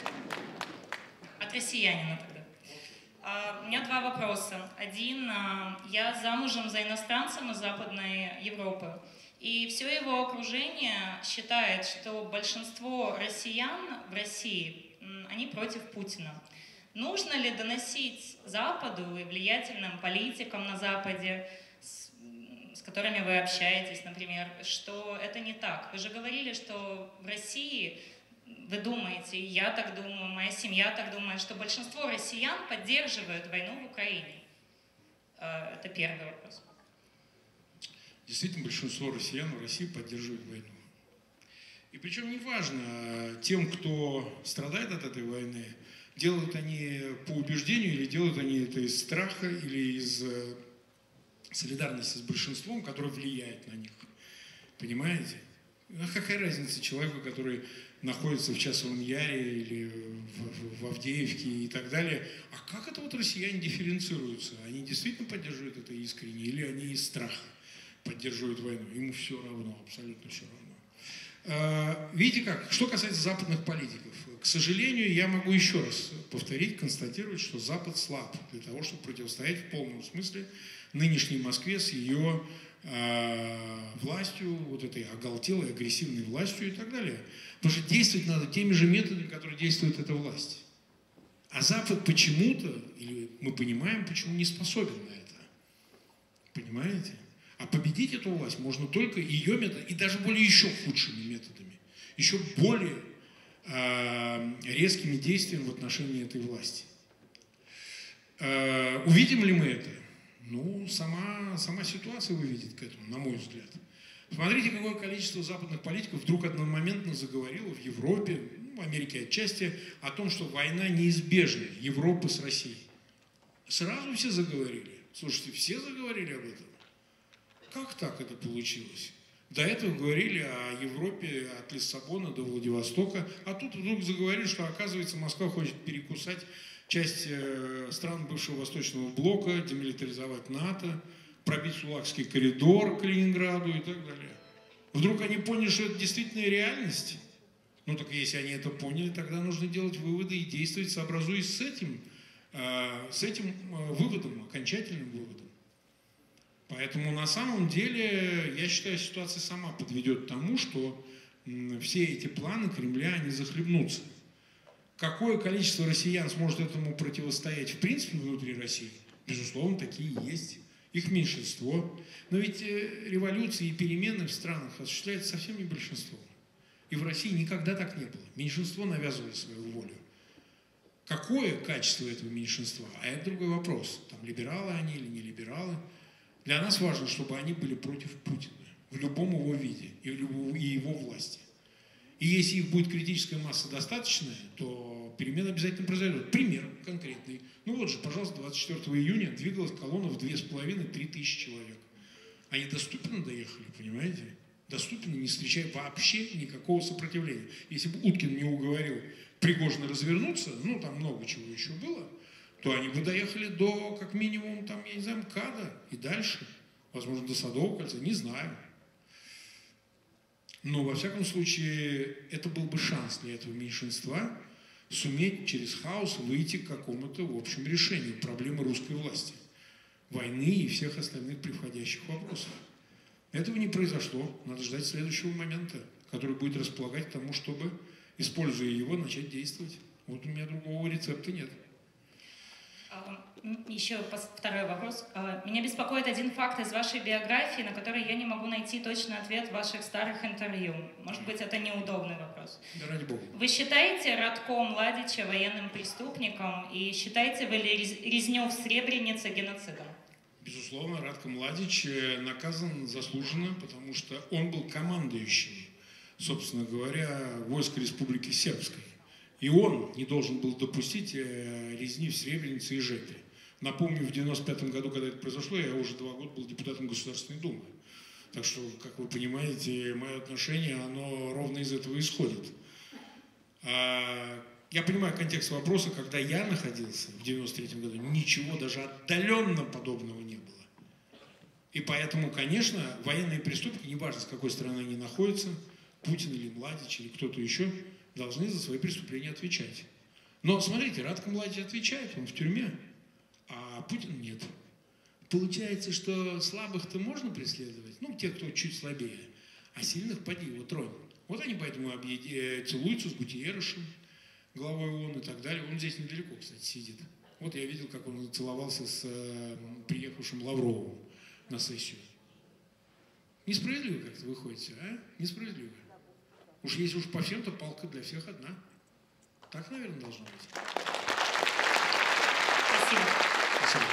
От россиянина тогда. У меня два вопроса. Один. Я замужем за иностранцем из Западной Европы. И все его окружение считает, что большинство россиян в России, они против Путина. Нужно ли доносить Западу и влиятельным политикам на Западе, с которыми вы общаетесь, например, что это не так? Вы же говорили, что в России, вы думаете, и я так думаю, моя семья так думает, что большинство россиян поддерживают войну в Украине. Это первый вопрос. Действительно, большинство россиян в России поддерживают войну. И причем неважно, тем, кто страдает от этой войны, делают они по убеждению или делают они это из страха или из солидарности с большинством, которое влияет на них. Понимаете? А какая разница человеку, который находится в Часовом Яре или в Авдеевке и так далее? А как это вот россияне дифференцируются? Они действительно поддерживают это искренне или они из страха поддерживают войну? Ему все равно, абсолютно все равно. Видите как? Что касается западных политиков. К сожалению, я могу еще раз повторить, констатировать, что Запад слаб для того, чтобы противостоять в полном смысле нынешней Москве с ее властью, вот этой оголтелой, агрессивной властью и так далее. Потому что действовать надо теми же методами, которые действует эта власть. А Запад почему-то, или мы понимаем, почему не способен на это. Понимаете? А победить эту власть можно только ее методами, и даже более еще худшими методами, еще более резкими действиями в отношении этой власти. Увидим ли мы это? Ну, сама ситуация выведет к этому, на мой взгляд. Смотрите, какое количество западных политиков вдруг одномоментно заговорило в Европе, в Америке отчасти, о том, что война неизбежна, Европы с Россией. Сразу все заговорили. Слушайте, все заговорили об этом. Как так это получилось? До этого говорили о Европе от Лиссабона до Владивостока, а тут вдруг заговорили, что, оказывается, Москва хочет перекусать часть стран бывшего Восточного блока, демилитаризовать НАТО, пробить Сулакский коридор к Ленинграду и так далее. Вдруг они поняли, что это действительно реальность? Ну так если они это поняли, тогда нужно делать выводы и действовать, сообразуясь с этим выводом, окончательным выводом. Поэтому на самом деле, я считаю, ситуация сама подведет к тому, что все эти планы Кремля, они захлебнутся. Какое количество россиян сможет этому противостоять в принципе внутри России? Безусловно, такие есть. Их меньшинство. Но ведь революции и перемены в странах осуществляется совсем не большинство. И в России никогда так не было. Меньшинство навязывает свою волю. Какое качество этого меньшинства? А это другой вопрос. Там либералы они или не либералы. Для нас важно, чтобы они были против Путина в любом его виде и его власти. И если их будет критическая масса достаточная, то перемены обязательно произойдут. Пример конкретный. Ну вот же, пожалуйста, 24 июня двигалась колонна в 2,5-3 тысячи человек. Они доступно доехали, понимаете? Доступно, не встречая вообще никакого сопротивления. Если бы Уткин не уговорил Пригожина развернуться, ну там много чего еще было, то они бы доехали до, как минимум, там, я не знаю, МКАДа и дальше. Возможно, до Садового кольца, не знаю. Но, во всяком случае, это был бы шанс для этого меньшинства суметь через хаос выйти к какому-то, в общем, решению проблемы русской власти. войны и всех остальных приходящих вопросов. Этого не произошло. Надо ждать следующего момента, который будет располагать к тому, чтобы, используя его, начать действовать. Вот у меня другого рецепта нет. Еще второй вопрос. Меня беспокоит один факт из вашей биографии, на который я не могу найти точный ответ в ваших старых интервью. Может быть, это неудобный вопрос. Да ради бога. Вы считаете Радко Младича военным преступником и считаете вы резню в Сребренице геноцидом? Безусловно, Радко Младич наказан заслуженно, потому что он был командующим, собственно говоря, войск Республики Сербской. И он не должен был допустить резни в Сребренице и Ижеве. Напомню, в 1995 году, когда это произошло, я уже 2 года был депутатом Государственной Думы. Так что, как вы понимаете, мое отношение, оно ровно из этого исходит. Я понимаю контекст вопроса, когда я находился в 1993 году, ничего даже отдаленно подобного не было. И поэтому, конечно, военные преступники, неважно, с какой стороны они находятся, Путин или Младич или кто-то еще, должны за свои преступления отвечать. Но смотрите, Радко Младич отвечает, он в тюрьме, а Путин нет. Получается, что слабых-то можно преследовать, ну, те, кто чуть слабее, а сильных поди его тронь. Вот они поэтому целуются с Гутиерресом, главой ООН и так далее. Он здесь недалеко, кстати, сидит. Вот я видел, как он целовался с приехавшим Лавровым на сессию. Несправедливо как-то выходит, а? Несправедливо. Уж если уж по всем, то палка для всех одна. Так, наверное, должно быть. Спасибо. Спасибо.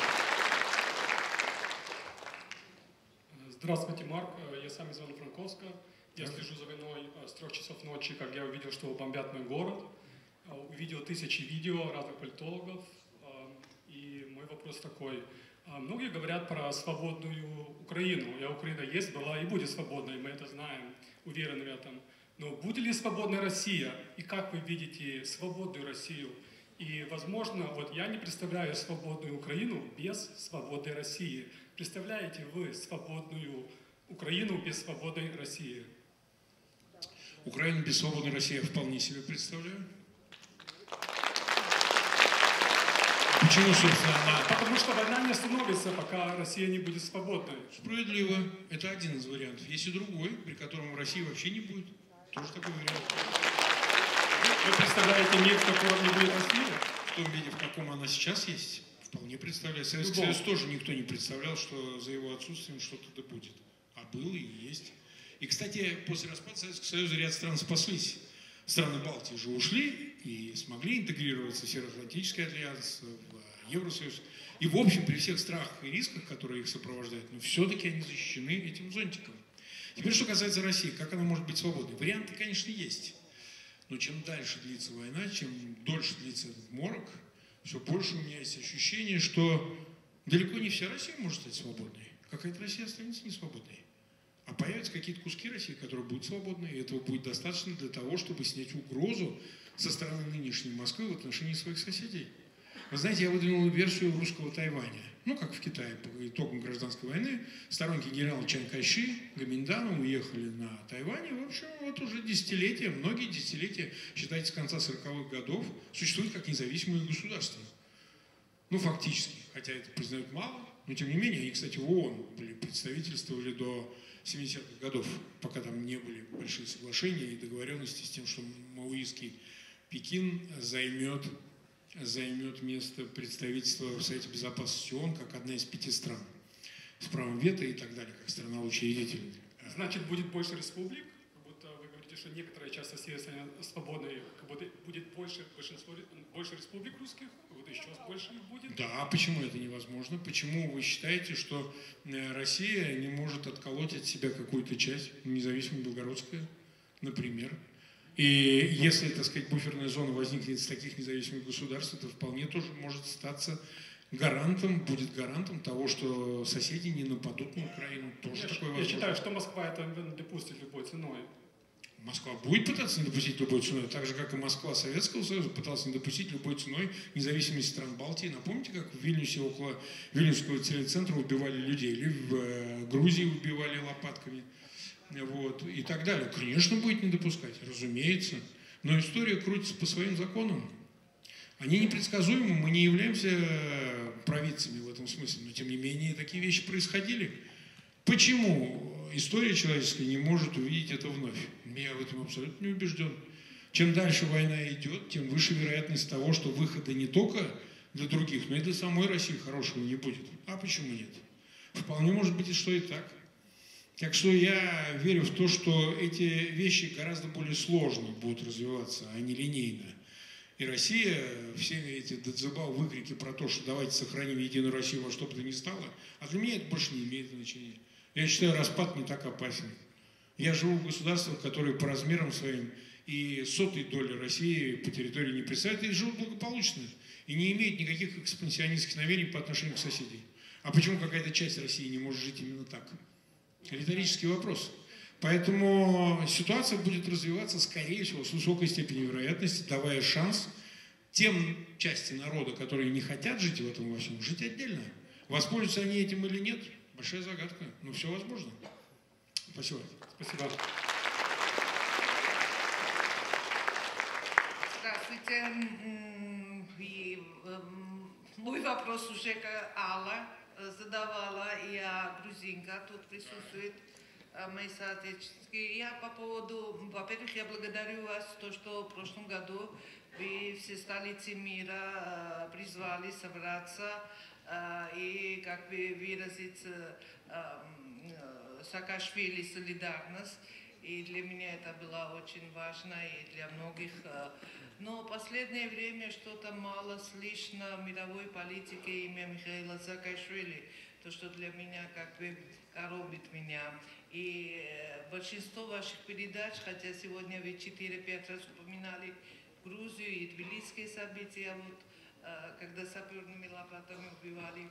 Здравствуйте, Марк. Я сам из Ивано-Франковска. Я слежу за войной с 3 часов ночи, как я увидел, что бомбят мой город. Увидел тысячи видео разных политологов. И мой вопрос такой. Многие говорят про свободную Украину. Украина есть, была и будет свободной, мы это знаем, уверены в этом. Но будет ли свободная Россия? И как вы видите свободную Россию? И, возможно, вот я не представляю свободную Украину без свободной России. Представляете вы свободную Украину без свободной России? Украину без свободной России я вполне себе представляю. Почему, собственно, она... Потому что война не остановится, пока Россия не будет свободной. Справедливо. Это один из вариантов. Есть и другой, при котором России вообще не будет. Тоже такой вариант. Вы представляете мир, в котором не будет России? В том виде, в каком она сейчас есть, вполне представляю. Советский Союз тоже никто не представлял, что за его отсутствием что-то да будет. А было и есть. И, кстати, после распада Советского Союза ряд стран спаслись. Страны Балтии же ушли и смогли интегрироваться в Североатлантический альянс, в Евросоюз. И, в общем, при всех страхах и рисках, которые их сопровождают, но все-таки они защищены этим зонтиком. Теперь, что касается России, как она может быть свободной? Варианты, конечно, есть. Но чем дальше длится война, чем дольше длится этот морок, все больше у меня есть ощущение, что далеко не вся Россия может стать свободной. Какая-то Россия останется несвободной. А появятся какие-то куски России, которые будут свободны, и этого будет достаточно для того, чтобы снять угрозу со стороны нынешней Москвы в отношении своих соседей. Вы знаете, я выдвинул версию русского Тайваня. Ну, как в Китае по итогам гражданской войны. Сторонники генерала Чан Кайши, Гоминдана уехали на Тайвань. И, в общем, вот уже десятилетия, многие десятилетия, считайте, с конца 40-х годов, существуют как независимые государства. Ну, фактически. Хотя это признают мало, но тем не менее. Они, кстати, в ООН представительствовали до 70-х годов, пока там не были большие соглашения и договоренности с тем, что маоистский Пекин займет место представительства в Совете Безопасности ООН как одна из 5 стран с правом вето и так далее, как страна-учредитель. Значит, будет больше республик? Как будто вы говорите, что некоторая часть России станет свободной, как будто будет больше республик русских, как будто еще больше их будет? Да, почему это невозможно? Почему вы считаете, что Россия не может отколоть от себя какую-то часть, независимо Белгородская, например? И если, так сказать, буферная зона возникнет из таких независимых государств, это вполне тоже может статься будет гарантом того, что соседи не нападут на Украину. Тоже такое возможно. Я считаю, что Москва это допустит любой ценой. Москва будет пытаться не допустить любой ценой, так же, как и Москва Советского Союза пыталась не допустить любой ценой независимости стран Балтии. Напомните, как в Вильнюсе около Вильнюсского телецентра убивали людей, или в Грузии убивали лопатками. Вот, и так далее. Конечно, будет не допускать, разумеется. Но история крутится по своим законам. Они непредсказуемы, мы не являемся провидцами в этом смысле, но тем не менее такие вещи происходили. Почему история человеческая не может увидеть это вновь? Я в этом абсолютно не убежден. Чем дальше война идет, тем выше вероятность того, что выхода не только для других, но и для самой России хорошего не будет. А почему нет? Вполне может быть, и что и так. Так что я верю в то, что эти вещи гораздо более сложно будут развиваться, а не линейно. И Россия, все эти дадзебал выкрики про то, что давайте сохраним Единую Россию во что бы то ни стало, а для меня это больше не имеет значения. Я считаю, распад не так опасен. Я живу в государствах, которые по размерам своим и сотой доли России по территории не представляют, и живут благополучно, и не имеют никаких экспансионистских намерений по отношению к соседям. А почему какая-то часть России не может жить именно так? Риторический вопрос. Поэтому ситуация будет развиваться, скорее всего, с высокой степенью вероятности, давая шанс тем части народа, которые не хотят жить в этом во всем, жить отдельно. Воспользуются они этим или нет, большая загадка. Но все возможно. Спасибо. Спасибо. Здравствуйте. Мой вопрос уже Алла задавала, я грузинка, тут присутствует мои соотечественники. Я по поводу, во-первых, я благодарю вас за то, что в прошлом году вы все столицы мира призвали собраться и как бы выразить Саакашвили солидарность. И для меня это было очень важно, и для многих. Но в последнее время что-то мало слышно в мировой политике имя Михаила Саакашвили. То, что для меня как бы коробит меня. И большинство ваших передач, хотя сегодня вы 4-5 раз упоминали Грузию и тбилисские события, вот, когда саперными лопатами убивали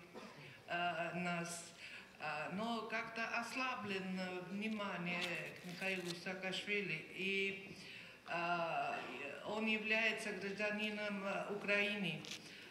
нас. Но как-то ослаблено внимание к Михаилу Саакашвили, и он является гражданином Украины.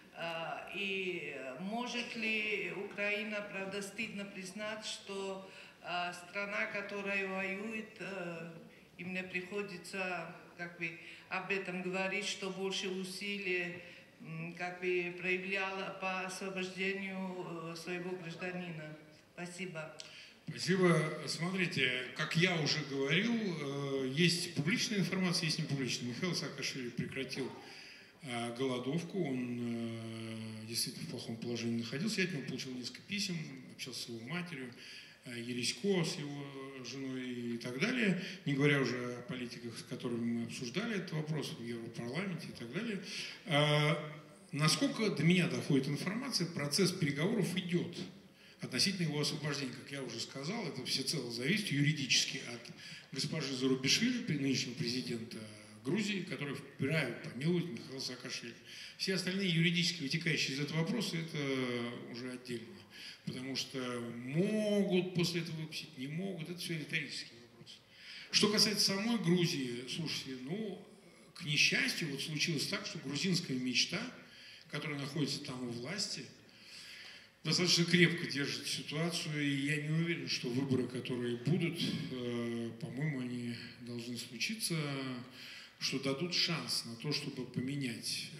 И может ли Украина, правда, стыдно признать, что страна, которая воюет, именно приходится как бы об этом говорить, что больше усилий как бы проявляла по освобождению своего гражданина. Спасибо. Спасибо. Смотрите, как я уже говорил, есть публичная информация, есть непубличная. Михаил Саакашвили прекратил голодовку, он действительно в плохом положении находился. Я от него получил несколько писем, общался с его матерью, Ересько с его женой и так далее, не говоря уже о политиках, с которыми мы обсуждали этот вопрос в Европарламенте и так далее. Насколько до меня доходит информация, процесс переговоров идет относительно его освобождения. Как я уже сказал, это всецело зависит юридически от госпожи Зарубишвили, нынешнего президента Грузии, который вправе помиловать Михаила Саакашвили. Все остальные юридически вытекающие из этого вопроса, это уже отдельно. Потому что могут после этого выпустить, не могут, это все риторический вопрос. Что касается самой Грузии, слушайте, ну, к несчастью, вот случилось так, что грузинская мечта, которая находится там у власти, достаточно крепко держит ситуацию, и я не уверен, что выборы, которые будут, по-моему, они должны случиться, что дадут шанс на то, чтобы поменять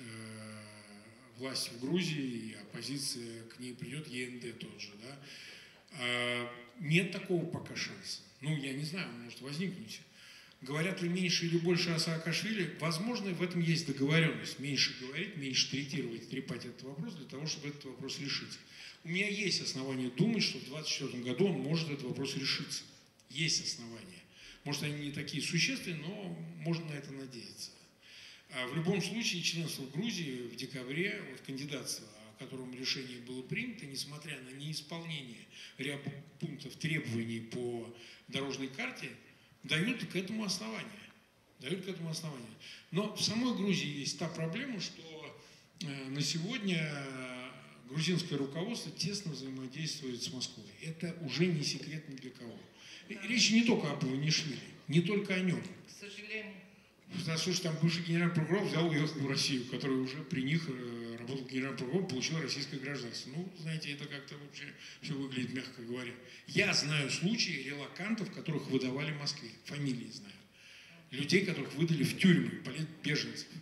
власть в Грузии, и оппозиция к ней придет, ЕНД тот же, да. Нет такого пока шанса. Ну, я не знаю, он может возникнуть. Говорят ли меньше или больше о Саакашвили? Возможно, в этом есть договоренность. Меньше говорить, меньше третировать, трепать этот вопрос для того, чтобы этот вопрос решить. У меня есть основания думать, что в 2024 году он может этот вопрос решиться. Есть основания. Может, они не такие существенные, но можно на это надеяться. В любом случае, членство в Грузии в декабре, вот кандидатство, о котором решение было принято, несмотря на неисполнение ряда пунктов требований по дорожной карте, дают к этому основания. Дают к этому основания. Но в самой Грузии есть та проблема, что на сегодня грузинское руководство тесно взаимодействует с Москвой. Это уже не секрет ни для кого. Речь не только об Иванишвили, не только о нем. К сожалению. Слушай, там бывший генеральный прокурор взял и уехал в Россию, который уже при них работал генеральным прокурором, получил российское гражданство. Ну, знаете, это как-то вообще все выглядит, мягко говоря. Я знаю случаи релокантов, которых выдавали в Москве. Фамилии знаю. Людей, которых выдали в тюрьмы, политбеженцев.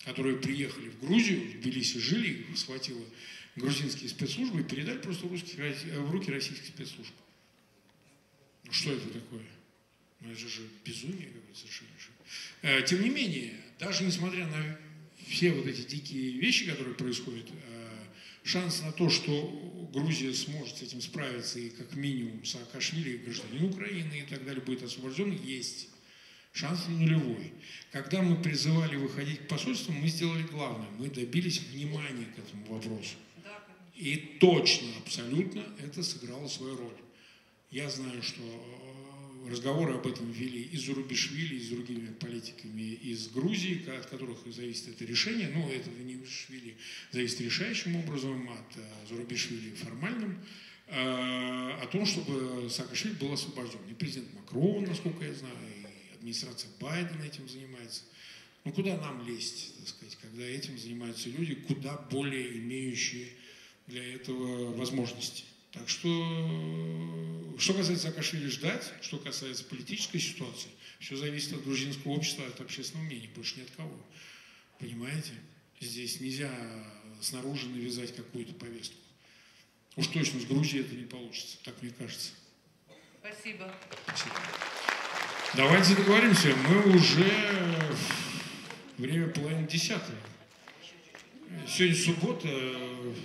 которые приехали в Грузию, в Тбилиси жили, их схватило грузинские спецслужбы и передали просто в руки российских спецслужб. Ну что это такое? Ну это же безумие какое-то совершенно. Тем не менее, даже несмотря на все вот эти дикие вещи, которые происходят, шанс на то, что Грузия сможет с этим справиться и как минимум Саакашвили, гражданин Украины и так далее будет освобожден, есть. Шанс нулевой. Когда мы призывали выходить к посольствам, мы сделали главное. Мы добились внимания к этому вопросу. И точно, абсолютно это сыграло свою роль. Я знаю, что разговоры об этом вели и с Зурабишвили, и с другими политиками из Грузии, от которых зависит это решение. Но это не Зурабишвили зависит решающим образом, от Зурабишвили формальным, о том, чтобы Саакашвили был освобожден. И президент Макрон, насколько я знаю, и администрация Байдена этим занимается. Ну куда нам лезть, так сказать, когда этим занимаются люди, куда более имеющие для этого возможности. Так что касается Саакашвили, ждать, что касается политической ситуации, все зависит от грузинского общества, от общественного мнения, больше ни от кого. Понимаете? Здесь нельзя снаружи навязать какую-то повестку. Уж точно с Грузией это не получится, так мне кажется. Спасибо. Спасибо. Давайте договоримся, мы уже время 9:30. Сегодня суббота.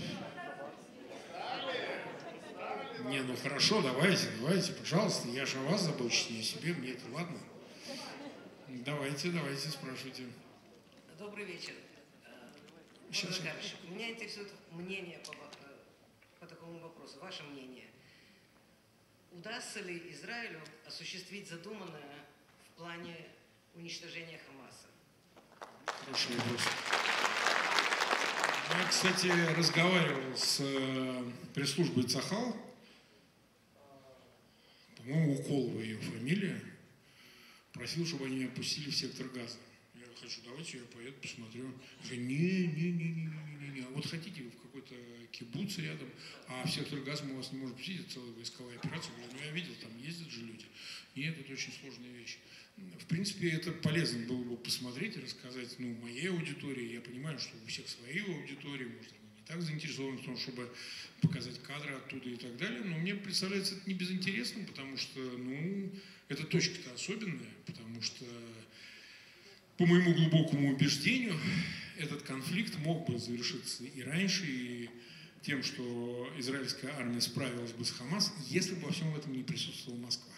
Не, ну хорошо, давайте, пожалуйста. Я же о вас забочусь, не о себе, мне это ладно. Давайте, спрашивайте. Добрый вечер. Сейчас. Меня интересует мнение по такому вопросу, ваше мнение. Удастся ли Израилю осуществить задуманное в плане уничтожения Хамаса? Хороший вопрос. Я, кстати, разговаривал с пресс-службой Цахал, по-моему, Уколова ее фамилия, просил, чтобы они меня пустили в сектор Газа. Я хочу, давайте я поеду, посмотрю. Я говорю, не. Вот хотите вы в какой-то кибуц рядом, а в сектор Газа мы вас не можем пустить, это целая войсковая операция. Я говорю, ну я видел, там ездят же люди. Нет, это очень сложная вещь. В принципе, это полезно было бы посмотреть и рассказать, моей аудитории. Я понимаю, что у всех свои аудитории, может, они не так заинтересованы в том, чтобы показать кадры оттуда и так далее. Но мне представляется это не безинтересным, потому что, эта точка-то особенная, потому что, по моему глубокому убеждению, этот конфликт мог бы завершиться и раньше, и тем, что израильская армия справилась бы с Хамас, если бы во всем этом не присутствовала Москва.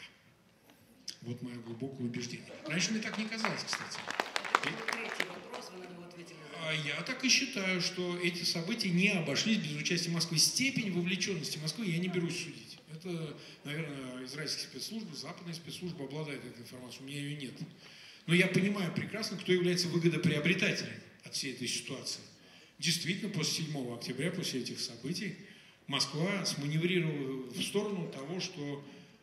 Вот мое глубокое убеждение. Раньше мне так не казалось, кстати. Третий вопрос, вы на него ответили. Я так и считаю, что эти события не обошлись без участия Москвы. Степень вовлеченности Москвы я не берусь судить. Это, наверное, израильские спецслужбы, западные спецслужбы обладают этой информацией. У меня ее нет. Но я понимаю прекрасно, кто является выгодоприобретателем от всей этой ситуации. Действительно, после 7 октября, после этих событий, Москва сманеврировала в сторону того, что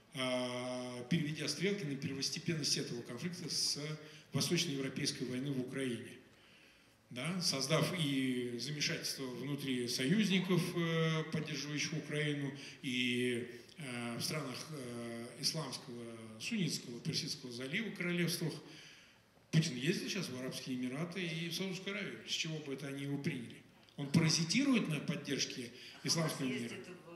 переведя стрелки на первостепенность этого конфликта с восточноевропейской войны в Украине. Да, создав и замешательство внутри союзников, поддерживающих Украину, и в странах исламского, суннитского, Персидского залива, королевствах. Путин ездил сейчас в Арабские Эмираты и в Саудовскую Аравию. С чего бы это они его приняли? Он паразитирует на поддержке исламского мира.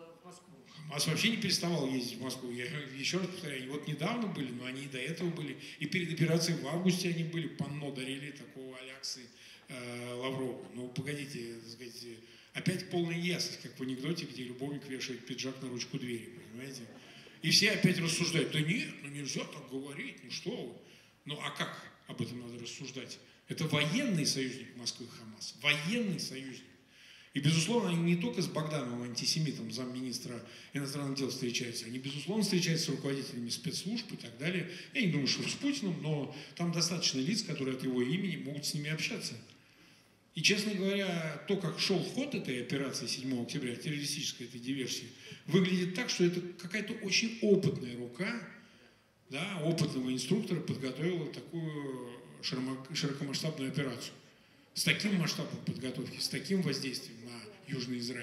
Хамас вообще не переставал ездить в Москву. Я еще раз повторяю, они вот недавно были, но они и до этого были. И перед операцией в августе они были, панно дарили такого Аляксы Лаврову. Ну, погодите, так сказать, опять полная ясность, как в анекдоте, где любовник вешает пиджак на ручку двери, понимаете? И все опять рассуждают, да нет, нельзя так говорить, что вы. Ну, а как об этом надо рассуждать? Это военный союзник Москвы Хамас, военный союзник. И, безусловно, они не только с Богдановым, антисемитом, замминистра иностранных дел, встречаются, они, безусловно, встречаются с руководителями спецслужб и так далее. Я не думаю, что с Путиным, но там достаточно лиц, которые от его имени могут с ними общаться. И, честно говоря, то, как шел ход этой операции 7 октября, террористической этой диверсии, выглядит так, что это какая-то очень опытная рука, да, опытного инструктора подготовила такую широкомасштабную операцию. С таким масштабом подготовки, с таким воздействием на Южный Израиль.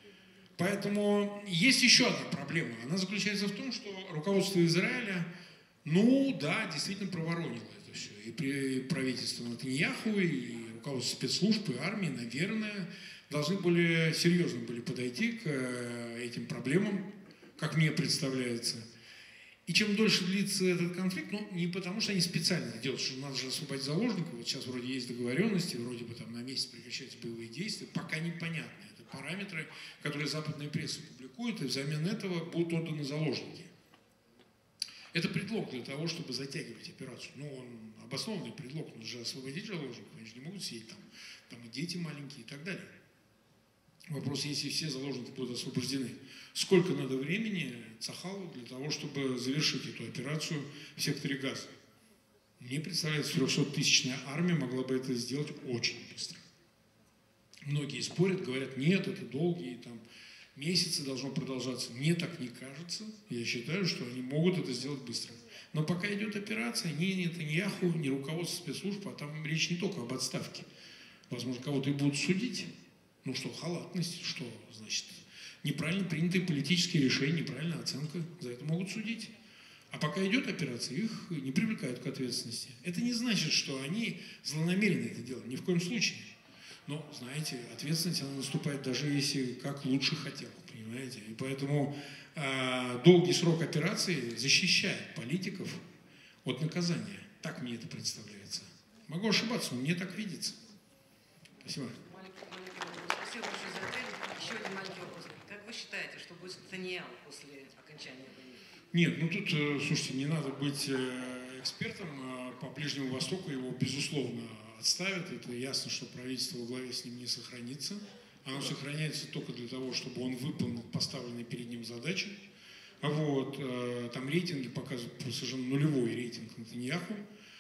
Поэтому есть еще одна проблема. Она заключается в том, что руководство Израиля, действительно проворонило это все. И правительство Нетаньяху, и руководство спецслужб и армии, наверное, должны были серьезно подойти к этим проблемам, как мне представляется. И чем дольше длится этот конфликт, ну, не потому что они специально это делают, что надо же освободить заложников, вот сейчас вроде есть договоренности, вроде бы там на месяц прекращаются боевые действия, пока непонятно. Это параметры, которые западная пресса публикует, и взамен этого будут отданы заложники. Это предлог для того, чтобы затягивать операцию. Ну, он обоснованный предлог, нужно же освободить заложников, они же не могут сидеть там и дети маленькие и так далее. Вопрос, если все заложники будут освобождены, сколько надо времени Цахалу для того, чтобы завершить эту операцию в секторе Газа? Мне представляется, 300-тысячная армия могла бы это сделать очень быстро. Многие спорят, говорят, нет, это долгие там месяцы должно продолжаться. Мне так не кажется. Я считаю, что они могут это сделать быстро. Но пока идет операция, ни Нетаньяху, ни руководство спецслужб, а там речь не только об отставке. Возможно, кого-то и будут судить. Ну что, халатность, что значит? Неправильно принятые политические решения, неправильная оценка. За это могут судить. А пока идет операция, их не привлекают к ответственности. Это не значит, что они злонамеренно это делают. Ни в коем случае. Но, знаете, ответственность, она наступает даже если как лучше хотел, понимаете? И поэтому долгий срок операции защищает политиков от наказания. Так мне это представляется. Могу ошибаться, но мне так видится. Спасибо. Спасибо большое за ответ. Еще один маленький вопрос. Как вы считаете, что будет с Нетаньяху после окончания войны? Нет, ну тут, слушайте, не надо быть экспертом по Ближнему Востоку, его, безусловно, отставят. Это ясно, что правительство во главе с ним не сохранится. Оно сохраняется только для того, чтобы он выполнил поставленные перед ним задачи. Вот. Там рейтинги показывают совершенно нулевой рейтинг Нетаньяху.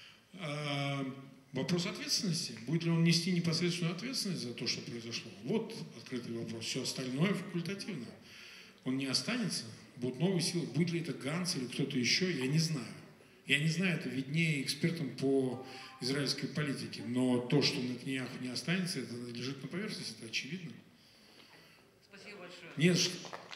Вопрос ответственности. Будет ли он нести непосредственную ответственность за то, что произошло? Вот открытый вопрос. Все остальное факультативно. Он не останется. Будут новые силы. Будет ли это Ганц или кто-то еще, я не знаю. Я не знаю, это виднее экспертам по израильской политике. Но то, что Нетаньяху не останется, это лежит на поверхности, это очевидно. Спасибо большое. Нет, что...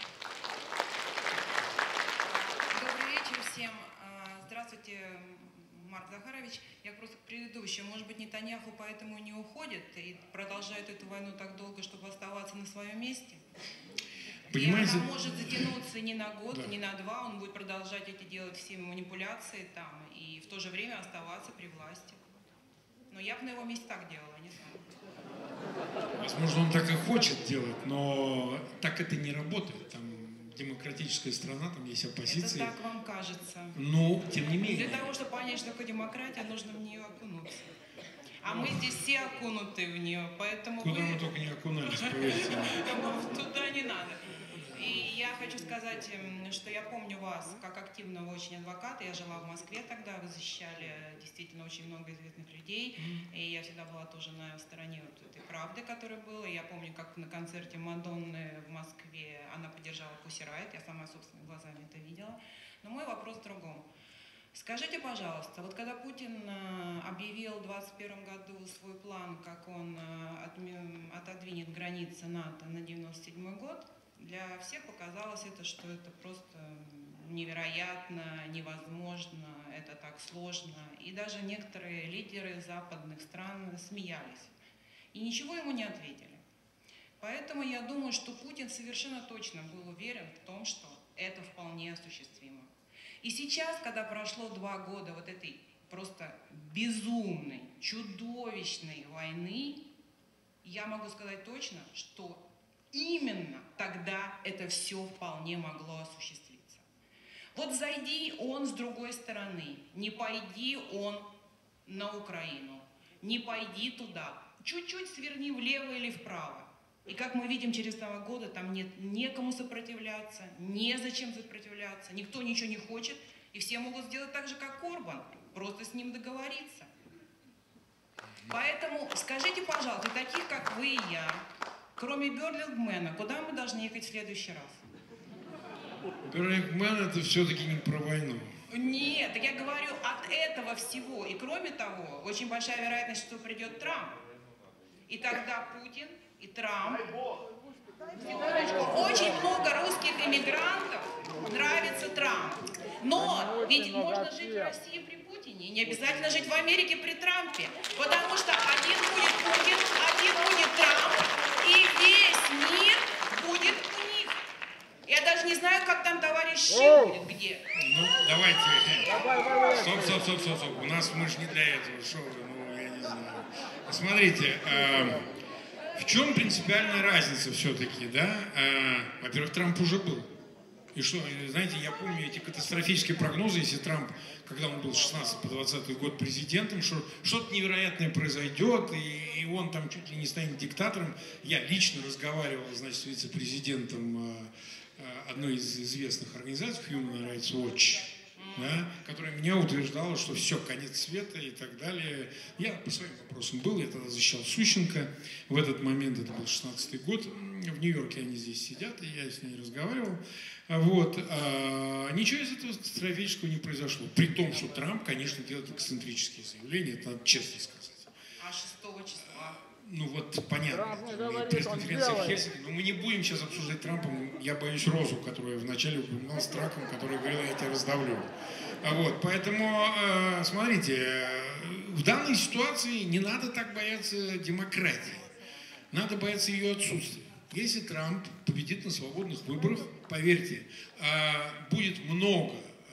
Добрый вечер всем. Здравствуйте, Марк Захарович. Я просто к предыдущему. Может быть, Нетаньяху поэтому не уходит и продолжает эту войну так долго, чтобы оставаться на своем месте? Понимаете? И она может затянуться не на год, Да. не на два. Он будет продолжать эти делать все манипуляции там и в то же время оставаться при власти. Но я бы на его месте так делала, не знаю. Возможно, он так и хочет делать, но так это не работает. Там демократическая страна, там есть оппозиция. Это так вам кажется. Но, тем не менее. Для того, чтобы понять, что такое демократия, нужно в нее окунуться. А мы здесь все окунуты в нее, поэтому Куда мы только не окунались, поверьте. Туда не надо. И я хочу сказать, что я помню вас как активного очень адвоката. Я жила в Москве тогда, вы защищали действительно очень много известных людей. И я всегда была тоже на стороне вот этой правды, которая была. Я помню, как на концерте Мадонны в Москве она поддержала Pussy Riot. Я сама собственными глазами это видела. Но мой вопрос в другом. Скажите, пожалуйста, вот когда Путин объявил в 2021 году свой план, как он отодвинет границы НАТО на 1997 год, для всех показалось это, что это просто невероятно, невозможно, это так сложно. И даже некоторые лидеры западных стран смеялись. И ничего ему не ответили. Поэтому я думаю, что Путин совершенно точно был уверен в том, что это вполне осуществимо. И сейчас, когда прошло 2 года вот этой просто безумной, чудовищной войны, я могу сказать точно, что именно тогда это все вполне могло осуществиться. Вот зайди он с другой стороны, не пойди он на Украину, не пойди туда, чуть-чуть сверни влево или вправо. И как мы видим, через 2 года там нет некому сопротивляться, незачем сопротивляться, никто ничего не хочет, и все могут сделать так же, как Орбан, просто с ним договориться. Поэтому скажите, пожалуйста, таких, как вы и я, кроме Берлингмена, куда мы должны ехать в следующий раз? Берлингмен — это все-таки не про войну. Нет, так я говорю от этого всего. И кроме того, очень большая вероятность, что придет Трамп. И тогда Путин и Трамп. Очень много русских иммигрантов нравится Трамп. Но ведь можно жить в России при Путине. Путине. Не обязательно жить в Америке при Трампе, потому что один будет Путин, один будет Трамп, и весь мир будет у них. Я даже не знаю, как там товарищ Ши будет, где. Ну, давайте. Стоп. У нас мы же не для этого шоу, ну, я не знаю. Смотрите, в чем принципиальная разница все-таки, да? Во-первых, Трамп уже был. И что, знаете, я помню эти катастрофические прогнозы, если Трамп, когда он был с 16 по 20 год президентом, что что-то невероятное произойдет, и он там чуть ли не станет диктатором. Я лично разговаривал, значит, с вице-президентом одной из известных организаций, Human Rights Watch, да, которая меня утверждала, что все, конец света и так далее. Я по своим вопросам был, я тогда защищал Сущенко. В этот момент, это был 16-й год, в Нью-Йорке они здесь сидят, и я с ней разговаривал. Вот. Ничего из этого катастрофического не произошло. При том, что Трамп, конечно, делает эксцентрические заявления, это надо честно сказать. А 6 числа? Ну вот, понятно, пресс-конференция в Хельсинки, но мы не будем сейчас обсуждать Трампа. Я боюсь Розу, которую я вначале упоминал, с Траком, который говорил, я тебя раздавлю. Вот, поэтому, смотрите, в данной ситуации не надо так бояться демократии. Надо бояться ее отсутствия. Если Трамп победит на свободных выборах, поверьте, будет много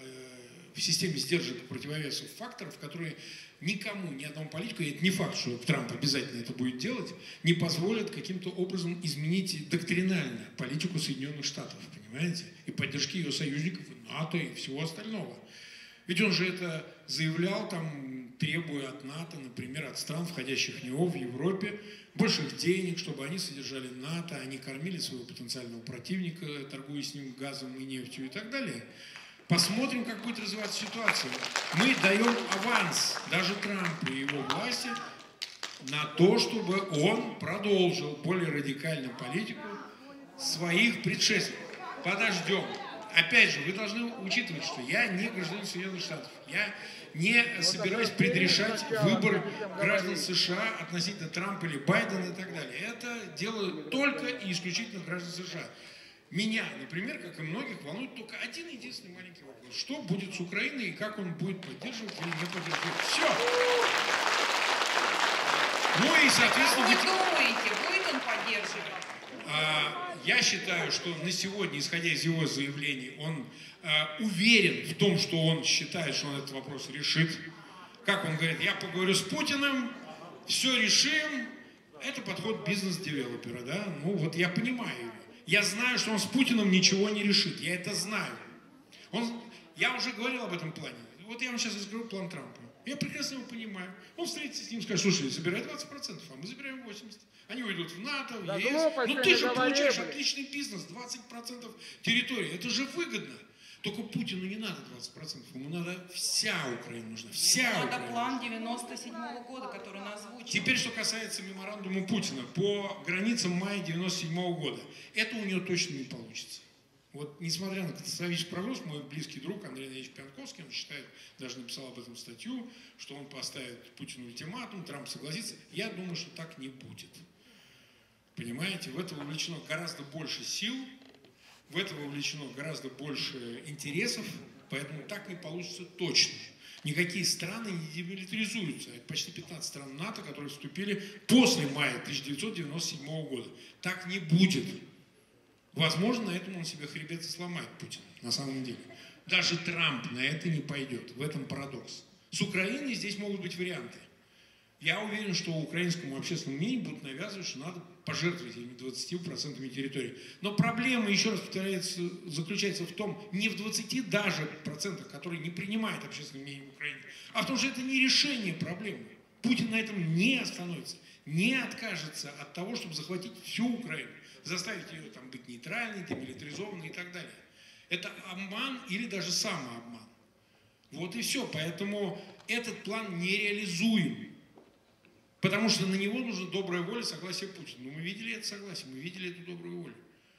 в системе сдержек и противовесов факторов, которые никому, ни одному политику, и это не факт, что Трамп обязательно это будет делать, не позволят каким-то образом изменить доктринально политику Соединенных Штатов, понимаете? И поддержки ее союзников, и НАТО, и всего остального. Ведь он же это заявлял, там, требуя от НАТО, например, от стран, входящих в него в Европе, больших денег, чтобы они содержали НАТО, они кормили своего потенциального противника, торгуя с ним газом и нефтью и так далее. Посмотрим, как будет развиваться ситуация. Мы даем аванс даже Трампу и его власти на то, чтобы он продолжил более радикальную политику своих предшественников. Подождем. Опять же, вы должны учитывать, что я не гражданин Соединенных Штатов. Я не собираюсь предрешать выбор граждан США относительно Трампа или Байдена и так далее. Это делают только и исключительно граждан США. Меня, например, как и многих, волнует только один единственный маленький вопрос. Что будет с Украиной и как он будет поддерживать или не поддерживать. Все. Ну и, соответственно... Как вы думаете, будет он поддерживать? Я считаю, что на сегодня, исходя из его заявлений, он уверен в том, что он считает, что он этот вопрос решит. Как он говорит, я поговорю с Путиным, все решим. Это подход бизнес-девелопера, да? Ну вот я понимаю его. Я знаю, что он с Путиным ничего не решит. Я это знаю. Я уже говорил об этом плане. Вот я вам сейчас расскажу план Трампа. Я прекрасно его понимаю. Он встретится с ним и скажет, слушай, собирай 20%, а мы забираем 80%. Они уйдут в НАТО, в ЕС. Ну ты же получаешь отличный бизнес, 20% территории. Это же выгодно. Только Путину не надо 20%, ему надо вся Украина нужна. Вся Надо Украина. план 97-го года, который он озвучил. Теперь, что касается меморандума Путина по границам мая 97-го года. Это у него точно не получится. Вот, несмотря на катастрофический прогноз, мой близкий друг Андрей Андреевич Пьянковский, он считает, даже написал об этом статью, что он поставит Путину ультиматум, Трамп согласится. Я думаю, что так не будет. Понимаете, в это вовлечено гораздо больше сил, в это вовлечено гораздо больше интересов, поэтому так не получится точно. Никакие страны не демилитаризуются. Это почти 15 стран НАТО, которые вступили после мая 1997 года. Так не будет. Возможно, на этом он себе хребет и сломает, Путин, на самом деле. Даже Трамп на это не пойдет. В этом парадокс. С Украиной здесь могут быть варианты. Я уверен, что украинскому общественному мнению будут навязывать, что надо пожертвовать этими 20% территории. Но проблема, еще раз повторяется, заключается в том, не в 20 даже процентах, которые не принимает общественное мнение в Украине, а в том, что это не решение проблемы. Путин на этом не остановится, не откажется от того, чтобы захватить всю Украину, заставить ее там быть нейтральной, демилитаризованной и так далее. Это обман или даже самообман. Вот и все. Поэтому этот план нереализуем. Потому что на него нужна добрая воля, согласие Путина. Но мы видели это согласие, мы видели эту добрую волю.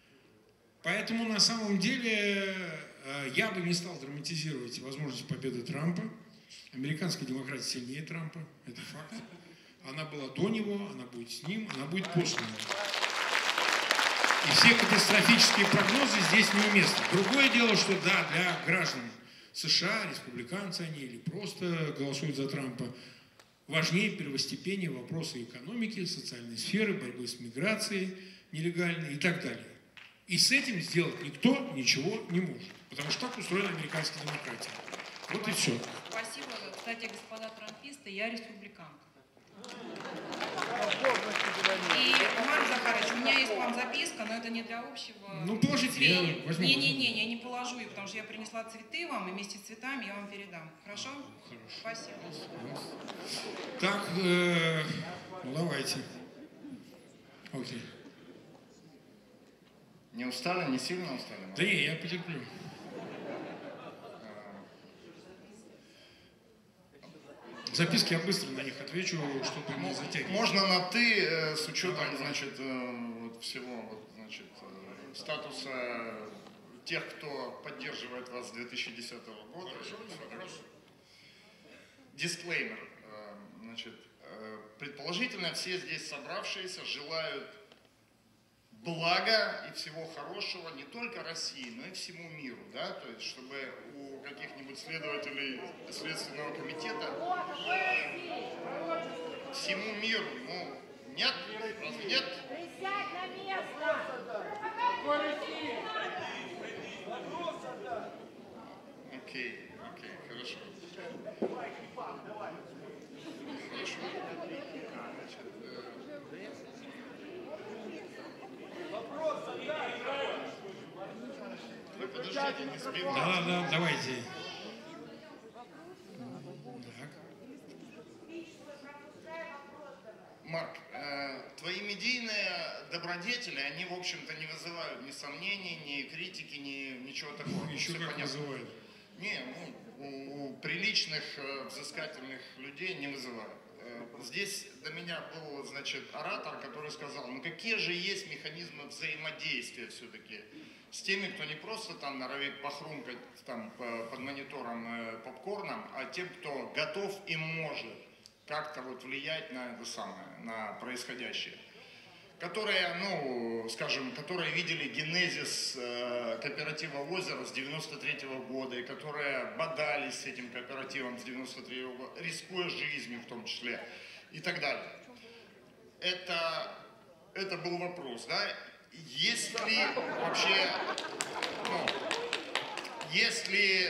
Поэтому на самом деле я бы не стал драматизировать возможность победы Трампа. Американская демократия сильнее Трампа, это факт. Она была до него, она будет с ним, она будет после него. И все катастрофические прогнозы здесь неуместны. Другое дело, что да, для граждан США, республиканцы они или просто голосуют за Трампа. Важнее первостепеннее вопросы экономики, социальной сферы, борьбы с миграцией нелегальной и так далее. И с этим сделать никто ничего не может, потому что так устроена американская демократия. Вот и все. Спасибо. Кстати, господа трамписты, я республиканка. И, Марк Захарович, у меня есть к вам записка, но это не для общего. Ну, положите, я возьму. Не-не-не, я не положу ее, потому что я принесла цветы вам, и вместе с цветами я вам передам. Хорошо? Хорошо. Спасибо. Так, ну давайте. Окей. Не устали, не сильно устали? Да не, я потерплю. Записки я быстро на них отвечу, чтобы не затягивать. Можно на «ты» с учетом, значит, вот всего, вот, значит, статуса тех, кто поддерживает вас с 2010 года. Хорошо. Дисклеймер. Значит, предположительно, все здесь собравшиеся желают блага и всего хорошего не только России, но и всему миру, да, то есть, чтобы у каких-нибудь следователей Следственного комитета всему миру, ну, нет, разве нет? Присядь на место! Окей, хорошо. Хорошо. Вы подождите, не сбивайте. Да, давайте. Так. Марк, твои медийные добродетели, они, в общем-то, не вызывают ни сомнений, ни критики, ни ничего такого. Еще как вызывают. Не, ну, у приличных, взыскательных людей не вызывают. Здесь до меня был, значит, оратор, который сказал, ну какие же есть механизмы взаимодействия все-таки с теми, кто не просто там норовит похрумкать там под монитором попкорном, а тем, кто готов и может как-то вот влиять на это самое, на происходящее. Которые, ну, скажем, которые видели генезис кооператива «Озеро» с 93-го года, и которые бодались с этим кооперативом с 93-го года, рискуя жизнью в том числе, и так далее. Это был вопрос, да? Есть ли вообще, ну, есть ли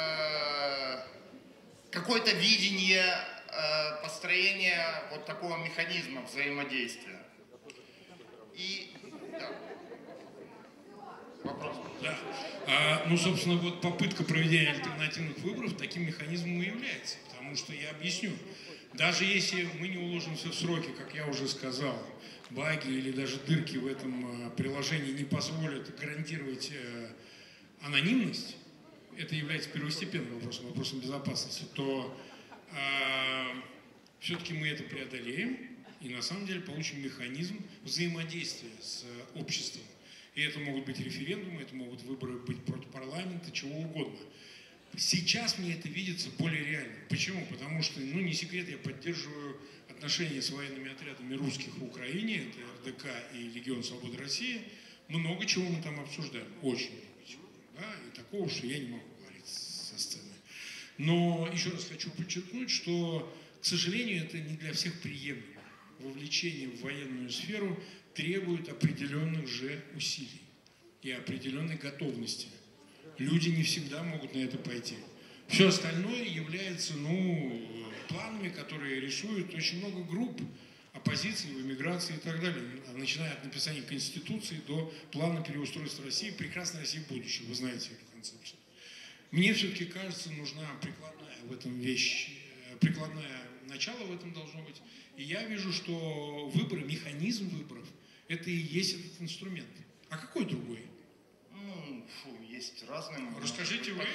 какое-то видение построения вот такого механизма взаимодействия? И да. Вопрос. Да. Ну, собственно, вот попытка проведения альтернативных выборов таким механизмом и является. Потому что я объясню. Даже если мы не уложимся в сроки, как я уже сказал, баги или даже дырки в этом приложении не позволят гарантировать анонимность, это является первостепенным вопросом безопасности, то все-таки мы это преодолеем. И на самом деле получим механизм взаимодействия с обществом. И это могут быть референдумы, это могут выборы быть против парламента, чего угодно. Сейчас мне это видится более реальным. Почему? Потому что, ну не секрет, я поддерживаю отношения с военными отрядами русских в Украине, это РДК и Легион Свободы России. Много чего мы там обсуждаем, очень много чего. Да? И такого, что я не могу говорить со сцены. Но еще раз хочу подчеркнуть, что, к сожалению, это не для всех приемлемо. Вовлечение в военную сферу требует определенных же усилий и определенной готовности. Люди не всегда могут на это пойти. Все остальное является, ну, планами, которые рисуют очень много групп оппозиции, в эмиграции и так далее. Начиная от написания Конституции до плана переустройства России, прекрасной России в будущем. Вы знаете эту концепцию. Мне все-таки кажется, нужна прикладная в этом вещь, прикладное начало в этом должно быть. И я вижу, что выборы, механизм выборов, это и есть этот инструмент. А какой другой? Ну, есть разные. Расскажите вы.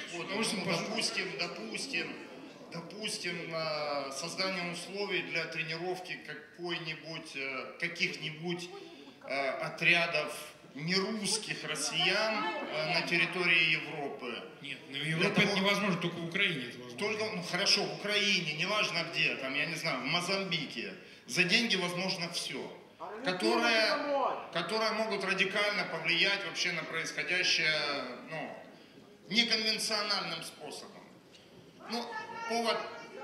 Допустим, создание условий для тренировки каких-нибудь отрядов нерусских россиян на территории Европы. Нет, в Европе это невозможно, только в Украине это возможно. Только, ну хорошо, в Украине, неважно где, там, я не знаю, в Мозамбике. За деньги возможно все. Которые могут радикально повлиять вообще на происходящее, ну, неконвенциональным способом. Ну, повод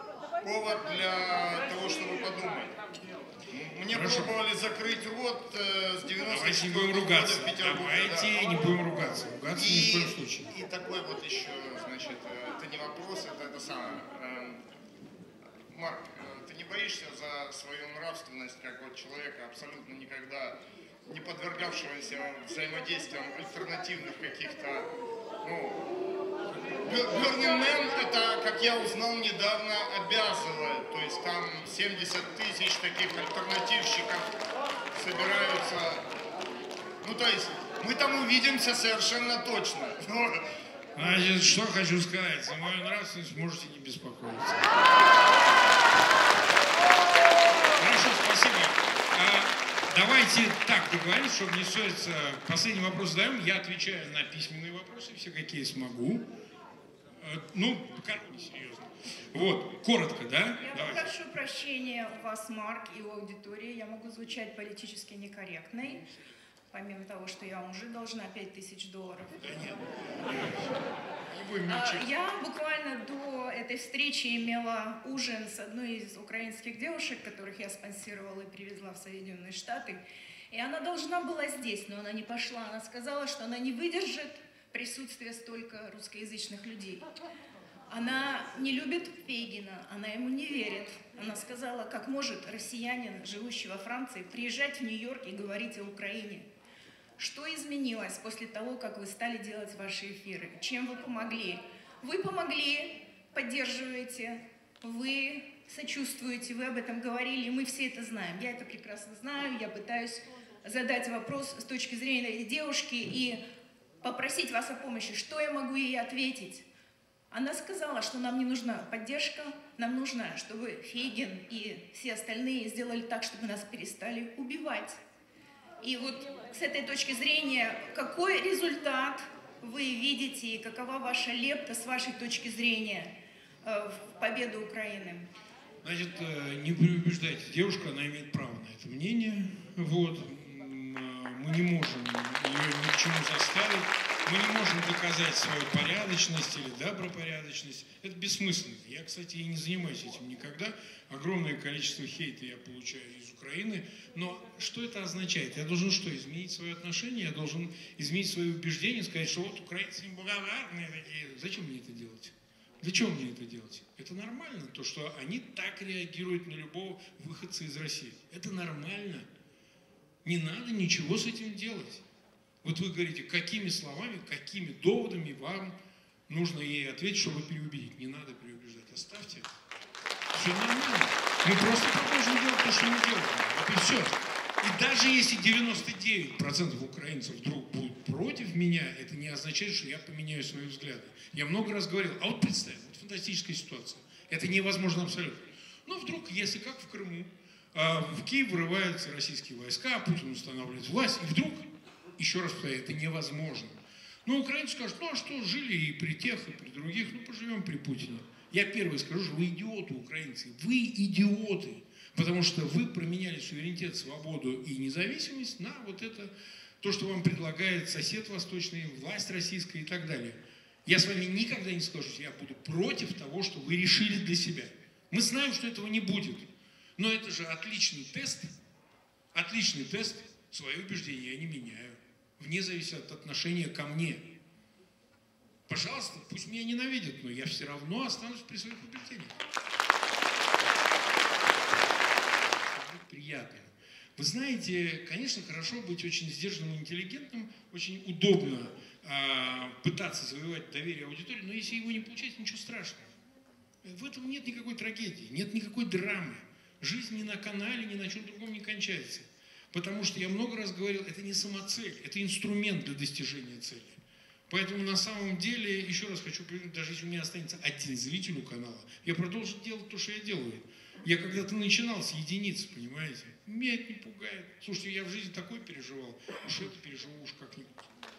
для того, чтобы подумать. Мне пробовали закрыть рот с 94 года в Петербурге. Давайте не будем ругаться. Ругаться ни в коем случае. И такой вот еще, значит, это не вопрос, это самое. Марк, ты не боишься за свою нравственность, как вот человека, абсолютно никогда не подвергавшегося взаимодействиям альтернативных каких-то, Burning Man, это, как я узнал недавно, обязывает. То есть там 70 тысяч таких альтернативщиков собираются. Ну, то есть мы там увидимся совершенно точно. Значит, что хочу сказать. За мою нравственность можете не беспокоиться. Хорошо, спасибо. Давайте так договоримся, чтобы не ссориться. Последний вопрос задаем. Я отвечаю на письменные вопросы, все какие смогу. Ну, серьезно. Вот, коротко, да? Я прошу прощения у вас, Марк, и у аудитории. Я могу звучать политически некорректной, помимо того, что я вам уже должна $5000. Да нет. Я буквально до этой встречи имела ужин с одной из украинских девушек, которых я спонсировала и привезла в Соединенные Штаты. И она должна была здесь, но она не пошла. Она сказала, что она не выдержит присутствие столько русскоязычных людей. Она не любит Фейгина, она ему не верит. Она сказала, как может россиянин, живущий во Франции, приезжать в Нью-Йорк и говорить о Украине. Что изменилось после того, как вы стали делать ваши эфиры? Чем вы помогли? Вы помогли, поддерживаете, вы сочувствуете, вы об этом говорили, и мы все это знаем. Я это прекрасно знаю, я пытаюсь задать вопрос с точки зрения этой девушки и попросить вас о помощи. Что я могу ей ответить? Она сказала, что нам не нужна поддержка, нам нужно, чтобы Фейгин и все остальные сделали так, чтобы нас перестали убивать. И вот с этой точки зрения, какой результат вы видите и какова ваша лепта с вашей точки зрения в победу Украины? Значит, не преувеличивайте девушку, она имеет право на это мнение. Вот. Мы не можем ее ни к чему заставить, мы не можем доказать свою порядочность или добропорядочность. Это бессмысленно. Я, кстати, и не занимаюсь этим никогда. Огромное количество хейта я получаю из Украины. Но что это означает? Я должен что, изменить свое отношение? Я должен изменить свои убеждения, сказать, что вот украинцы неблагодарные такие. Зачем мне это делать? Для чего мне это делать? Это нормально, то, что они так реагируют на любого выходца из России. Это нормально. Не надо ничего с этим делать. Вот вы говорите, какими словами, какими доводами вам нужно ей ответить, чтобы переубедить. Не надо переубеждать. Оставьте. Все нормально. Мы просто продолжим делать то, что мы делаем. Вот и все. И даже если 99% украинцев вдруг будут против меня, это не означает, что я поменяю свои взгляды. Я много раз говорил, а вот представь, вот фантастическая ситуация. Это невозможно абсолютно. Но вдруг, если как в Крыму, в Киев врываются российские войска, Путин устанавливает власть, и вдруг, еще раз повторяю, это невозможно. Но украинцы скажут, ну а что, жили и при тех, и при других, ну поживем при Путине. Я первый скажу, что вы идиоты, украинцы, вы идиоты, потому что вы променяли суверенитет, свободу и независимость на вот это, то, что вам предлагает сосед восточный, власть российская и так далее. Я с вами никогда не скажу, что я буду против того, что вы решили для себя. Мы знаем, что этого не будет. Но это же отличный тест, свои убеждения я не меняю, вне зависимости от отношения ко мне. Пожалуйста, пусть меня ненавидят, но я все равно останусь при своих убеждениях. Приятно. Вы знаете, конечно, хорошо быть очень сдержанным и интеллигентным, очень удобно пытаться завоевать доверие аудитории, но если его не получается, ничего страшного. В этом нет никакой трагедии, нет никакой драмы. Жизнь ни на канале, ни на чем другом не кончается. Потому что я много раз говорил, это не самоцель, это инструмент для достижения цели. Поэтому на самом деле, еще раз хочу признать, даже если у меня останется один зритель у канала, я продолжу делать то, что я делаю. Я когда-то начинал с единиц, понимаете? Меня это не пугает. Слушайте, я в жизни такое переживал, уж это переживу уж как-нибудь.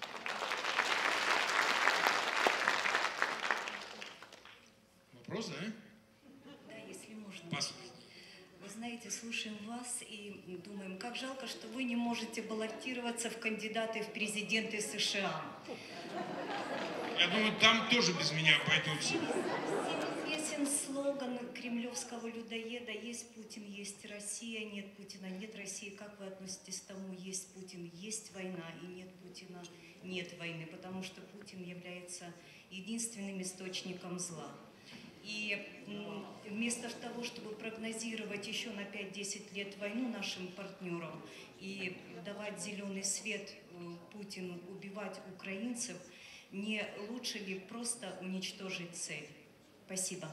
Вопрос, да? Да, если можно. Последний. Вы знаете, слушаем вас и думаем, как жалко, что вы не можете баллотироваться в кандидаты в президенты США. Я думаю, там тоже без меня обойдутся. известен слоган кремлевского людоеда: есть Путин, есть Россия, нет Путина, нет России. Как вы относитесь к тому: есть Путин, есть война, и нет Путина, нет войны? Потому что Путин является единственным источником зла. И вместо того, чтобы прогнозировать еще на 5-10 лет войну нашим партнерам и давать зеленый свет Путину убивать украинцев, не лучше ли просто уничтожить цель? Спасибо.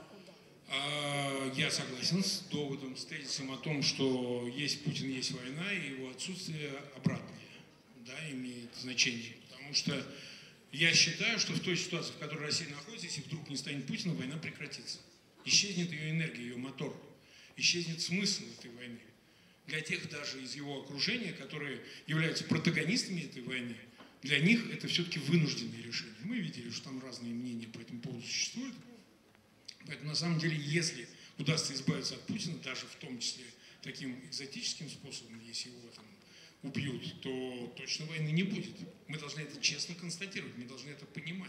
Я согласен с доводом, с тезисом о том, что есть Путин, есть война, и его отсутствие обратное, да, имеет значение. Потому что я считаю, что в той ситуации, в которой Россия находится, если вдруг не станет Путина, война прекратится. Исчезнет ее энергия, ее мотор. Исчезнет смысл этой войны. Для тех даже из его окружения, которые являются протагонистами этой войны, для них это все-таки вынужденное решение. Мы видели, что там разные мнения по этому поводу существуют. Поэтому на самом деле, если удастся избавиться от Путина, даже в том числе таким экзотическим способом, если его там убьют, то точно войны не будет. Мы должны это честно констатировать, мы должны это понимать.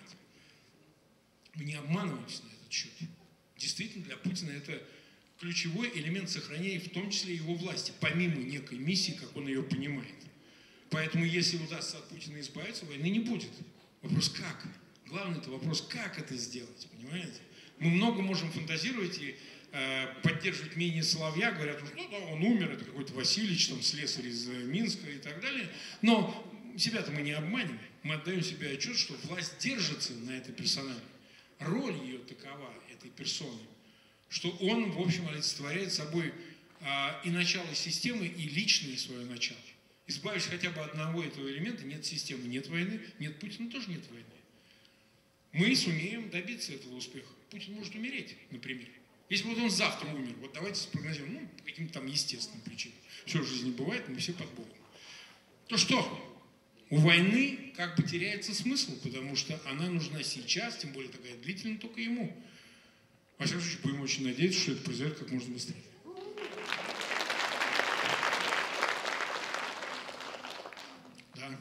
Мы не обманываемся на этот счет. Действительно, для Путина это ключевой элемент сохранения, в том числе его власти, помимо некой миссии, как он ее понимает. Поэтому, если удастся от Путина избавиться, войны не будет. Вопрос как? Главный это вопрос, как это сделать, понимаете? Мы много можем фантазировать и поддерживать мнение Соловья, говорят, ну да, он умер, это какой-то Васильевич, там, слесарь из Минска и так далее. Но себя-то мы не обманем. Мы отдаем себе отчет, что власть держится на этой персонале. Роль ее такова, этой персоны, что он, в общем, олицетворяет собой и начало системы, и личное свое начало. Избавившись хотя бы одного этого элемента, нет системы, нет войны, нет Путина, тоже нет войны. Мы сумеем добиться этого успеха. Путин может умереть, например. Если вот он завтра умер, вот давайте спрогнозируем, ну, по каким-то там естественным причинам. Все в жизни бывает, мы все под Богом. То что? У войны как бы теряется смысл, потому что она нужна сейчас, тем более такая длительная, только ему. Во всяком случае, будем очень надеяться, что это произойдет как можно быстрее. Да.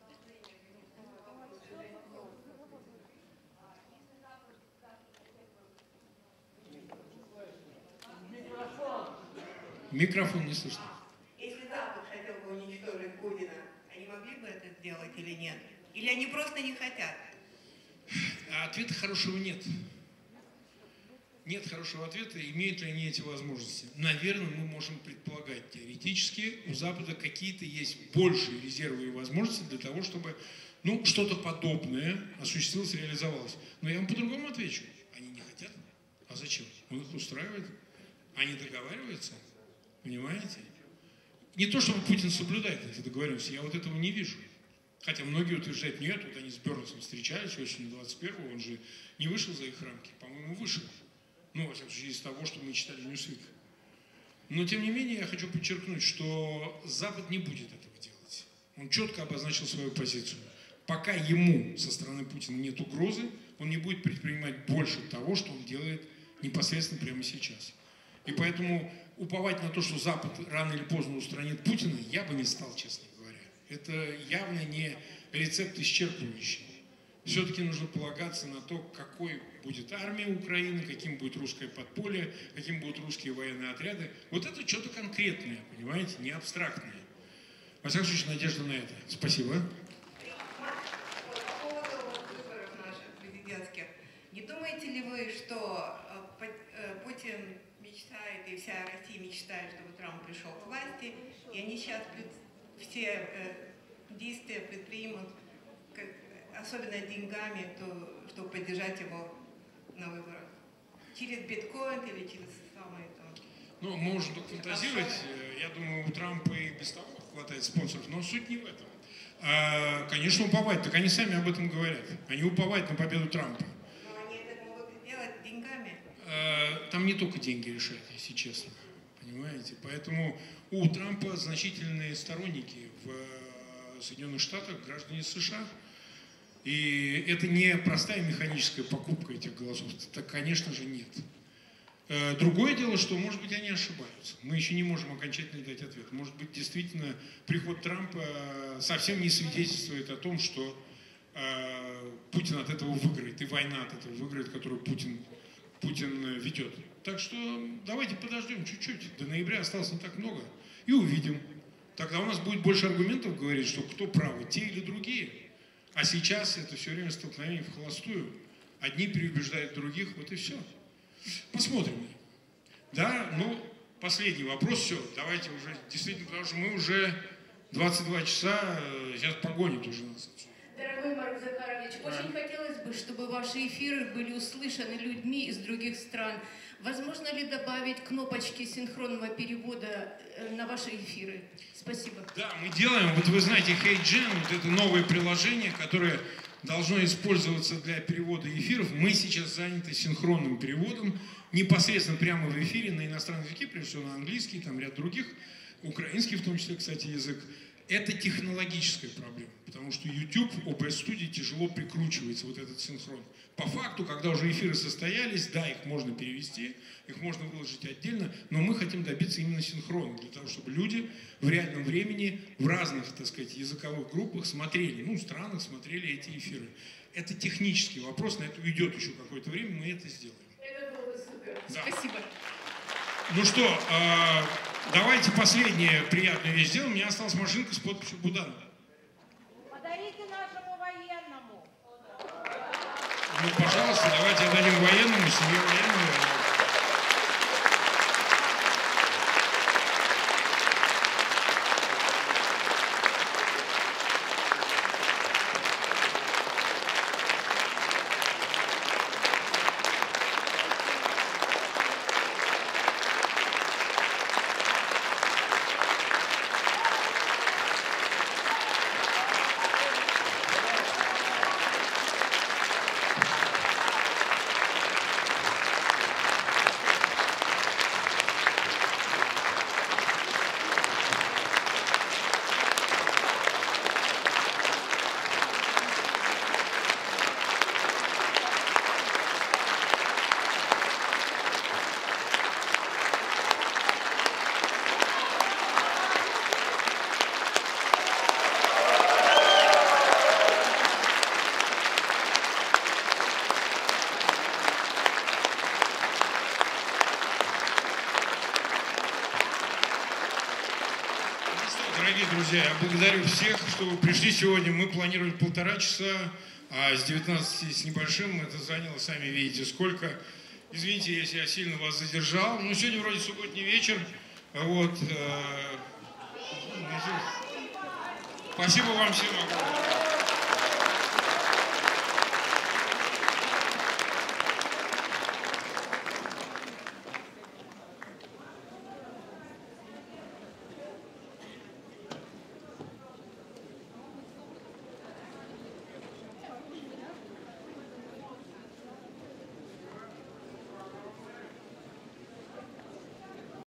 Микрофон не слышно. Если Запад хотел бы уничтожить Путина, они могли бы это сделать или нет? Или они просто не хотят? Ответа хорошего нет. Нет хорошего ответа, имеют ли они эти возможности. Наверное, мы можем предполагать теоретически, у Запада какие-то есть большие резервы и возможности для того, чтобы что-то подобное осуществилось, реализовалось. Но я вам по-другому отвечу. Они не хотят. А зачем? Он их устраивает. Они договариваются. Понимаете? Не то, чтобы Путин соблюдает эти договоренности, я вот этого не вижу. Хотя многие утверждают, нет, вот они с Бернсом встречались осенью 21-го, он же не вышел за их рамки. По-моему, вышел. Ну, во всяком случае, из того, что мы читали в Newsweek. Но, тем не менее, я хочу подчеркнуть, что Запад не будет этого делать. Он четко обозначил свою позицию. Пока ему со стороны Путина нет угрозы, он не будет предпринимать больше того, что он делает непосредственно прямо сейчас. И поэтому уповать на то, что Запад рано или поздно устранит Путина, я бы не стал, честно говоря. Это явно не рецепт исчерпывающий. Все-таки нужно полагаться на то, какой будет армия Украины, каким будет русское подполье, каким будут русские военные отряды. Вот это что-то конкретное, понимаете, не абстрактное. Во всяком случае, надежда на это. Спасибо. По поводу выборов наших президентских. Не думаете ли вы, что Путин мечтает, и вся Россия мечтает, чтобы Трамп пришел к власти, и они сейчас все действия предпримут, особенно деньгами, чтобы поддержать его на выборах? Через биткоин или через самое там? Ну, можно только фантазировать. Я думаю, у Трампа и без того хватает спонсоров, но суть не в этом. Конечно, уповать. Так они сами об этом говорят. Они уповают на победу Трампа. Но они это могут сделать деньгами. Там не только деньги решают, если честно. Понимаете? Поэтому у Трампа значительные сторонники в Соединенных Штатах, граждане США. И это не простая механическая покупка этих голосов. Это, конечно же, нет. Другое дело, что, может быть, они ошибаются. Мы еще не можем окончательно дать ответ. Может быть, действительно, приход Трампа совсем не свидетельствует о том, что Путин от этого выиграет, и война от этого выиграет, которую Путин Путин ведет. Так что давайте подождем чуть-чуть. До ноября осталось не так много. И увидим. Тогда у нас будет больше аргументов говорить, что кто правы, те или другие. А сейчас это все время столкновение в холостую. Одни переубеждают других, вот и все. Посмотрим. Да, ну, последний вопрос, все, давайте уже, действительно, потому что мы уже 22 часа, сейчас погонит уже нас. Дорогой Марк Захарович, очень хотелось бы, чтобы ваши эфиры были услышаны людьми из других стран. Возможно ли добавить кнопочки синхронного перевода на ваши эфиры? Спасибо. Да, мы делаем, вот вы знаете, HeyGen, вот это новое приложение, которое должно использоваться для перевода эфиров. Мы сейчас заняты синхронным переводом, непосредственно прямо в эфире на иностранные языки, прежде всего на английский, там ряд других, украинский в том числе, кстати, язык. Это технологическая проблема, потому что YouTube, OBS Studio тяжело прикручивается, вот этот синхрон. По факту, когда уже эфиры состоялись, да, их можно перевести, их можно выложить отдельно, но мы хотим добиться именно синхрона, для того, чтобы люди в реальном времени в разных, так сказать, языковых группах смотрели, ну, странах смотрели эти эфиры. Это технический вопрос, на это уйдет еще какое-то время, мы это сделаем. Это было супер. Да. Спасибо. Ну что, давайте последнюю приятную вещь сделаем. У меня осталась машинка с подписью Буданова. Подарите нашему военному. Ну, пожалуйста, давайте отдадим военному, семье военного. Дорогие друзья, я благодарю всех, что вы пришли сегодня. Мы планировали 1,5 часа, а с 19 с небольшим это заняло, сами видите, сколько. Извините, если я сильно вас задержал. Ну, сегодня вроде субботний вечер. Вот. Спасибо вам всем огромное.